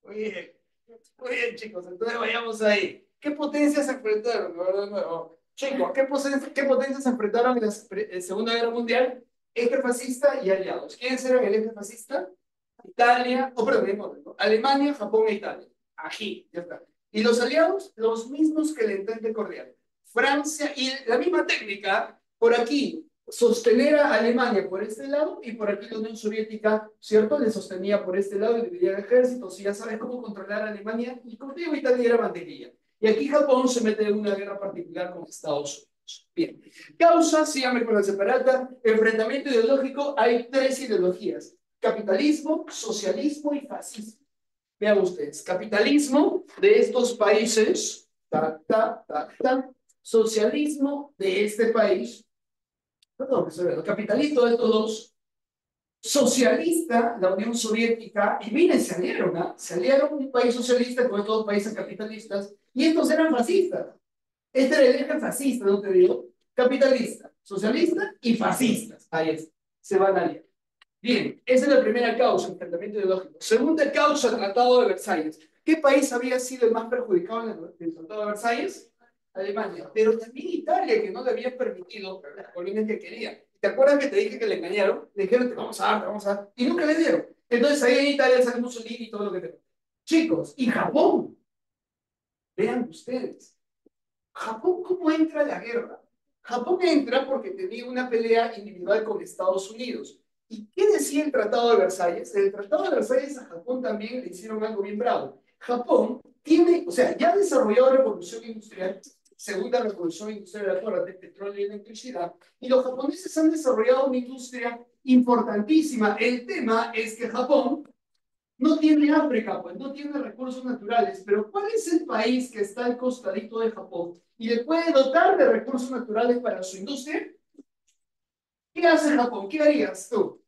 Muy bien. Muy bien, chicos. Entonces vayamos ahí. ¿Qué potencias se enfrentaron? De nuevo. Chicos, ¿qué potencias se enfrentaron en la Segunda Guerra Mundial? Eje fascista y aliados. ¿Quiénes eran el eje fascista? Italia, perdón, en orden, ¿no? Alemania, Japón e Italia. Aquí, ya está. Y los aliados, los mismos que el Entente Cordial. Francia, y la misma técnica, por aquí, sostener a Alemania por este lado y por aquí la Unión Soviética, ¿cierto? Le sostenía por este lado y dividía el ejército. Si ya sabes cómo controlar a Alemania, y contigo Italia era mantequilla. Y aquí Japón se mete en una guerra particular con Estados Unidos. Bien. Causa, síganme con la separata, enfrentamiento ideológico, hay tres ideologías: capitalismo, socialismo y fascismo. Vean ustedes, capitalismo de estos países, socialismo de este país, perdón, que estoy viendo, capitalista de estos dos, socialista, la Unión Soviética, y miren, se aliaron un país socialista con estos dos países capitalistas, y estos eran fascistas. Este era el eje fascista, no te digo, capitalista, socialista y fascistas. Ahí está, se van a aliar. Bien, esa es la primera causa, enfrentamiento ideológico. Segunda causa, Tratado de Versalles. ¿Qué país había sido el más perjudicado en el Tratado de Versalles? Alemania, pero también Italia, que no le había permitido las colonias que quería. ¿Te acuerdas que te dije que le engañaron? Le dijeron, te vamos a dar, te vamos a dar, y nunca le dieron. Entonces ahí en Italia sale Mussolini y todo lo que te... Chicos, y Japón, vean ustedes, Japón, ¿cómo entra a la guerra? Japón entra porque tenía una pelea individual con Estados Unidos. ¿Y qué decía el Tratado de Versalles? En el Tratado de Versalles a Japón también le hicieron algo bien bravo. Japón tiene, o sea, ya ha desarrollado revolución industrial, segunda revolución industrial, acuérdate, petróleo y electricidad, y los japoneses han desarrollado una industria importantísima. El tema es que Japón no tiene África, pues no tiene recursos naturales, pero ¿cuál es el país que está al costadito de Japón y le puede dotar de recursos naturales para su industria? ¿Qué hace Japón? ¿Qué harías tú?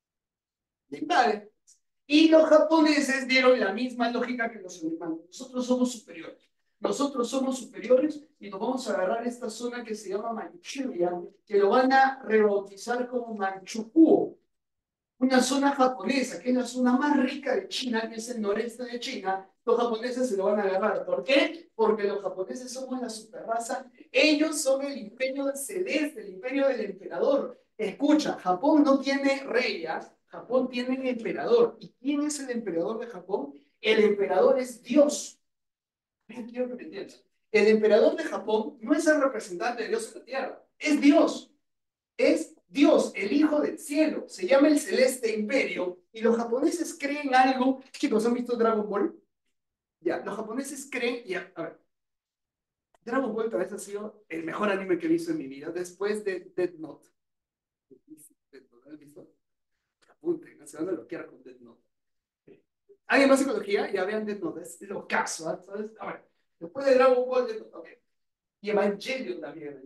Vale. Y los japoneses dieron la misma lógica que los alemanes. Nosotros somos superiores. Nosotros somos superiores y nos vamos a agarrar esta zona que se llama Manchuria, que lo van a rebautizar como Manchukuo, una zona japonesa, que es la zona más rica de China, que es el noreste de China. Los japoneses se lo van a agarrar. ¿Por qué? Porque los japoneses somos la superraza. Ellos son el imperio celeste, el imperio del emperador. Escucha, Japón no tiene reyes, Japón tiene un emperador. ¿Y quién es el emperador de Japón? El emperador es Dios. Quiero que me entiendas. El emperador de Japón no es el representante de Dios en la tierra, es Dios. Es Dios, el Hijo del Cielo. Se llama el Celeste Imperio. Y los japoneses creen algo. Chicos, ¿han visto Dragon Ball? Ya, los japoneses creen. Ya, a ver. Dragon Ball tal vez ha sido el mejor anime que he visto en mi vida, después de Death Note. Death Note, ¿has visto? Apunten, se van a bloquear con Death Note. ¿Alguien más psicología? Ya vean Death Note, es lo caso, ¿sabes? A ver, después de Dragon Ball, Death Note, ok. Y Evangelion también.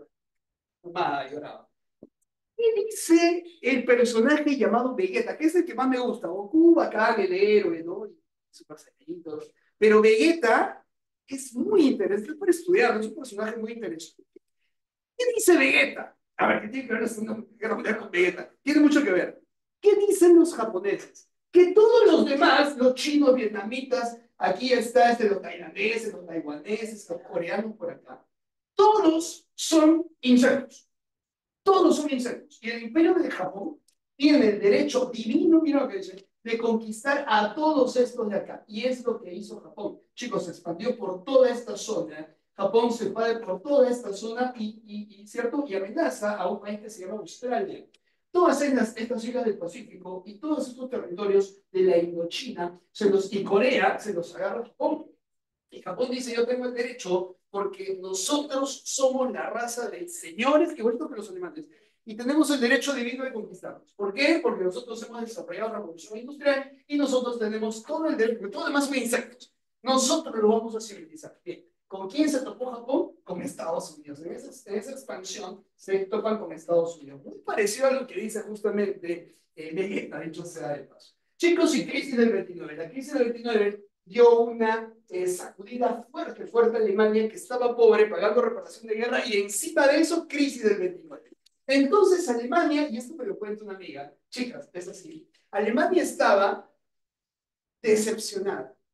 Mamá, lloraba. ¿Qué dice el personaje llamado Vegeta? Que es el que más me gusta. Goku, bacán, el héroe, ¿no? Y Super Saiyajin, todo. Pero Vegeta es muy interesante para estudiar, es un personaje muy interesante. ¿Qué dice Vegeta? A ver, ¿qué tiene que ver la Segunda Guerra Mundial con Vegeta? Tiene mucho que ver. ¿Qué dicen los japoneses? Que todos los demás, los chinos, vietnamitas, aquí está los tailandeses, los taiwaneses, los coreanos por acá, todos son insectos. Todos son insectos. Y el imperio de Japón tiene el derecho divino, mira lo que dice, de conquistar a todos estos de acá. Y es lo que hizo Japón. Chicos, se expandió por toda esta zona. Japón se expande por toda esta zona ¿cierto? Y amenaza a un país que se llama Australia. Todas estas islas del Pacífico y todos estos territorios de la Indochina y Corea se los agarra Japón. Y Japón dice, yo tengo el derecho porque nosotros somos la raza de señores, igual que los alemanes, y tenemos el derecho divino de conquistarnos. ¿Por qué? Porque nosotros hemos desarrollado la revolución industrial y nosotros tenemos todo el derecho, todo demás son insectos. Nosotros lo vamos a civilizar. Bien. ¿Con quién se topó Japón? Con Estados Unidos. En esa expansión se topan con Estados Unidos. Muy parecido a lo que dice justamente Vegeta, dicho sea de paso. Chicos, y crisis del 29. La crisis del 29 dio una sacudida fuerte, fuerte a Alemania, que estaba pobre, pagando reparación de guerra, y encima de eso, crisis del 29. Entonces Alemania, y esto me lo cuenta una amiga, chicas, es así, Alemania estaba decepcionada.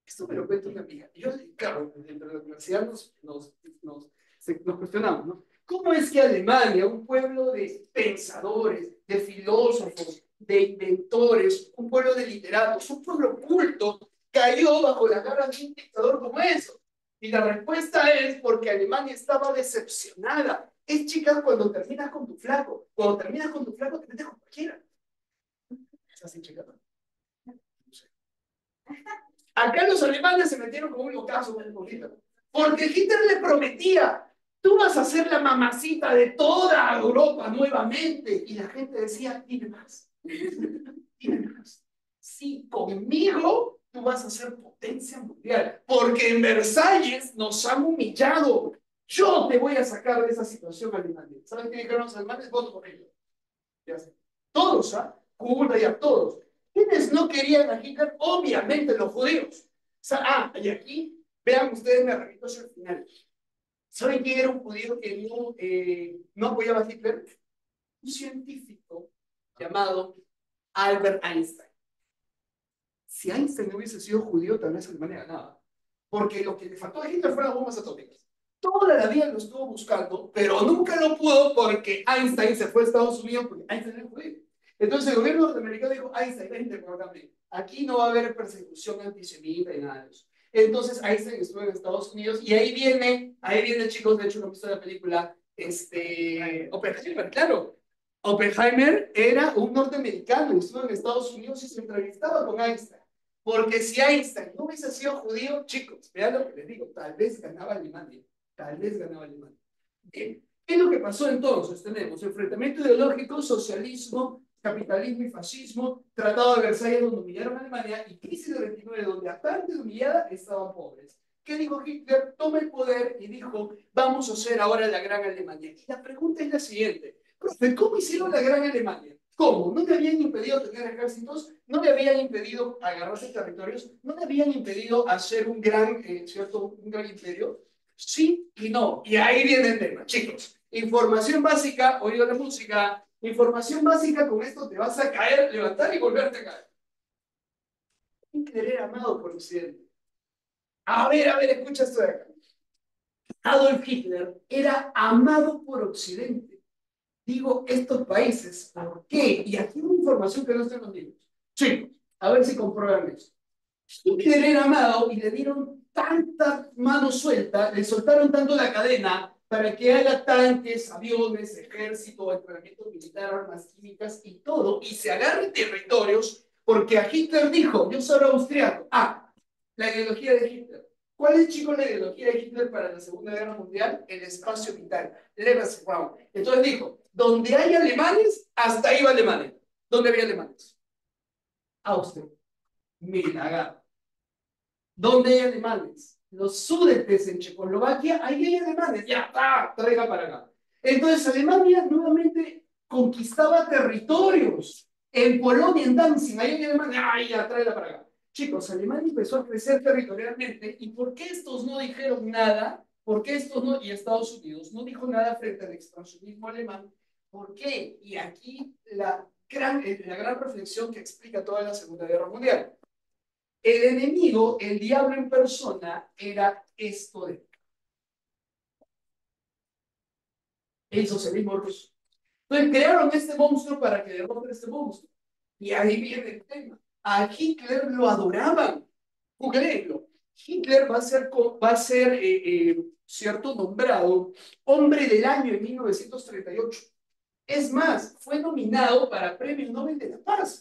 Esto me lo cuenta una amiga. Y yo, claro, dentro de la universidad nos cuestionamos, ¿no? ¿Cómo es que Alemania, un pueblo de pensadores, de filósofos, de inventores, un pueblo de literatos, un pueblo culto, cayó bajo la garra de un dictador como eso? Y la respuesta es porque Alemania estaba decepcionada. Es, chicas, cuando terminas con tu flaco. Cuando terminas con tu flaco, te metes con cualquiera. Es así, chicas. No sé. Acá los alemanes se metieron con un locazo con Hitler. Porque Hitler le prometía, tú vas a ser la mamacita de toda Europa nuevamente. Y la gente decía, dime más. Dime más. Sí, conmigo tú vas a ser potencia mundial. Porque en Versalles nos han humillado. Yo te voy a sacar de esa situación, Alemania. ¿Saben qué dijeron los alemanes? Voto por ellos. Ya sé. Todos, ¿ah? Cuba y a todos. ¿Quiénes no querían a Hitler? Obviamente los judíos. Y aquí, vean ustedes, me repito hacia el final. ¿Saben quién era un judío que no apoyaba a Hitler? Un científico llamado Albert Einstein. Si Einstein no hubiese sido judío, tal vez Alemania ganaba. Porque lo que le faltó a Hitler fueron las bombas atómicas. Toda la vida lo estuvo buscando, pero nunca lo pudo porque Einstein se fue a Estados Unidos porque Einstein era judío. Entonces el gobierno norteamericano dijo, Einstein, vente por acá. Aquí no va a haber persecución antisemita y nada de eso. Entonces Einstein estuvo en Estados Unidos y ahí viene chicos, de hecho no he visto la película, Oppenheimer, claro. Oppenheimer era un norteamericano, estuvo en Estados Unidos y se entrevistaba con Einstein. Porque si Einstein no hubiese sido judío, chicos, vean lo que les digo, tal vez ganaba Alemania. Tal vez ganaba Alemania. Bien. ¿Qué es lo que pasó entonces? Tenemos enfrentamiento ideológico, socialismo, capitalismo y fascismo, Tratado de Versalles donde humillaron a Alemania y crisis de 29 donde aparte de humillada estaban pobres. ¿Qué dijo Hitler? Toma el poder y dijo, vamos a hacer ahora la Gran Alemania. Y la pregunta es la siguiente, profe, ¿cómo hicieron la Gran Alemania? ¿Cómo? ¿No le habían impedido tener ejércitos? ¿No le habían impedido agarrarse territorios? ¿No le habían impedido hacer un gran imperio? Sí y no. Y ahí viene el tema, chicos. Información básica, oído la música. Información básica, con esto te vas a caer, levantar y volverte a caer. Hitler era amado por Occidente. A ver, escucha esto de acá. Adolf Hitler era amado por Occidente. Digo estos países, ¿por qué? Y aquí hay una información que no está en los libros. Chicos, a ver si comprueban eso. Hitler era amado y le dieron tanta mano suelta, le soltaron tanto la cadena para que haga tanques, aviones, ejército, entrenamiento militar, armas químicas y todo, y se agarre territorios, porque a Hitler dijo, yo soy austriaco. La ideología de Hitler. ¿Cuál es, chicos, la ideología de Hitler para la Segunda Guerra Mundial? El espacio vital, Lebensraum. Entonces dijo, donde hay alemanes, hasta ahí va Alemania. ¿Dónde había alemanes? Austria. Milagro. ¿Dónde hay alemanes? Los Sudetes en Checoslovaquia, ahí hay alemanes. Ya está, traiga para acá. Entonces Alemania nuevamente conquistaba territorios. En Polonia, en Danzig, ahí hay alemanes. Ay, ya, tráela para acá. Chicos, Alemania empezó a crecer territorialmente. ¿Y por qué estos no dijeron nada? ¿Por qué estos no? Y Estados Unidos no dijo nada frente al expansionismo alemán. ¿Por qué? Y aquí la gran reflexión que explica toda la Segunda Guerra Mundial. El enemigo, el diablo en persona, era esto de el socialismo ruso. Entonces crearon este monstruo para que derroten este monstruo. Y ahí viene el tema. A Hitler lo adoraban. Googleenlo. Hitler va a ser cierto, nombrado hombre del año en 1938. Es más, fue nominado para Premio Nobel de la Paz.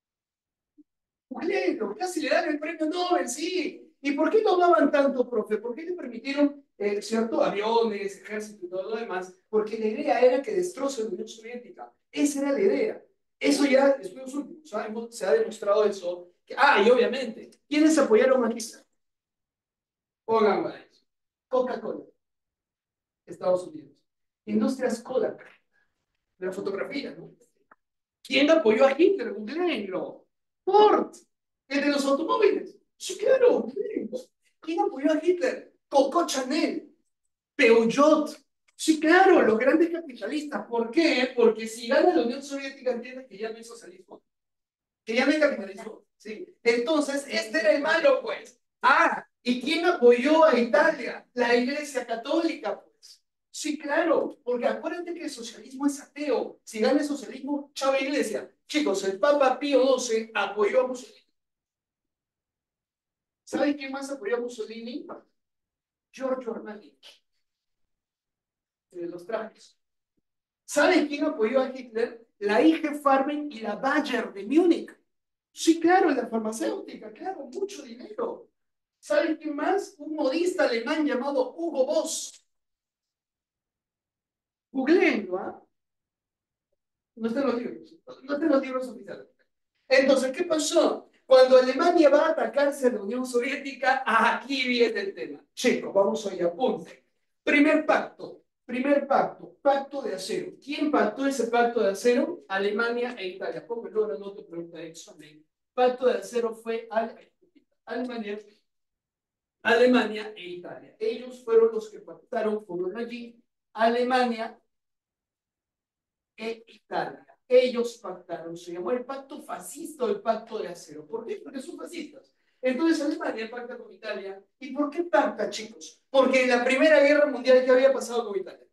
Bueno, casi le dan el premio Nobel, sí. ¿Y por qué tomaban tanto, profe? ¿Por qué le permitieron, cierto, aviones, ejército y todo lo demás? Porque la idea era que destroce la Unión Soviética. Esa era la idea. Eso ya, estudios últimos, se ha demostrado eso. Y obviamente, ¿quiénes apoyaron a Hitler? Pongan para eso. Coca-Cola, Estados Unidos. Industrias Kodak, de la fotografía, ¿no? ¿Quién apoyó a Hitler? Googleenlo. Ford, el de los automóviles. Sí, claro. ¿Quién apoyó a Hitler? Coco Chanel, Peugeot. Sí, claro, los grandes capitalistas. ¿Por qué? Porque si gana la Unión Soviética, entiende que ya no hay socialismo, que ya no hay capitalismo. ¿Sí? Entonces, este era el malo, pues. Ah, ¿y quién apoyó a Italia? La Iglesia Católica, pues. Sí, claro, porque acuérdate que el socialismo es ateo. Si gana el socialismo, chao Iglesia. Chicos, el Papa Pío XII apoyó a Mussolini. ¿Saben quién más apoyó a Mussolini? Giorgio Armani, de los trajes. ¿Saben quién apoyó a Hitler? La IG Farben y la Bayer de Múnich. Sí, claro, la farmacéutica, claro, mucho dinero. ¿Saben quién más? Un modista alemán llamado Hugo Boss. Googleenlo, ¿ah? No están los libros, no están los libros oficiales. Entonces, ¿qué pasó? Cuando Alemania va a atacarse a la Unión Soviética, aquí viene el tema. Chicos, vamos a ir a apunte. Pacto de acero. ¿Quién pactó ese pacto de acero? Alemania e Italia. Póngalo ahora, no te pregunta de examen. Pacto de acero fue Alemania, Alemania e Italia. Ellos fueron los que pactaron, fueron allí, Alemania e Italia. Ellos pactaron, se llamó el pacto fascista o el pacto de acero. ¿Por qué? Porque son fascistas. Entonces Alemania pacta con Italia. ¿Y por qué pacta, chicos? Porque en la Primera Guerra Mundial, ¿qué había pasado con Italia?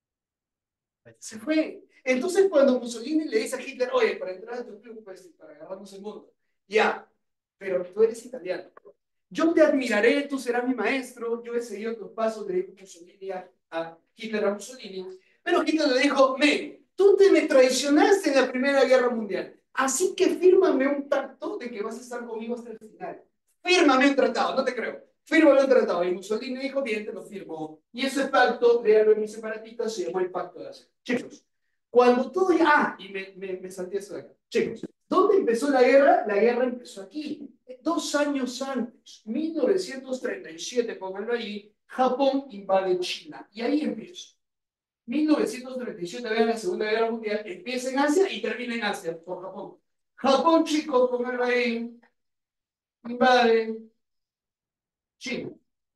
Se fue. Entonces cuando Mussolini le dice a Hitler, oye, para entrar a tu club, pues, para agarrarnos el mundo, ya, pero tú eres italiano. Yo te admiraré, tú serás mi maestro, yo he seguido tus pasos, le dijo Mussolini a Hitler a Mussolini, pero Hitler le dijo, tú me traicionaste en la Primera Guerra Mundial, así que fírmame un pacto de que vas a estar conmigo hasta el final. Fírmame un tratado, no te creo. Fírmame un tratado. Y Mussolini dijo, bien, te lo firmó. Y ese pacto, léalo en mis separatistas, se llamó el Pacto de Acero. Chicos, cuando todo ya... Ah, y me salté esto de acá. Chicos, ¿dónde empezó la guerra? La guerra empezó aquí. 2 años antes, 1937, pónganlo ahí, Japón invade China. Y ahí empieza. 1937, vean la Segunda Guerra Mundial, empieza en Asia y termina en Asia, por Japón. Japón, chicos, pónganlo ahí, invade China.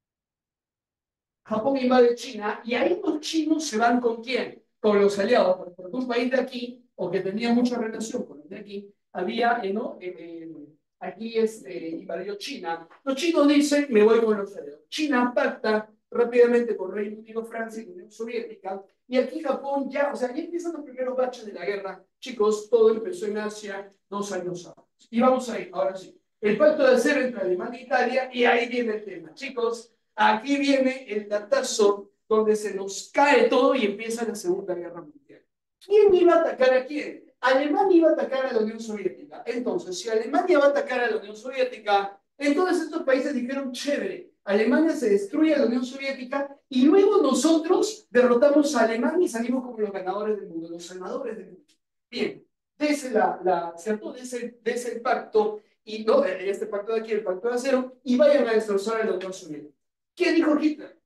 Japón invade China y ahí los chinos se van con quién? Con los aliados, porque un país de aquí, o que tenía mucha relación con los de aquí, había, ¿no? Aquí invadió China. Los chinos dicen, me voy con los aliados. China pacta rápidamente con Reino Unido, Francia y la Unión Soviética, y aquí Japón ya, o sea, ya empiezan los primeros baches de la guerra. Chicos, todo empezó en Asia 2 años antes. Y vamos a ir, ahora sí. El pacto de acero entre Alemania e Italia, y ahí viene el tema. Chicos, aquí viene el datazo donde se nos cae todo y empieza la Segunda Guerra Mundial. ¿Quién iba a atacar a quién? Alemania iba a atacar a la Unión Soviética. Entonces, si Alemania va a atacar a la Unión Soviética, entonces estos países dijeron, chévere, Alemania se destruye a la Unión Soviética y luego nosotros derrotamos a Alemania y salimos como los ganadores del mundo, los salvadores del mundo. Bien, ¿cierto? Dese el pacto, y no, este pacto de aquí, el pacto de acero, y vayan a destrozar a la Unión Soviética. ¿Qué dijo Hitler?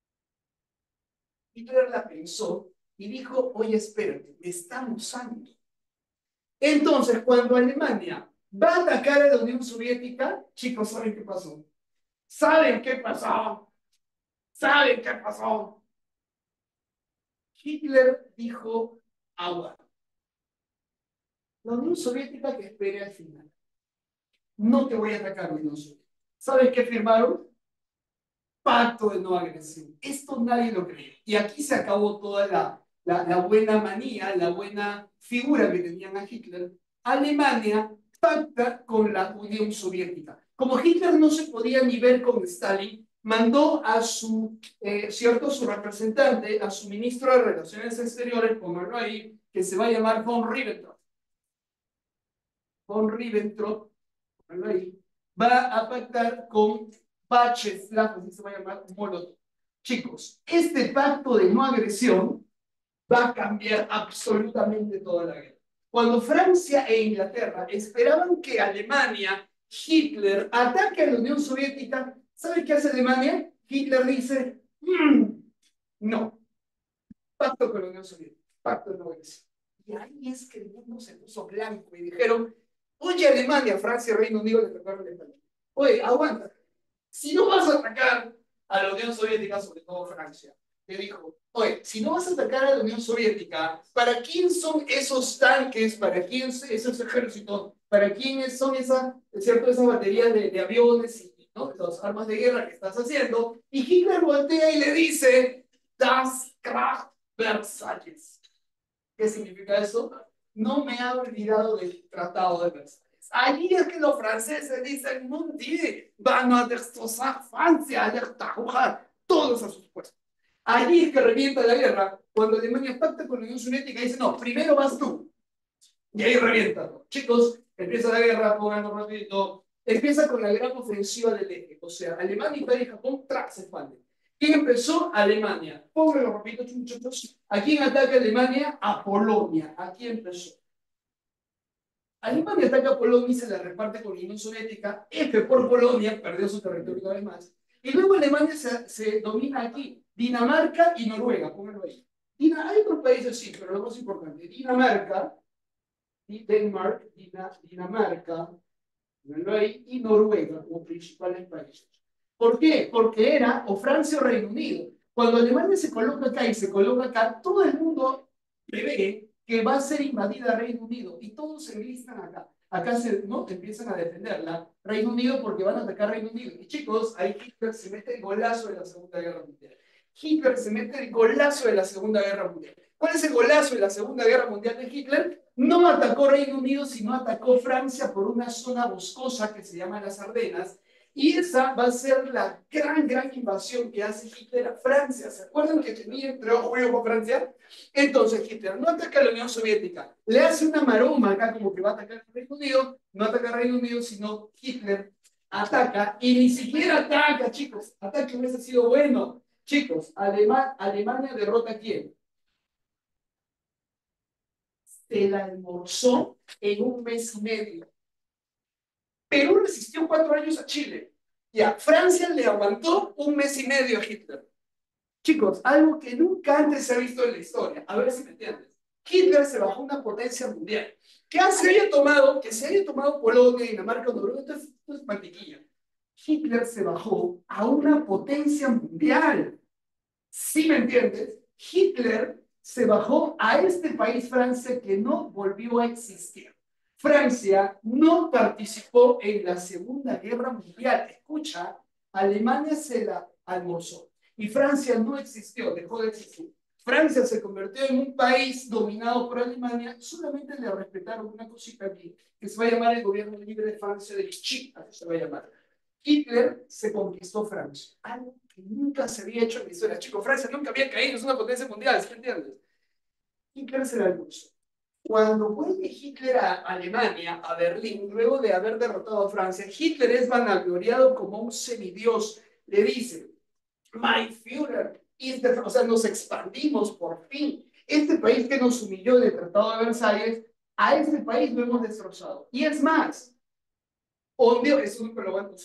Hitler la pensó y dijo, oye, espérate, me están usando. Entonces, cuando Alemania va a atacar a la Unión Soviética, chicos, ¿saben qué pasó? ¿Saben qué pasó? ¿Saben qué pasó? Hitler dijo, agua. La Unión Soviética que espere al final. No te voy a atacar, Unión Soviética. ¿Sabes qué firmaron? Pacto de no agresión. Esto nadie lo creyó. Y aquí se acabó toda la buena manía, la buena figura que tenían a Hitler. Alemania pacta con la Unión Soviética. Como Hitler no se podía ni ver con Stalin, mandó a su representante, a su ministro de Relaciones Exteriores, pónganlo ahí, que se va a llamar von Ribbentrop. Von Ribbentrop, pónganlo ahí, va a pactar con Václav, así se va a llamar, Molotov. Chicos, este pacto de no agresión va a cambiar absolutamente toda la guerra. Cuando Francia e Inglaterra esperaban que Alemania, Hitler, ataque a la Unión Soviética, ¿sabe qué hace Alemania? Hitler dice, no, pacto con la Unión Soviética, pacto de no agresión. Y ahí es que el mundo se puso blanco y dijeron, oye Alemania, Francia, Reino Unido, le tocaron el país. Oye, aguanta, si no vas a atacar a la Unión Soviética, sobre todo Francia, le dijo, oye, si no vas a atacar a la Unión Soviética, ¿para quién son esos tanques? ¿Para quién esos ejércitos? ¿Para quién son esas baterías de aviones y ¿no? Las armas de guerra que estás haciendo, y Hitler voltea y le dice, Das Kraft Versalles. ¿Qué significa eso? No me ha olvidado del Tratado de Versalles. Allí es que los franceses dicen, un día van a destrozar Francia, a desarrojar todos a sus puestos. Allí es que revienta la guerra, cuando Alemania pacta con la Unión Soviética y dice, no, primero vas tú. Y ahí revienta. Chicos, empieza la guerra, pónganlo rapidito. Empieza con la gran ofensiva del eje. O sea, Alemania, Italia y Japón, ¡trac! Se expanden. ¿Quién empezó? Alemania. Pónganlo rapidito, muchachos. ¿A quién ataca Alemania? A Polonia. Aquí empezó. Alemania ataca a Polonia y se la reparte con la Unión Soviética. F por Polonia, perdió su territorio una vez más. Y luego Alemania se domina aquí. Dinamarca y Noruega, pónganlo ahí. Hay otros países sí, pero lo más importante. Dinamarca, Dinamarca, y Noruega como principales países. ¿Por qué? Porque era o Francia o Reino Unido. Cuando Alemania se coloca acá y se coloca acá, todo el mundo prevé que va a ser invadida Reino Unido y todos se listan acá. Acá ¿no? Empiezan a defenderla Reino Unido porque van a atacar Reino Unido. Y chicos, ahí Hitler se mete el golazo de la Segunda Guerra Mundial. Hitler se mete el golazo de la Segunda Guerra Mundial. ¿Cuál es el golazo de la Segunda Guerra Mundial de Hitler? No atacó Reino Unido, sino atacó Francia por una zona boscosa que se llama las Ardenas. Y esa va a ser la gran invasión que hace Hitler a Francia. ¿Se acuerdan que tenía entre juego con Francia? Entonces Hitler no ataca a la Unión Soviética, le hace una maroma acá como que va a atacar al Reino Unido, no ataca al Reino Unido, sino Hitler ataca y ni siquiera ataca, chicos. Ataque hubiese sido bueno. Chicos, Alemania derrota a quién? Se la almorzó en un mes y medio. Perú resistió 4 años a Chile. Ya, Francia le aguantó un mes y medio a Hitler. Chicos, algo que nunca antes se ha visto en la historia. A ver si me entiendes. Hitler se bajó una potencia mundial. Que se haya tomado Polonia, Dinamarca, Noruega, esto es mantequilla. Hitler se bajó a una potencia mundial. ¿Sí me entiendes? Hitler se bajó a este país, Francia, que no volvió a existir. Francia no participó en la Segunda Guerra Mundial. Escucha, Alemania se la almorzó y Francia no existió, dejó de existir. Francia se convirtió en un país dominado por Alemania, solamente le respetaron una cosita aquí, que se va a llamar el Gobierno Libre de Francia de Vichy, así se va a llamar. Hitler se conquistó Francia, algo que nunca se había hecho en la historia. Chicos, Francia nunca había caído, es una potencia mundial, ¿sí me entiendes? Hitler se la almorzó. Cuando vuelve Hitler a Alemania, a Berlín, luego de haber derrotado a Francia, Hitler es vanagloriado como un semidios. Le dice, My Führer, o sea, nos expandimos por fin. Este país que nos humilló del Tratado de Versalles, a este país lo hemos destrozado. Y es más, ondeó, es un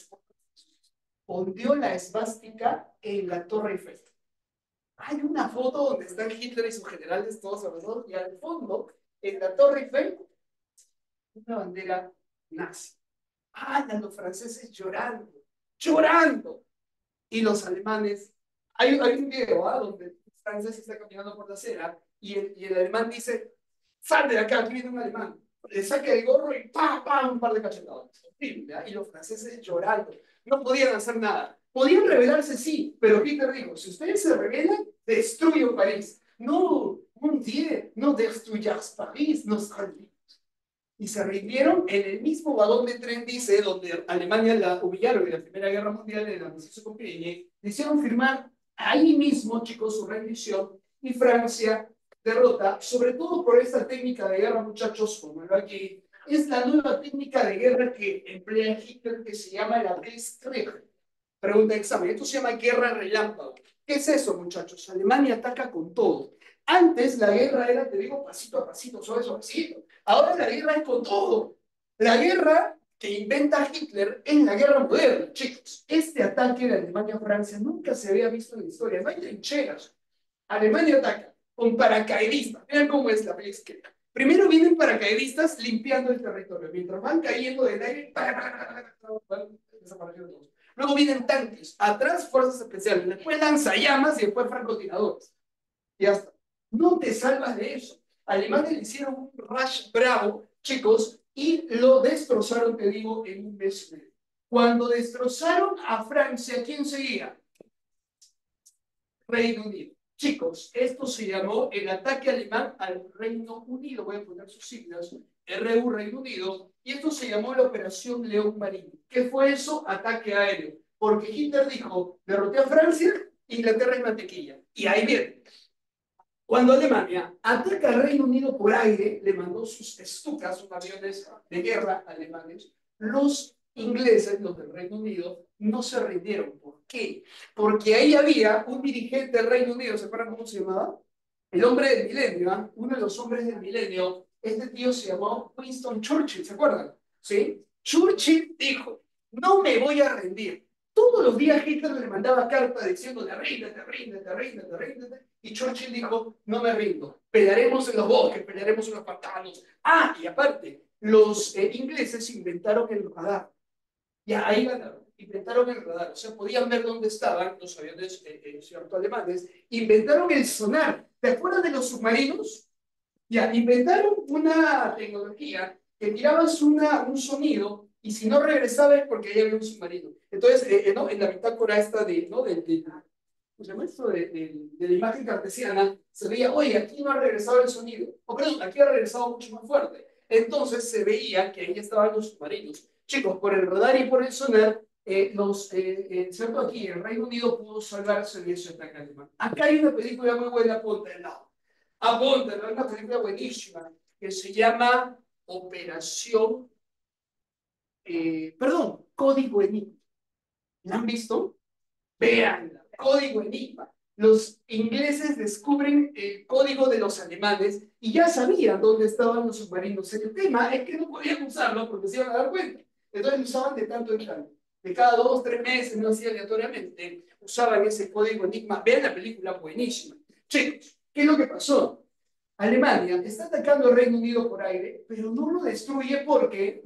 ondeó la esvástica en la Torre Eiffel. Hay una foto donde están Hitler y sus generales todos alrededor, y al fondo, en la Torre Eiffel, una bandera nazi. Los franceses llorando, llorando. Y los alemanes, hay un video donde el francés está caminando por la acera y el alemán dice, sal de acá, aquí viene un alemán. Le saca el gorro y un par de cachetadas. Y los franceses llorando. No podían hacer nada. Podían rebelarse, sí, pero Hitler dijo, si ustedes se rebelan, destruyo París. No, un día, no destruyas París, nos rendimos. Y se rindieron en el mismo vagón de tren, dice, donde Alemania la humillaron en la Primera Guerra Mundial, en la armisticio con Pirene, le hicieron firmar ahí mismo, chicos, su rendición, y Francia derrota, sobre todo por esta técnica de guerra, muchachos, como lo aquí, es la nueva técnica de guerra que emplea Hitler, que se llama la Blitzkrieg. Pregunta de examen, esto se llama guerra relámpago. ¿Qué es eso, muchachos? Alemania ataca con todo. Antes la guerra era, te digo, pasito a pasito, suavecito. Ahora la guerra es con todo. La guerra que inventa Hitler es la guerra moderna, chicos. Este ataque de Alemania a Francia nunca se había visto en la historia. No hay trincheras. Alemania ataca con paracaidistas. Vean cómo es la Blitzkrieg. Primero vienen paracaidistas limpiando el territorio. Mientras van cayendo del aire, van desapareciendo todos. Luego vienen tanques, atrás fuerzas especiales, después lanzallamas y después francotiradores. Y hasta. No te salvas de eso. Alemania le hicieron un rush bravo, chicos, y lo destrozaron, te digo, en un mes y medio. Cuando destrozaron a Francia, ¿quién seguía? Reino Unido. Chicos, esto se llamó el ataque alemán al Reino Unido. Voy a poner sus siglas. RU, Reino Unido. Y esto se llamó la Operación León Marino. ¿Qué fue eso? Ataque aéreo. Porque Hitler dijo, derroté a Francia, Inglaterra y mantequilla. Y ahí viene. Cuando Alemania ataca al Reino Unido por aire, le mandó sus Stukas, sus aviones de guerra alemanes, los ingleses, los del Reino Unido, no se rindieron. ¿Por qué? Porque ahí había un dirigente del Reino Unido, ¿se acuerdan cómo se llamaba? El hombre del milenio, ¿eh? Uno de los hombres del milenio, este tío se llamó Winston Churchill, ¿se acuerdan? ¿Sí? Churchill dijo, no me voy a rendir. Todos los días Hitler le mandaba cartas diciendo, ríndete, ríndete, ríndete, ríndete. Y Churchill dijo, no me rindo, pelearemos en los bosques, pelearemos en los pantanos. Ah, y aparte, los ingleses inventaron el radar. Ya ahí ganaron, inventaron el radar, o sea, podían ver dónde estaban los aviones cierto, alemanes, inventaron el sonar. ¿Te acuerdas de los submarinos? Ya, inventaron una tecnología que tirabas un sonido y si no regresaba es porque ahí había un submarino. Entonces, ¿no? En la bitácora esta de, ¿no? ¿cómo se llama esto? De la imagen cartesiana, se veía, oye, aquí no ha regresado el sonido. O perdón, aquí ha regresado mucho más fuerte. Entonces se veía que ahí estaban los submarinos. Chicos, por el radar y por el sonar, ¿cierto? Aquí el Reino Unido pudo salvarse de ese ataque alemán. Acá hay una película muy buena, pónganla. Apóntenlo, es una película buenísima que se llama Operación, perdón, Código Enigma. ¿La han visto? Vean, Código Enigma. Los ingleses descubren el código de los alemanes y ya sabían dónde estaban los submarinos. El tema es que no podían usarlo porque se iban a dar cuenta. Entonces lo usaban de tanto en tanto. De cada 2 o 3 meses, no así aleatoriamente, usaban ese código Enigma. Vean la película, buenísima. Chicos, ¿qué es lo que pasó? Alemania está atacando al Reino Unido por aire, pero no lo destruye porque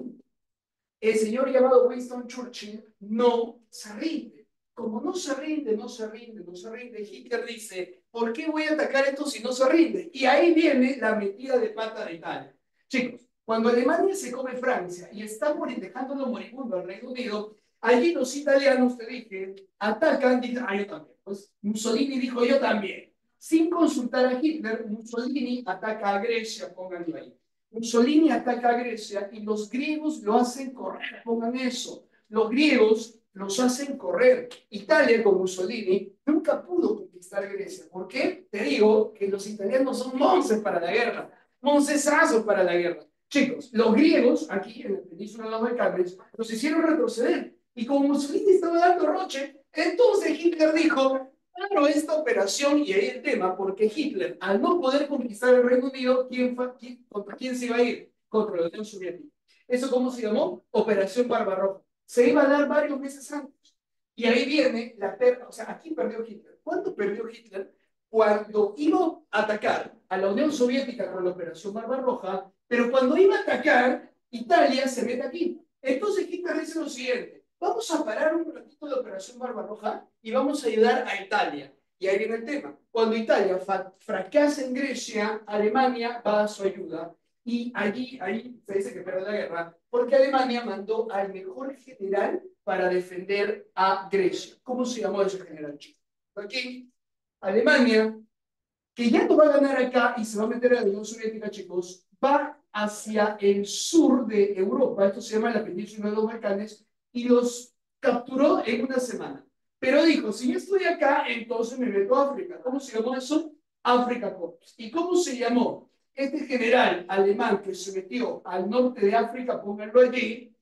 el señor llamado Winston Churchill no se rinde. Como no se rinde, no se rinde, no se rinde, Hitler dice, ¿por qué voy a atacar esto si no se rinde? Y ahí viene la metida de pata de Italia. Chicos, cuando Alemania se come Francia y está dejándolo moribundo al Reino Unido, allí los italianos, te dije, atacan, dicen, yo también. Pues Mussolini dijo, yo también. Sin consultar a Hitler, Mussolini ataca a Grecia, pónganlo ahí. Mussolini ataca a Grecia y los griegos lo hacen correr, pongan eso. Los griegos los hacen correr. Italia con Mussolini nunca pudo conquistar Grecia. ¿Por qué? Te digo que los italianos son monces para la guerra, moncesazos para la guerra. Chicos, los griegos, aquí en la península de los Balcanes, los hicieron retroceder. Y como Mussolini estaba dando roche, entonces Hitler dijo, claro, esta operación, y ahí el tema, porque Hitler, al no poder conquistar el Reino Unido, ¿contra quién se iba a ir? Contra la Unión Soviética. ¿Eso cómo se llamó? Operación Barbarroja. Se iba a dar varios meses antes. Y ahí viene la perra, o sea, aquí perdió Hitler. ¿Cuándo perdió Hitler? Cuando iba a atacar a la Unión Soviética con la Operación Barbarroja, pero cuando iba a atacar, Italia se mete aquí. Entonces Hitler dice lo siguiente, vamos a parar un ratito de Operación Barbarroja y vamos a ayudar a Italia. Y ahí viene el tema. Cuando Italia fracasa en Grecia, Alemania va a su ayuda. Y ahí se dice que pierde la guerra, porque Alemania mandó al mejor general para defender a Grecia. ¿Cómo se llamó ese general, chico? Aquí, Alemania, que ya no va a ganar acá y se va a meter a la Unión Soviética, chicos, va hacia el sur de Europa, esto se llama la península de los Balcanes, y los capturó en una semana. Pero dijo, si yo estoy acá, entonces me meto a África. ¿Cómo se llamó eso? África Corps. ¿Y cómo se llamó? Este general alemán que se metió al norte de África, pónganlo allí,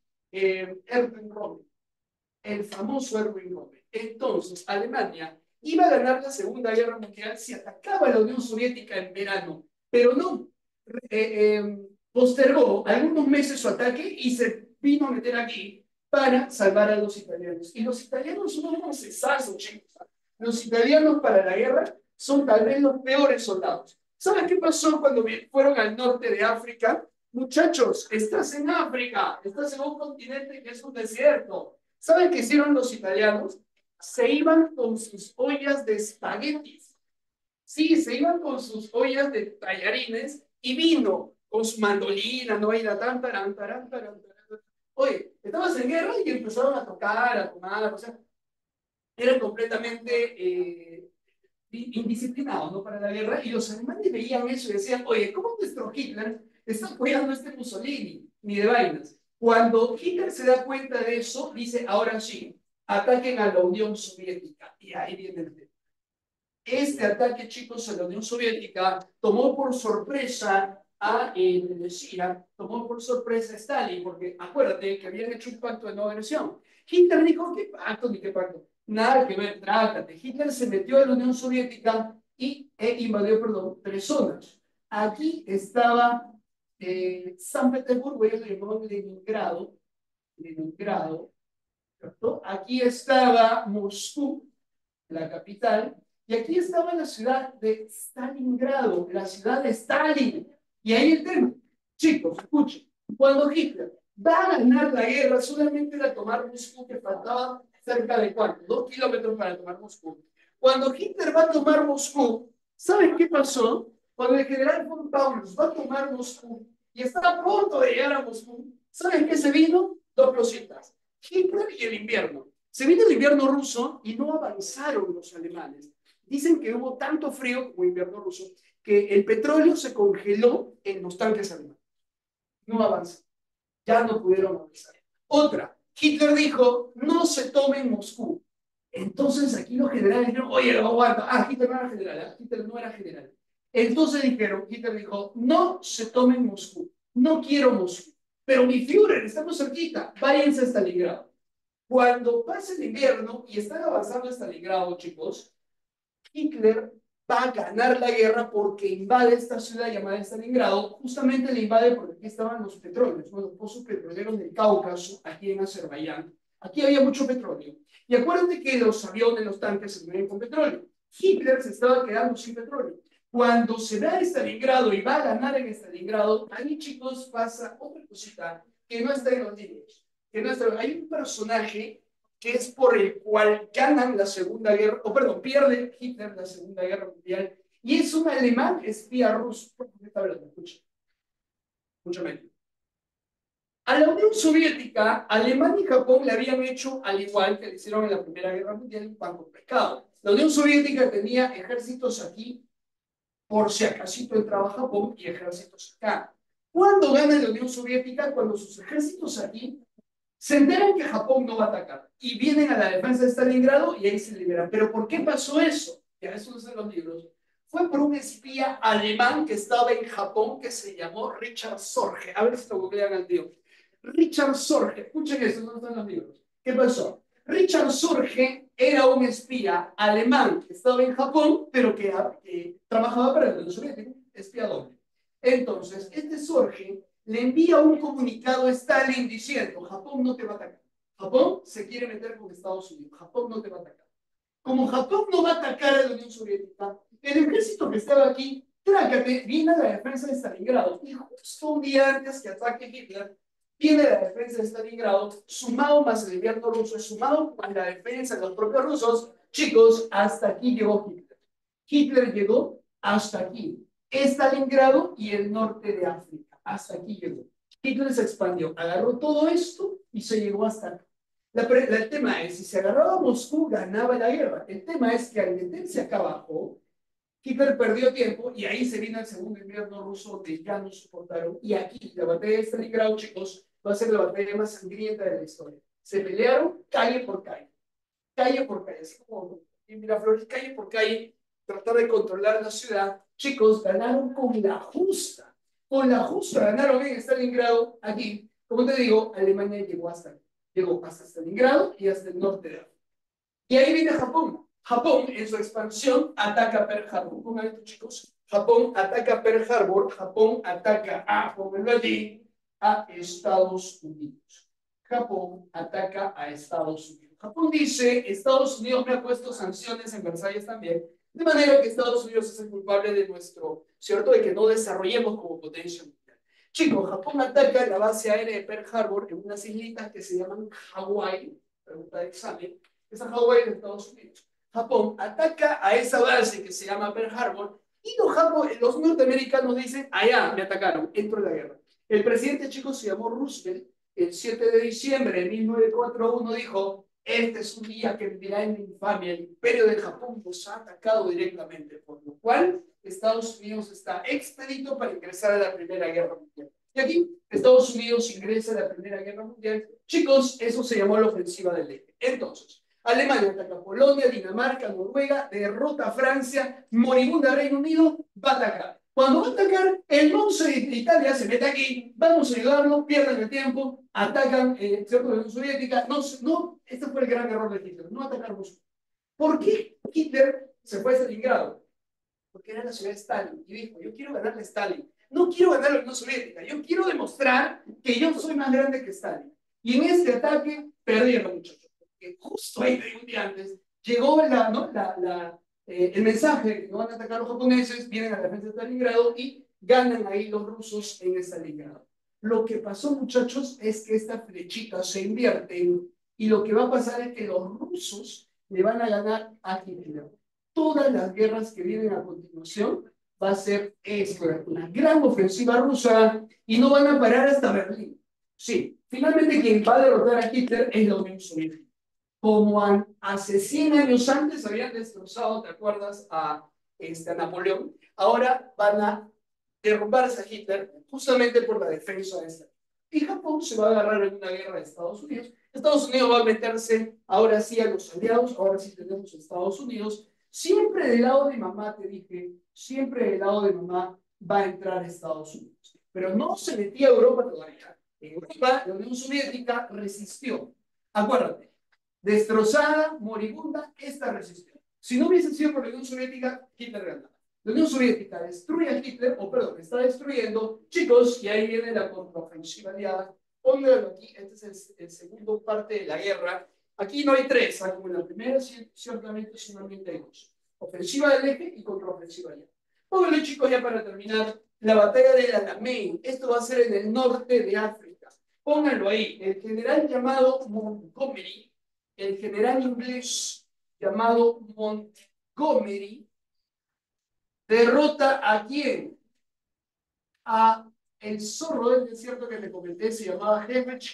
Erwin Rommel, el famoso Erwin Rommel. Entonces, Alemania iba a ganar la Segunda Guerra Mundial si atacaba a la Unión Soviética en verano, pero no. Postergó algunos meses su ataque y se vino a meter aquí para salvar a los italianos. Y los italianos son unos cesazos, chicos. Los italianos para la guerra son tal vez los peores soldados. ¿Saben qué pasó cuando fueron al norte de África? Muchachos, estás en África, estás en un continente que es un desierto. ¿Saben qué hicieron los italianos? Se iban con sus ollas de espaguetis. Sí, se iban con sus ollas de tallarines y vino con su mandolina, no era tan, taran, taran, taran, taran. Oye, estabas en guerra y empezaron a tocar, a tomar, o sea, eran completamente indisciplinados, ¿no? Para la guerra, y los alemanes veían eso y decían, oye, ¿cómo nuestro Hitler está apoyando a este Mussolini? Ni de vainas. Cuando Hitler se da cuenta de eso, dice, ahora sí, ataquen a la Unión Soviética. Y ahí viene el tema. Este ataque, chicos, a la Unión Soviética tomó por sorpresa a, decía, tomó por sorpresa a Stalin, porque acuérdate que habían hecho un pacto de no agresión. Hitler dijo, ¿qué pacto ni qué pacto? Nada que ver, trágate. Hitler se metió a la Unión Soviética e invadió, perdón, tres zonas. Aquí estaba San Petersburgo, ellos lo llamaban Leningrado, Leningrado, ¿cierto? Aquí estaba Moscú, la capital, y aquí estaba la ciudad de Stalingrado, la ciudad de Stalin. Y ahí el tema. Chicos, escuchen, cuando Hitler va a ganar la guerra, solamente era tomar Moscú, que faltaba cerca de cuánto, 2 kilómetros para tomar Moscú. Cuando Hitler va a tomar Moscú, ¿saben qué pasó? Cuando el general von Paulus va a tomar Moscú y está a punto de llegar a Moscú, ¿saben qué se vino? Dos cositas. Hitler y el invierno. Se vino el invierno ruso y no avanzaron los alemanes. Dicen que hubo tanto frío como invierno ruso que el petróleo se congeló en los tanques alemanes. No avanzan. Ya no pudieron avanzar. Otra, Hitler dijo, no se tome en Moscú. Entonces aquí los generales dijeron, oye, aguanta. Ah, Hitler no era general. Hitler no era general. Entonces dijeron, Hitler dijo, no se tome en Moscú. No quiero Moscú. Pero mi Führer, estamos cerquita. Váyanse a Stalingrado. Cuando pasa el invierno y están avanzando hasta Stalingrado, chicos, Hitler va a ganar la guerra porque invade esta ciudad llamada Stalingrado. Justamente le invade porque aquí estaban los petróleos, ¿no? Los pozos petroleros del Cáucaso, aquí en Azerbaiyán. Aquí había mucho petróleo. Y acuérdense que los aviones, los tanques se mueven con petróleo. Hitler se estaba quedando sin petróleo. Cuando se da Stalingrado y va a ganar en Stalingrado, ahí, chicos, pasa otra cosita que no está en los libros. Que no está, hay un personaje que es por el cual ganan la Segunda Guerra, o perdón, pierde Hitler la Segunda Guerra Mundial, y es un alemán espía ruso. ¿Por qué está hablando? Escucha, escúchame. A la Unión Soviética, Alemania y Japón le habían hecho, al igual que le hicieron en la Primera Guerra Mundial, un pan con pescado. La Unión Soviética tenía ejércitos aquí, por si acaso entraba Japón, y ejércitos acá. ¿Cuándo gana la Unión Soviética? Cuando sus ejércitos aquí se enteran que Japón no va a atacar y vienen a la defensa de Stalingrado y ahí se liberan. ¿Pero por qué pasó eso? Ya eso no están los libros. Fue por un espía alemán que estaba en Japón que se llamó Richard Sorge. A ver si lo googlean al tío. Richard Sorge, escuchen esto, no están los libros. ¿Qué pasó? Richard Sorge era un espía alemán que estaba en Japón, pero que trabajaba para la Unión Soviética, espía doble. Entonces, este Sorge le envía un comunicado a Stalin diciendo, Japón no te va a atacar. Japón se quiere meter con Estados Unidos. Japón no te va a atacar. Como Japón no va a atacar a la Unión Soviética, el ejército que estaba aquí, trácate, viene a la defensa de Stalingrado. Y justo un día antes que ataque Hitler, viene la defensa de Stalingrado, sumado más el invierno ruso, sumado más la defensa de los propios rusos. Chicos, hasta aquí llegó Hitler. Hitler llegó hasta aquí. Stalingrado y el norte de África. Hasta aquí llegó. Hitler se expandió, agarró todo esto y se llegó hasta acá. El tema es, si se agarraba a Moscú, ganaba la guerra. El tema es que al meterse acá abajo, Hitler perdió tiempo y ahí se vino el segundo invierno ruso donde ya no soportaron. Y aquí, la batalla de Stalingrado, chicos, va a ser la batalla más sangrienta de la historia. Se pelearon calle por calle. Calle por calle. Así como en Miraflores, calle por calle, tratar de controlar la ciudad. Chicos, ganaron con la justa. Con la justa ganaron en Stalingrado. Aquí, como te digo, Alemania llegó hasta Stalingrado y hasta el norte de África. Y ahí viene Japón. Japón, en su expansión, ataca Pearl Harbor. Pongan esto, chicos. Japón ataca Pearl Harbor. Japón ataca pónganlo allí, a Estados Unidos. Japón ataca a Estados Unidos. Japón dice, Estados Unidos me ha puesto sanciones en Versalles también, de manera que Estados Unidos es el culpable de nuestro, ¿cierto?, de que no desarrollemos como potencia mundial. Chicos, Japón ataca la base aérea de Pearl Harbor en unas islitas que se llaman Hawái, pregunta de examen, es a Hawái de Estados Unidos. Japón ataca a esa base que se llama Pearl Harbor y los norteamericanos dicen, allá me atacaron, entro en la guerra. El presidente chico se llamó Roosevelt el 7 de diciembre de 1941 dijo, este es un día que vivirá en la infamia, el imperio de Japón nos ha atacado directamente, por lo cual Estados Unidos está expedito para ingresar a la Primera Guerra Mundial. Y aquí Estados Unidos ingresa a la Primera Guerra Mundial. Chicos, eso se llamó la ofensiva del Eje. Entonces, Alemania ataca a Polonia, Dinamarca, Noruega, derrota a Francia, moribunda Reino Unido, va a atacar. Cuando va a atacar, el monstruo de Italia se mete aquí, vamos a ayudarlo, pierden el tiempo, atacan, ¿cierto? La Unión Soviética. No, no, este fue el gran error de Hitler, no atacar Moscú. ¿Por qué Hitler se fue a Stalingrado? Porque era la ciudad de Stalin y dijo, yo quiero ganarle a Stalin, no quiero ganar a la Unión Soviética, yo quiero demostrar que yo soy más grande que Stalin. Y en este ataque perdieron, muchachos, porque justo ahí, un día antes, llegó ¿no? El mensaje de que van a atacar a los japoneses, vienen a la defensa de Stalingrado y ganan ahí los rusos en Stalingrado. Lo que pasó, muchachos, es que esta flechita se invierte y lo que va a pasar es que los rusos le van a ganar a Hitler. Todas las guerras que vienen a continuación va a ser esto, una gran ofensiva rusa y no van a parar hasta Berlín. Sí, finalmente quien va a derrotar a Hitler es la Unión Soviética. Como hace 100 años antes habían destrozado, ¿te acuerdas?, a Napoleón, ahora van a derrumbarse a Hitler justamente por la defensa de esta. Y Japón se va a agarrar en una guerra de Estados Unidos. Estados Unidos va a meterse ahora sí a los aliados, ahora sí tenemos a Estados Unidos. Siempre del lado de mamá, te dije, siempre del lado de mamá va a entrar Estados Unidos. Pero no se metía a Europa todavía. En Europa, la Unión Soviética resistió. Acuérdate, destrozada, moribunda, esta resistió. Si no hubiese sido por la Unión Soviética, Hitler ganaba. La Unión Soviética destruye a Hitler, o perdón, está destruyendo, chicos, y ahí viene la contraofensiva aliada. Pónganlo aquí, este es el segundo parte de la guerra. Aquí no hay tres, como en la primera, ciertamente solamente hay dos. Ofensiva del eje y contraofensiva aliada. Pónganlo, chicos, ya para terminar, la batalla de Alamein. Esto va a ser en el norte de África. Pónganlo ahí. El general llamado Montgomery, el general inglés llamado Montgomery, derrota a quién? A el zorro del desierto que te comenté, se llamaba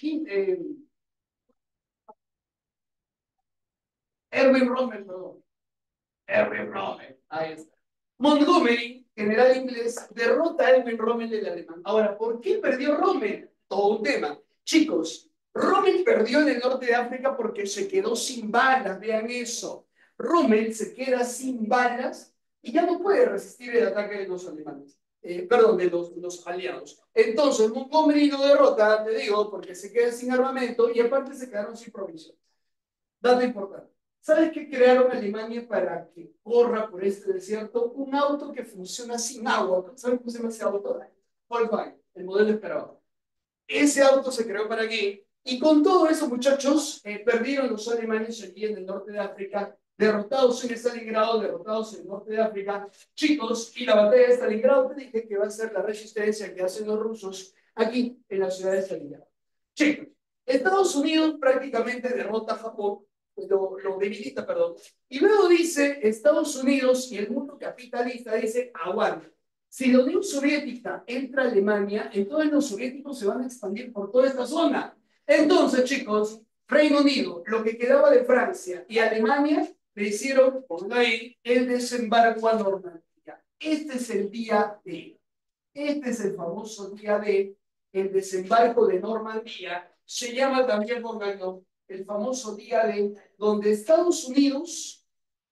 Erwin Rommel, perdón. Erwin Rommel, ahí está. Montgomery, general inglés, derrota a Erwin Rommel del alemán. Ahora, ¿por qué perdió Rommel? Todo un tema. Chicos, Rommel perdió en el norte de África porque se quedó sin balas, vean eso. Rommel se queda sin balas y ya no puede resistir el ataque de los alemanes. Perdón, de los aliados. Entonces, Montgomery lo derrota, te digo, porque se queda sin armamento y aparte se quedaron sin provisiones. Dato importante. ¿Sabes qué crearon Alemania para que corra por este desierto? Un auto que funciona sin agua. ¿Sabes cómo se llama ese auto? Volkswagen, el modelo esperado. Ese auto se creó para qué. Y con todo eso, muchachos, perdieron los alemanes aquí en el norte de África, derrotados en Stalingrado, derrotados en el norte de África. Chicos, y la batalla de Stalingrado, te dije que va a ser la resistencia que hacen los rusos aquí en la ciudad de Stalingrado. Chicos, Estados Unidos prácticamente derrota a Japón, lo debilita, perdón. Y luego dice Estados Unidos y el mundo capitalista dice, aguanta. Si la Unión Soviética entra a Alemania, entonces los soviéticos se van a expandir por toda esta zona. Entonces, chicos, Reino Unido, lo que quedaba de Francia y Alemania, le hicieron, por ahí, el desembarco a Normandía. Este es el día D. Este es el famoso día D, el desembarco de Normandía. Se llama también, pónganlo, el famoso día D, donde Estados Unidos,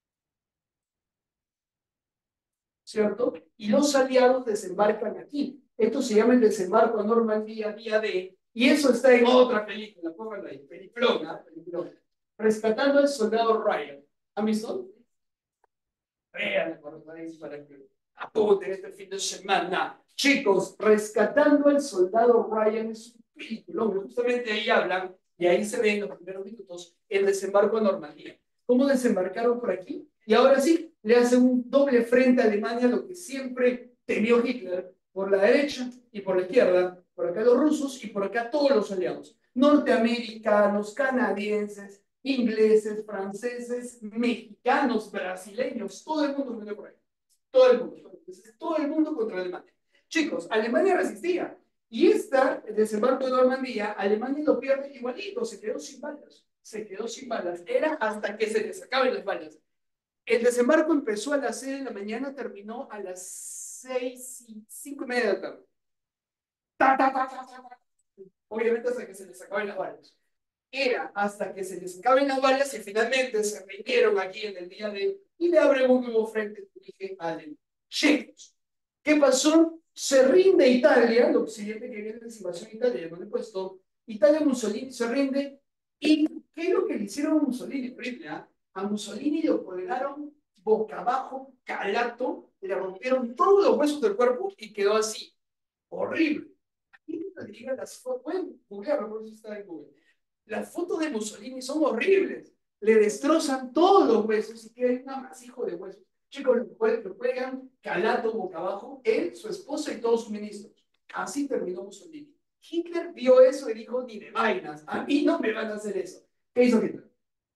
¿cierto?, y los aliados desembarcan aquí. Esto se llama el desembarco a Normandía, día D, y eso está en otra película, pónganlo ahí, peliculona. Rescatando al soldado Ryan. ¿Han visto? Vean, para que apunten este fin de semana. Chicos, Rescatando al soldado Ryan es un peliculón. Justamente ahí hablan, y ahí se ven en los primeros minutos, el desembarco a Normandía. ¿Cómo desembarcaron por aquí? Y ahora sí, le hacen un doble frente a Alemania, lo que siempre temió Hitler, por la derecha y por la izquierda, por acá los rusos y por acá todos los aliados, norteamericanos, canadienses, ingleses, franceses, mexicanos, brasileños, todo el mundo murió por ahí. Todo el mundo. Entonces, todo el mundo contra Alemania. Chicos, Alemania resistía. Y el desembarco de Normandía, Alemania lo pierde igualito, se quedó sin balas. Se quedó sin balas. Era hasta que se les acaben las balas. El desembarco empezó a las 6 de la mañana, terminó a las 5:30 de la tarde. Ta, ta, ta, ta, ta, ta. Obviamente hasta que se les acaben las balas. Era hasta que se les acaben las balas y finalmente se rindieron aquí en el día de... Y le abren un nuevo frente, dije, Alemania. Chicos, ¿qué pasó? Se rinde Italia, lo siguiente que viene es invasión italiana, no le he puesto. Italia, Mussolini se rinde. ¿Y qué es lo que le hicieron a Mussolini? Horrible, ¿eh? A Mussolini lo colgaron boca abajo, calato, le rompieron todos los huesos del cuerpo y quedó así. Horrible. Aquí no te diga las fotos, pueden googlearlo, por eso está en Google. Las fotos de Mussolini son horribles. Le destrozan todos los huesos y queda un amasijo de huesos. Chicos, lo cuelgan calato boca abajo, él, su esposa y todos sus ministros. Así terminó Mussolini. Hitler vio eso y dijo, ni de vainas, a mí no me van a hacer eso. ¿Qué hizo Hitler?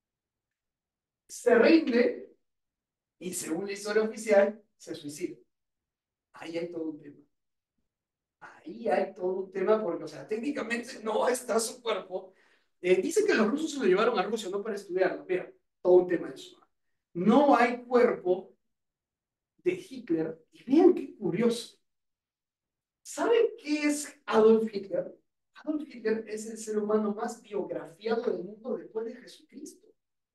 Se rinde y según la historia oficial, se suicida. Ahí hay todo un tema. Ahí hay todo un tema porque, o sea, técnicamente no está su cuerpo. Dicen que los rusos se lo llevaron a Rusia no para estudiarlo. Mira, todo un tema de eso. No hay cuerpo de Hitler. Y vean qué curioso. ¿Saben qué es Adolf Hitler? Adolf Hitler es el ser humano más biografiado del mundo después de Jesucristo.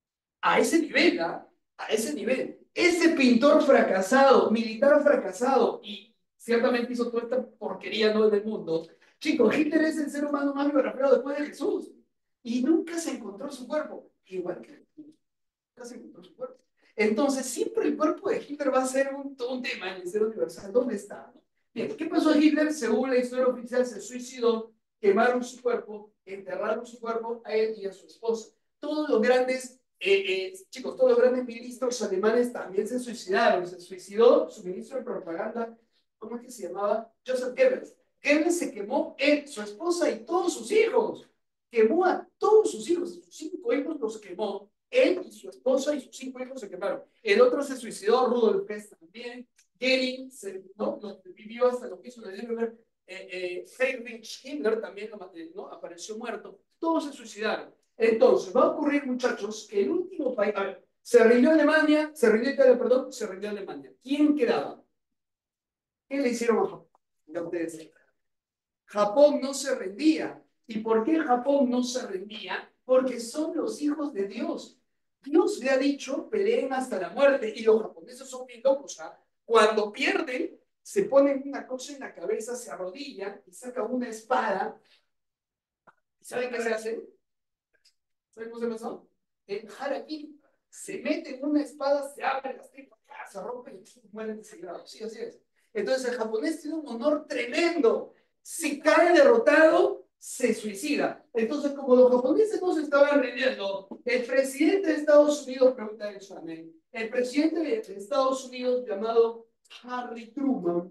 A ese nivel, ¿ah? A ese nivel. Ese pintor fracasado, militar fracasado, y ciertamente hizo toda esta porquería no del mundo. Chicos, Hitler es el ser humano más biografiado después de Jesús. Y nunca se encontró su cuerpo. Igual que Jesús. Nunca se encontró su cuerpo. Entonces, siempre el cuerpo de Hitler va a ser todo un tema en el ser universal. ¿Dónde está? Bien, ¿qué pasó a Hitler? Según la historia oficial, se suicidó, quemaron su cuerpo, enterraron su cuerpo a él y a su esposa. Todos los grandes, chicos, todos los grandes ministros alemanes también se suicidaron. Se suicidó su ministro de propaganda, ¿cómo es que se llamaba? Joseph Goebbels. Goebbels se quemó él, su esposa y todos sus hijos. Quemó a todos sus hijos, sus 5 hijos los quemó. Él y su esposa y sus 5 hijos se quemaron. El otro se suicidó, Rudolf Hess también. Goering ¿no? Vivió hasta lo que hizo de Nuremberg. Heinrich Himmler también ¿no? Apareció muerto. Todos se suicidaron. Entonces, va a ocurrir, muchachos, que el último país. A ver, se rindió Alemania, se rindió Italia, perdón, se rindió Alemania. ¿Quién quedaba? ¿Qué le hicieron a Japón? Ya ustedes saben. Japón no se rendía. ¿Y por qué Japón no se rendía? Porque son los hijos de Dios. Dios le ha dicho, peleen hasta la muerte. Y los japoneses son bien locos. ¿Ah? Cuando pierden, se ponen una cosa en la cabeza, se arrodillan y sacan una espada. ¿Saben qué se hace? ¿Saben cómo se pasó? En Harakiri se meten una espada, se abren las tripas, se rompen y mueren desangrados. Sí, así es. Entonces el japonés tiene un honor tremendo. Si cae derrotado, se suicida. Entonces, como los japoneses no se estaban rindiendo, el presidente de Estados Unidos, pregunta el examen, el presidente de Estados Unidos llamado Harry Truman,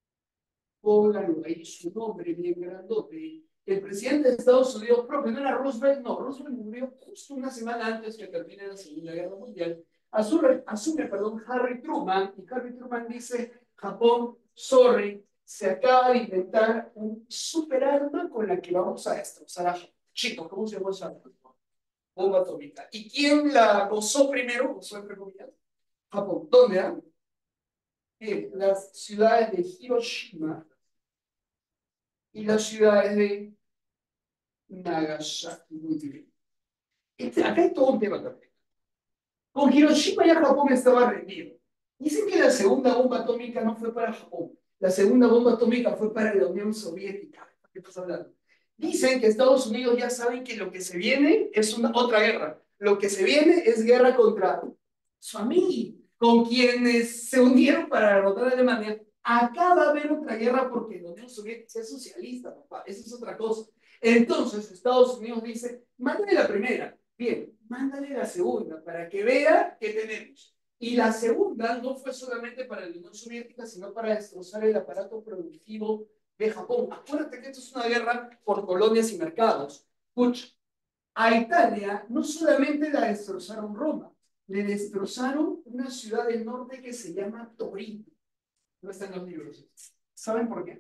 pónganlo ahí su nombre bien grandote. El presidente de Estados Unidos, propio, no era Roosevelt, no, Roosevelt murió justo una semana antes que termine la Segunda Guerra Mundial. Asume, perdón, Harry Truman, y Harry Truman dice, Japón, sorry, se acaba de inventar un super arma con la que vamos a destrozar a Japón. Chicos, ¿cómo se llama esa arma? Bomba atómica. ¿Y quién la gozó primero? Gozó entre comillas. Japón. ¿Dónde? En las ciudades de Hiroshima y las ciudades de Nagasaki. Muy bien. Acá hay todo un tema también. Con Hiroshima ya Japón estaba rendido. Dicen que la segunda bomba atómica no fue para Japón. La segunda bomba atómica fue para la Unión Soviética. ¿Qué estás hablando? Dicen que Estados Unidos ya saben que lo que se viene es otra guerra. Lo que se viene es guerra contra su amigo, con quienes se unieron para derrotar a Alemania. Acá va a haber otra guerra porque la Unión Soviética es socialista, papá. Eso es otra cosa. Entonces Estados Unidos dice, mándale la primera. Bien, mándale la segunda para que vea qué tenemos. Y la segunda no fue solamente para la Unión Soviética, sino para destrozar el aparato productivo de Japón. Acuérdate que esto es una guerra por colonias y mercados. Escucha, a Italia no solamente la destrozaron Roma, le destrozaron una ciudad del norte que se llama Torino. No está en los libros. ¿Saben por qué?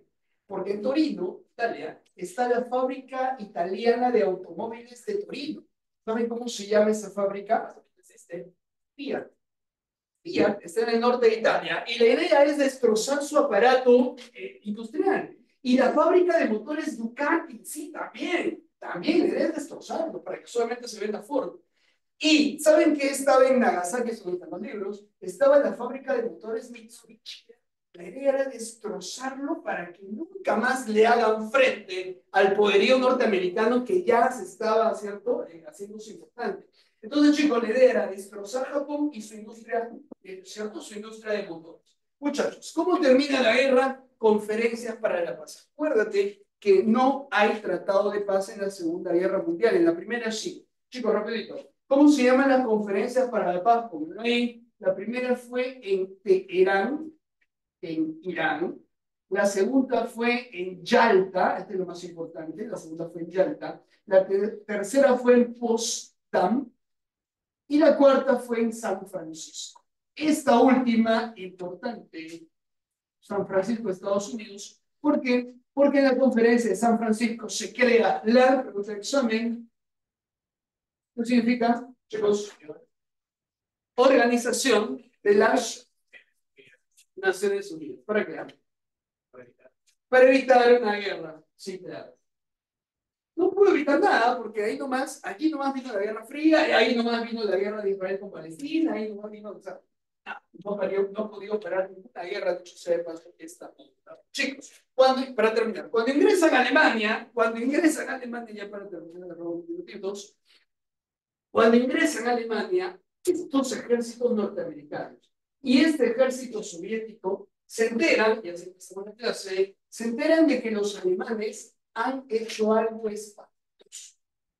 Porque en Torino, Italia, está la fábrica italiana de automóviles de Torino. ¿Saben cómo se llama esa fábrica? Es Fiat. Fiat está en el norte de Italia y la idea es destrozar su aparato industrial. Y la fábrica de motores Ducati, sí, también la idea es destrozarlo para que solamente se venda Ford. Y ¿saben qué estaba en Nagasaki? Eso están los libros. Estaba la fábrica de motores Mitsubishi. La idea era destrozarlo para que nunca más le hagan frente al poderío norteamericano que ya se estaba, ¿cierto?, haciéndose importante. Entonces, chicos, la idea era destrozar Japón y su industria, ¿cierto?, su industria de motores. Muchachos, ¿cómo termina la guerra? Conferencias para la paz. Acuérdate que no hay tratado de paz en la Segunda Guerra Mundial. En la primera sí. Chicos, rapidito. ¿Cómo se llaman las conferencias para la paz? Como no hay, la primera fue en Teherán, en Irán. La segunda fue en Yalta, este es lo más importante, la segunda fue en Yalta. La tercera fue en Potsdam. Y la cuarta fue en San Francisco. Esta última, importante, San Francisco, Estados Unidos. ¿Por qué? Porque en la conferencia de San Francisco se crea la pregunta de examen. ¿Qué significa, chicos? Organización de las Naciones Unidas. ¿Para qué? Para evitar una guerra. Sí, claro. No pudo evitar nada, porque ahí nomás, aquí nomás vino la Guerra Fría, y ahí nomás vino la guerra de Israel con Palestina, ahí nomás vino, o sea, no podía operar ninguna guerra, de hecho se pasó esta. Chicos, para terminar, cuando ingresan a Alemania, ya para terminar los minutitos, cuando ingresan a Alemania, estos ejércitos norteamericanos y este ejército soviético se enteran, y así empezamos la clase, se enteran de que los alemanes han hecho algo espantoso.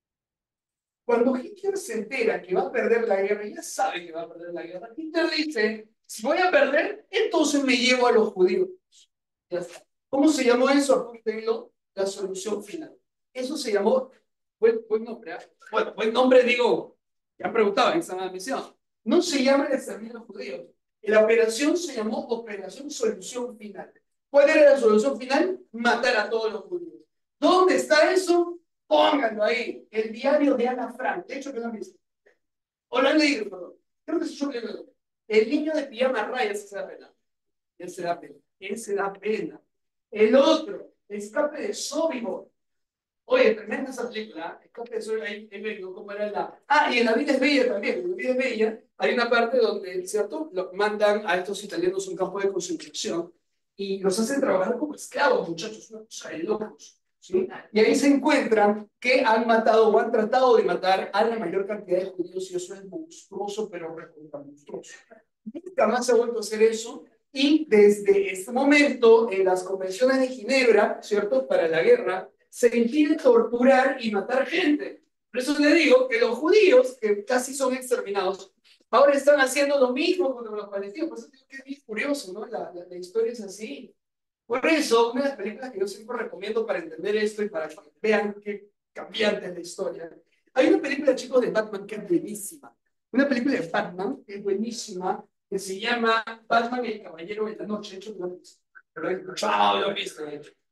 Cuando Hitler se entera que va a perder la guerra, ya sabe que va a perder la guerra, Hitler dice, si voy a perder, entonces me llevo a los judíos. Ya está. ¿Cómo se llamó eso? Apúntenlo, la solución final. Eso se llamó, buen nombre, ¿eh? Bueno, buen nombre digo, ya han preguntado en esa misión. No se llama el exterminio de los judíos. La operación se llamó Operación Solución Final. ¿Cuál era la solución final? Matar a todos los judíos. ¿Dónde está eso? Pónganlo ahí. El diario de Ana Frank. De hecho, que lo han visto. O lo han leído, perdón. Creo que es yo que lo. El niño de pijama rayas se da pena. Él se da pena. Él se da pena. El otro, Escape de Sobibor. Oye, tremenda esa película. Escape de Sobibor, ahí vengo, cómo era la. Ah, y en La vida es bella también. En La vida es bella hay una parte donde, ¿cierto? Mandan a estos italianos a un campo de concentración y los hacen trabajar como esclavos, muchachos, una cosa de locos. ¿Sí? Y ahí se encuentran que han matado o han tratado de matar a la mayor cantidad de judíos y eso es monstruoso, pero monstruoso. Nunca más se ha vuelto a hacer eso y desde este momento en las convenciones de Ginebra, ¿cierto? Para la guerra, se impide torturar y matar gente. Por eso le digo que los judíos, que casi son exterminados, ahora están haciendo lo mismo con los palestinos. Por eso digo que es bien curioso, ¿no? La historia es así. Por eso, una de las películas que yo siempre recomiendo para entender esto y para que vean qué cambiante es la historia. Hay una película, chicos, de Batman que es buenísima. Una película de Batman que es buenísima, que se llama Batman y el Caballero de la Noche. De hecho, lo he escuchado, lo he visto, de hecho.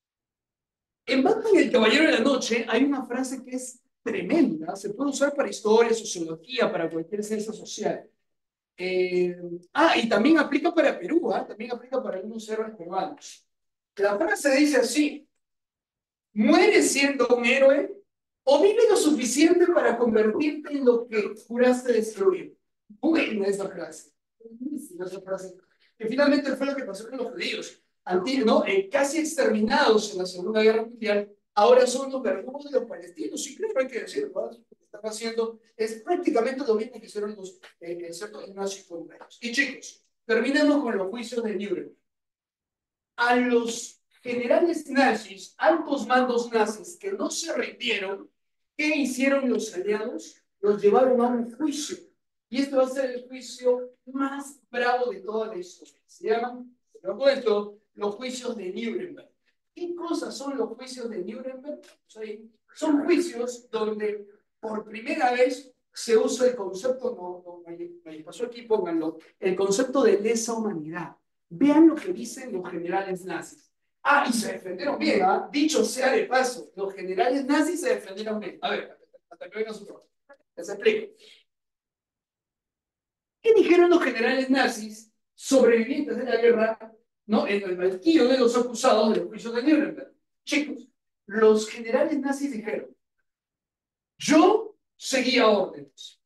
En Batman y el Caballero de la Noche hay una frase que es tremenda, se puede usar para historia, sociología, para cualquier ciencia social. Y también aplica para Perú, también aplica para algunos héroes peruanos. La frase dice así: ¿mueres siendo un héroe o vive lo suficiente para convertirte en lo que juraste destruir? Buena esa frase. Buenísima esa frase. Que finalmente fue lo que pasó con los judíos. ¿No? Casi exterminados en la Segunda Guerra Mundial, ahora son los verdugos de los palestinos. Y creo que hay que decirlo, ¿no? Lo que están haciendo es prácticamente lo mismo que hicieron los nazis con ellos. Y chicos, terminemos con los juicios de Nuremberg. A los generales nazis, altos mandos nazis que no se rindieron, ¿qué hicieron los aliados? Los llevaron a un juicio. Y este va a ser el juicio más bravo de toda la historia. Se llaman, se lo cuento, los juicios de Nuremberg. ¿Qué cosas son los juicios de Nuremberg? Son juicios donde por primera vez se usa el concepto, me pasó aquí, pónganlo, el concepto de lesa humanidad. Vean lo que dicen los generales nazis. Ah, y se defendieron bien, ¿ah? Dicho sea de paso, los generales nazis se defendieron bien. A ver, hasta que venga su turno. Les explico. ¿Qué dijeron los generales nazis sobrevivientes de la guerra, ¿no? En el banquillo de los acusados de los juicios de Nuremberg? Chicos, los generales nazis dijeron, yo seguía órdenes.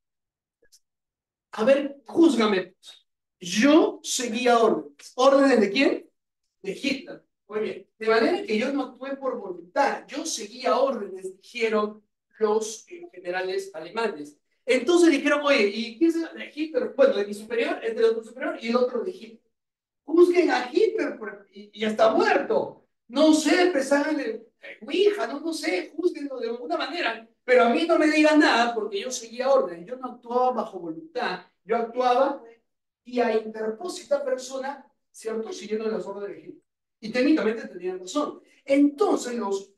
A ver, júzgame. Yo seguía órdenes. ¿Órdenes de quién? De Hitler. Muy bien. De manera que yo no actué por voluntad. Yo seguía órdenes, dijeron los generales alemanes. Entonces dijeron, oye, ¿y quién es de Hitler? Bueno, de mi superior, el del otro superior y el otro de Hitler. Juzguen a Hitler y está muerto. No sé, pues háganle Ouija, no sé, juzguenlo de alguna manera. Pero a mí no me digan nada porque yo seguía orden. Yo no actuaba bajo voluntad. Yo actuaba y a interpósita persona, ¿cierto? Siguiendo las órdenes de Hitler. Y técnicamente tenían razón. Entonces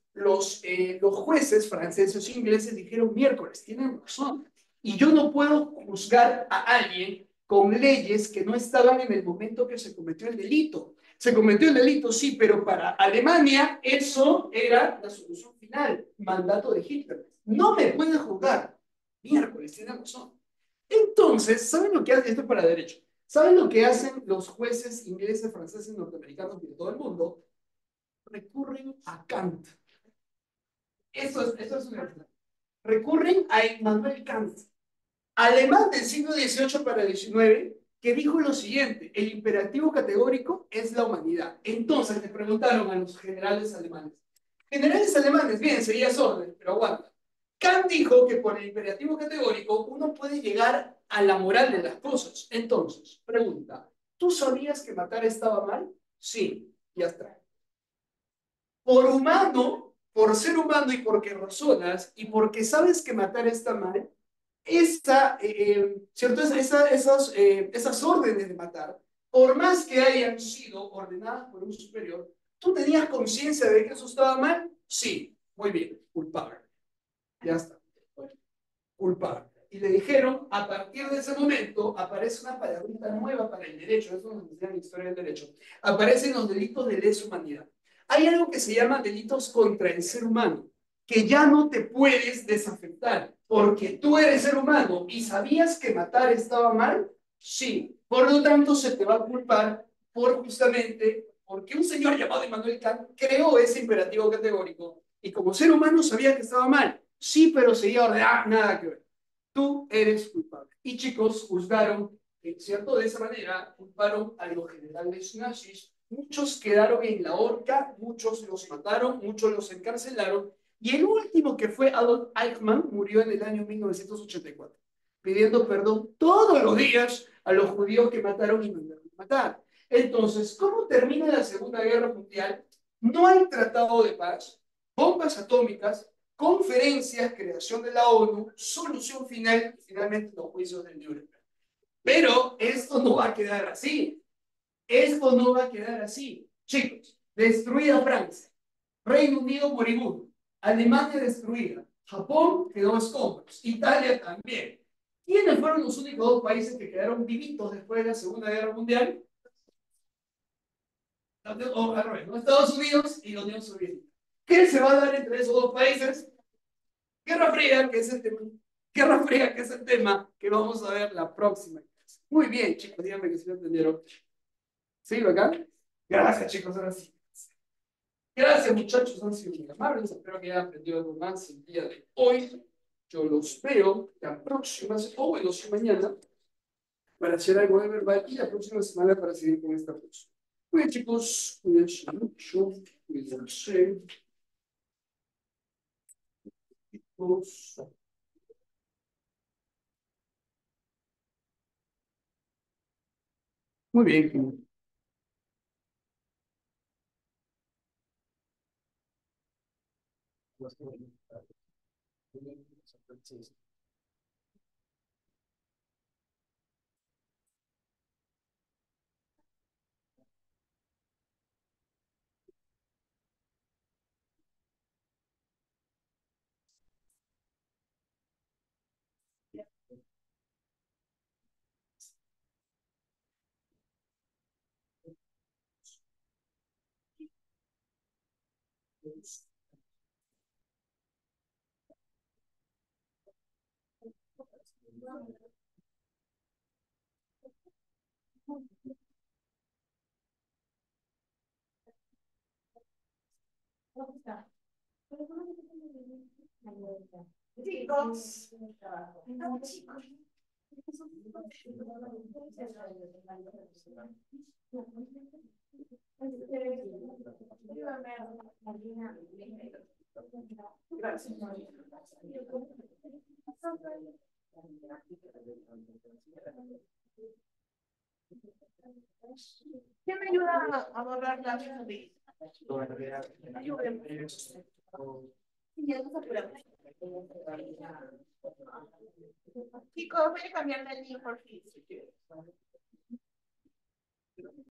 los jueces franceses e ingleses dijeron, miércoles, tienen razón. Y yo no puedo juzgar a alguien con leyes que no estaban en el momento que se cometió el delito. Se cometió el delito, sí, pero para Alemania eso era la solución final, mandato de Hitler. No me pueden juzgar. Miércoles, tienen razón. Entonces, ¿saben lo que hace esto para derecho? ¿Saben lo que hacen los jueces ingleses, franceses, norteamericanos y de todo el mundo? Recurren a Kant. Eso es una verdad. Recurren a Immanuel Kant, alemán del siglo XVIII para el XIX, que dijo lo siguiente: el imperativo categórico es la humanidad. Entonces le preguntaron a los generales alemanes, bien, seguías orden, pero aguanta. Kant dijo que por el imperativo categórico uno puede llegar a la moral de las cosas. Entonces, pregunta, ¿tú sabías que matar estaba mal? Sí, ya está. Por humano, por ser humano y porque razonas y porque sabes que matar está mal, ¿cierto? Esas órdenes de matar, por más que hayan sido ordenadas por un superior, ¿tú tenías conciencia de que eso estaba mal? Sí, muy bien, culpable. Ya está. Culpable. Y le dijeron, a partir de ese momento, aparece una palabrita nueva para el derecho, eso nos enseña la historia del derecho, aparecen los delitos de lesa humanidad. Hay algo que se llama delitos contra el ser humano, que ya no te puedes desafectar, porque tú eres ser humano y sabías que matar estaba mal, sí. Por lo tanto, se te va a culpar por justamente, porque un señor llamado Immanuel Kant creó ese imperativo categórico, y como ser humano sabía que estaba mal. Sí, pero seguía ordenado, nada que ver. Tú eres culpable. Y chicos, juzgaron, ¿cierto? De esa manera, culparon a los generales nazis. Muchos quedaron en la horca, muchos los mataron, muchos los encarcelaron. Y el último, que fue Adolf Eichmann, murió en el año 1984, pidiendo perdón todos los días a los judíos que mataron y mandaron a matar. Entonces, ¿cómo termina la Segunda Guerra Mundial? No hay tratado de paz, bombas atómicas, conferencias, creación de la ONU, solución final y finalmente los juicios del Nuremberg. Pero esto no va a quedar así. Esto no va a quedar así. Chicos, destruida Francia, Reino Unido moribundo, Alemania destruida, Japón quedó escombros, Italia también. ¿Quiénes fueron los únicos dos países que quedaron vivitos después de la Segunda Guerra Mundial? O al revés, ¿no? Estados Unidos y la Unión Soviética. ¿Qué se va a dar entre esos dos países? Guerra Fría, que es el tema. Guerra Fría, que es el tema que vamos a ver la próxima clase. Muy bien, chicos, díganme que se lo entendieron. ¿Sí, acá? Gracias, chicos, ahora sí. Gracias, muchachos, han sido muy amables. Espero que hayan aprendido algo más el día de hoy. Yo los veo la próxima, o bueno, si mañana, para hacer algo de verbal y la próxima semana para seguir con esta cosa. Muy bien, chicos, cuídense mucho, cuídense. Chicos. Muy bien. Chicos, no, chicos. Gracias. ¿Quién me ayuda a borrar la de? Ayúdenme. Sí, ya nos apuramos. Chicos, voy a cambiar de link por fin.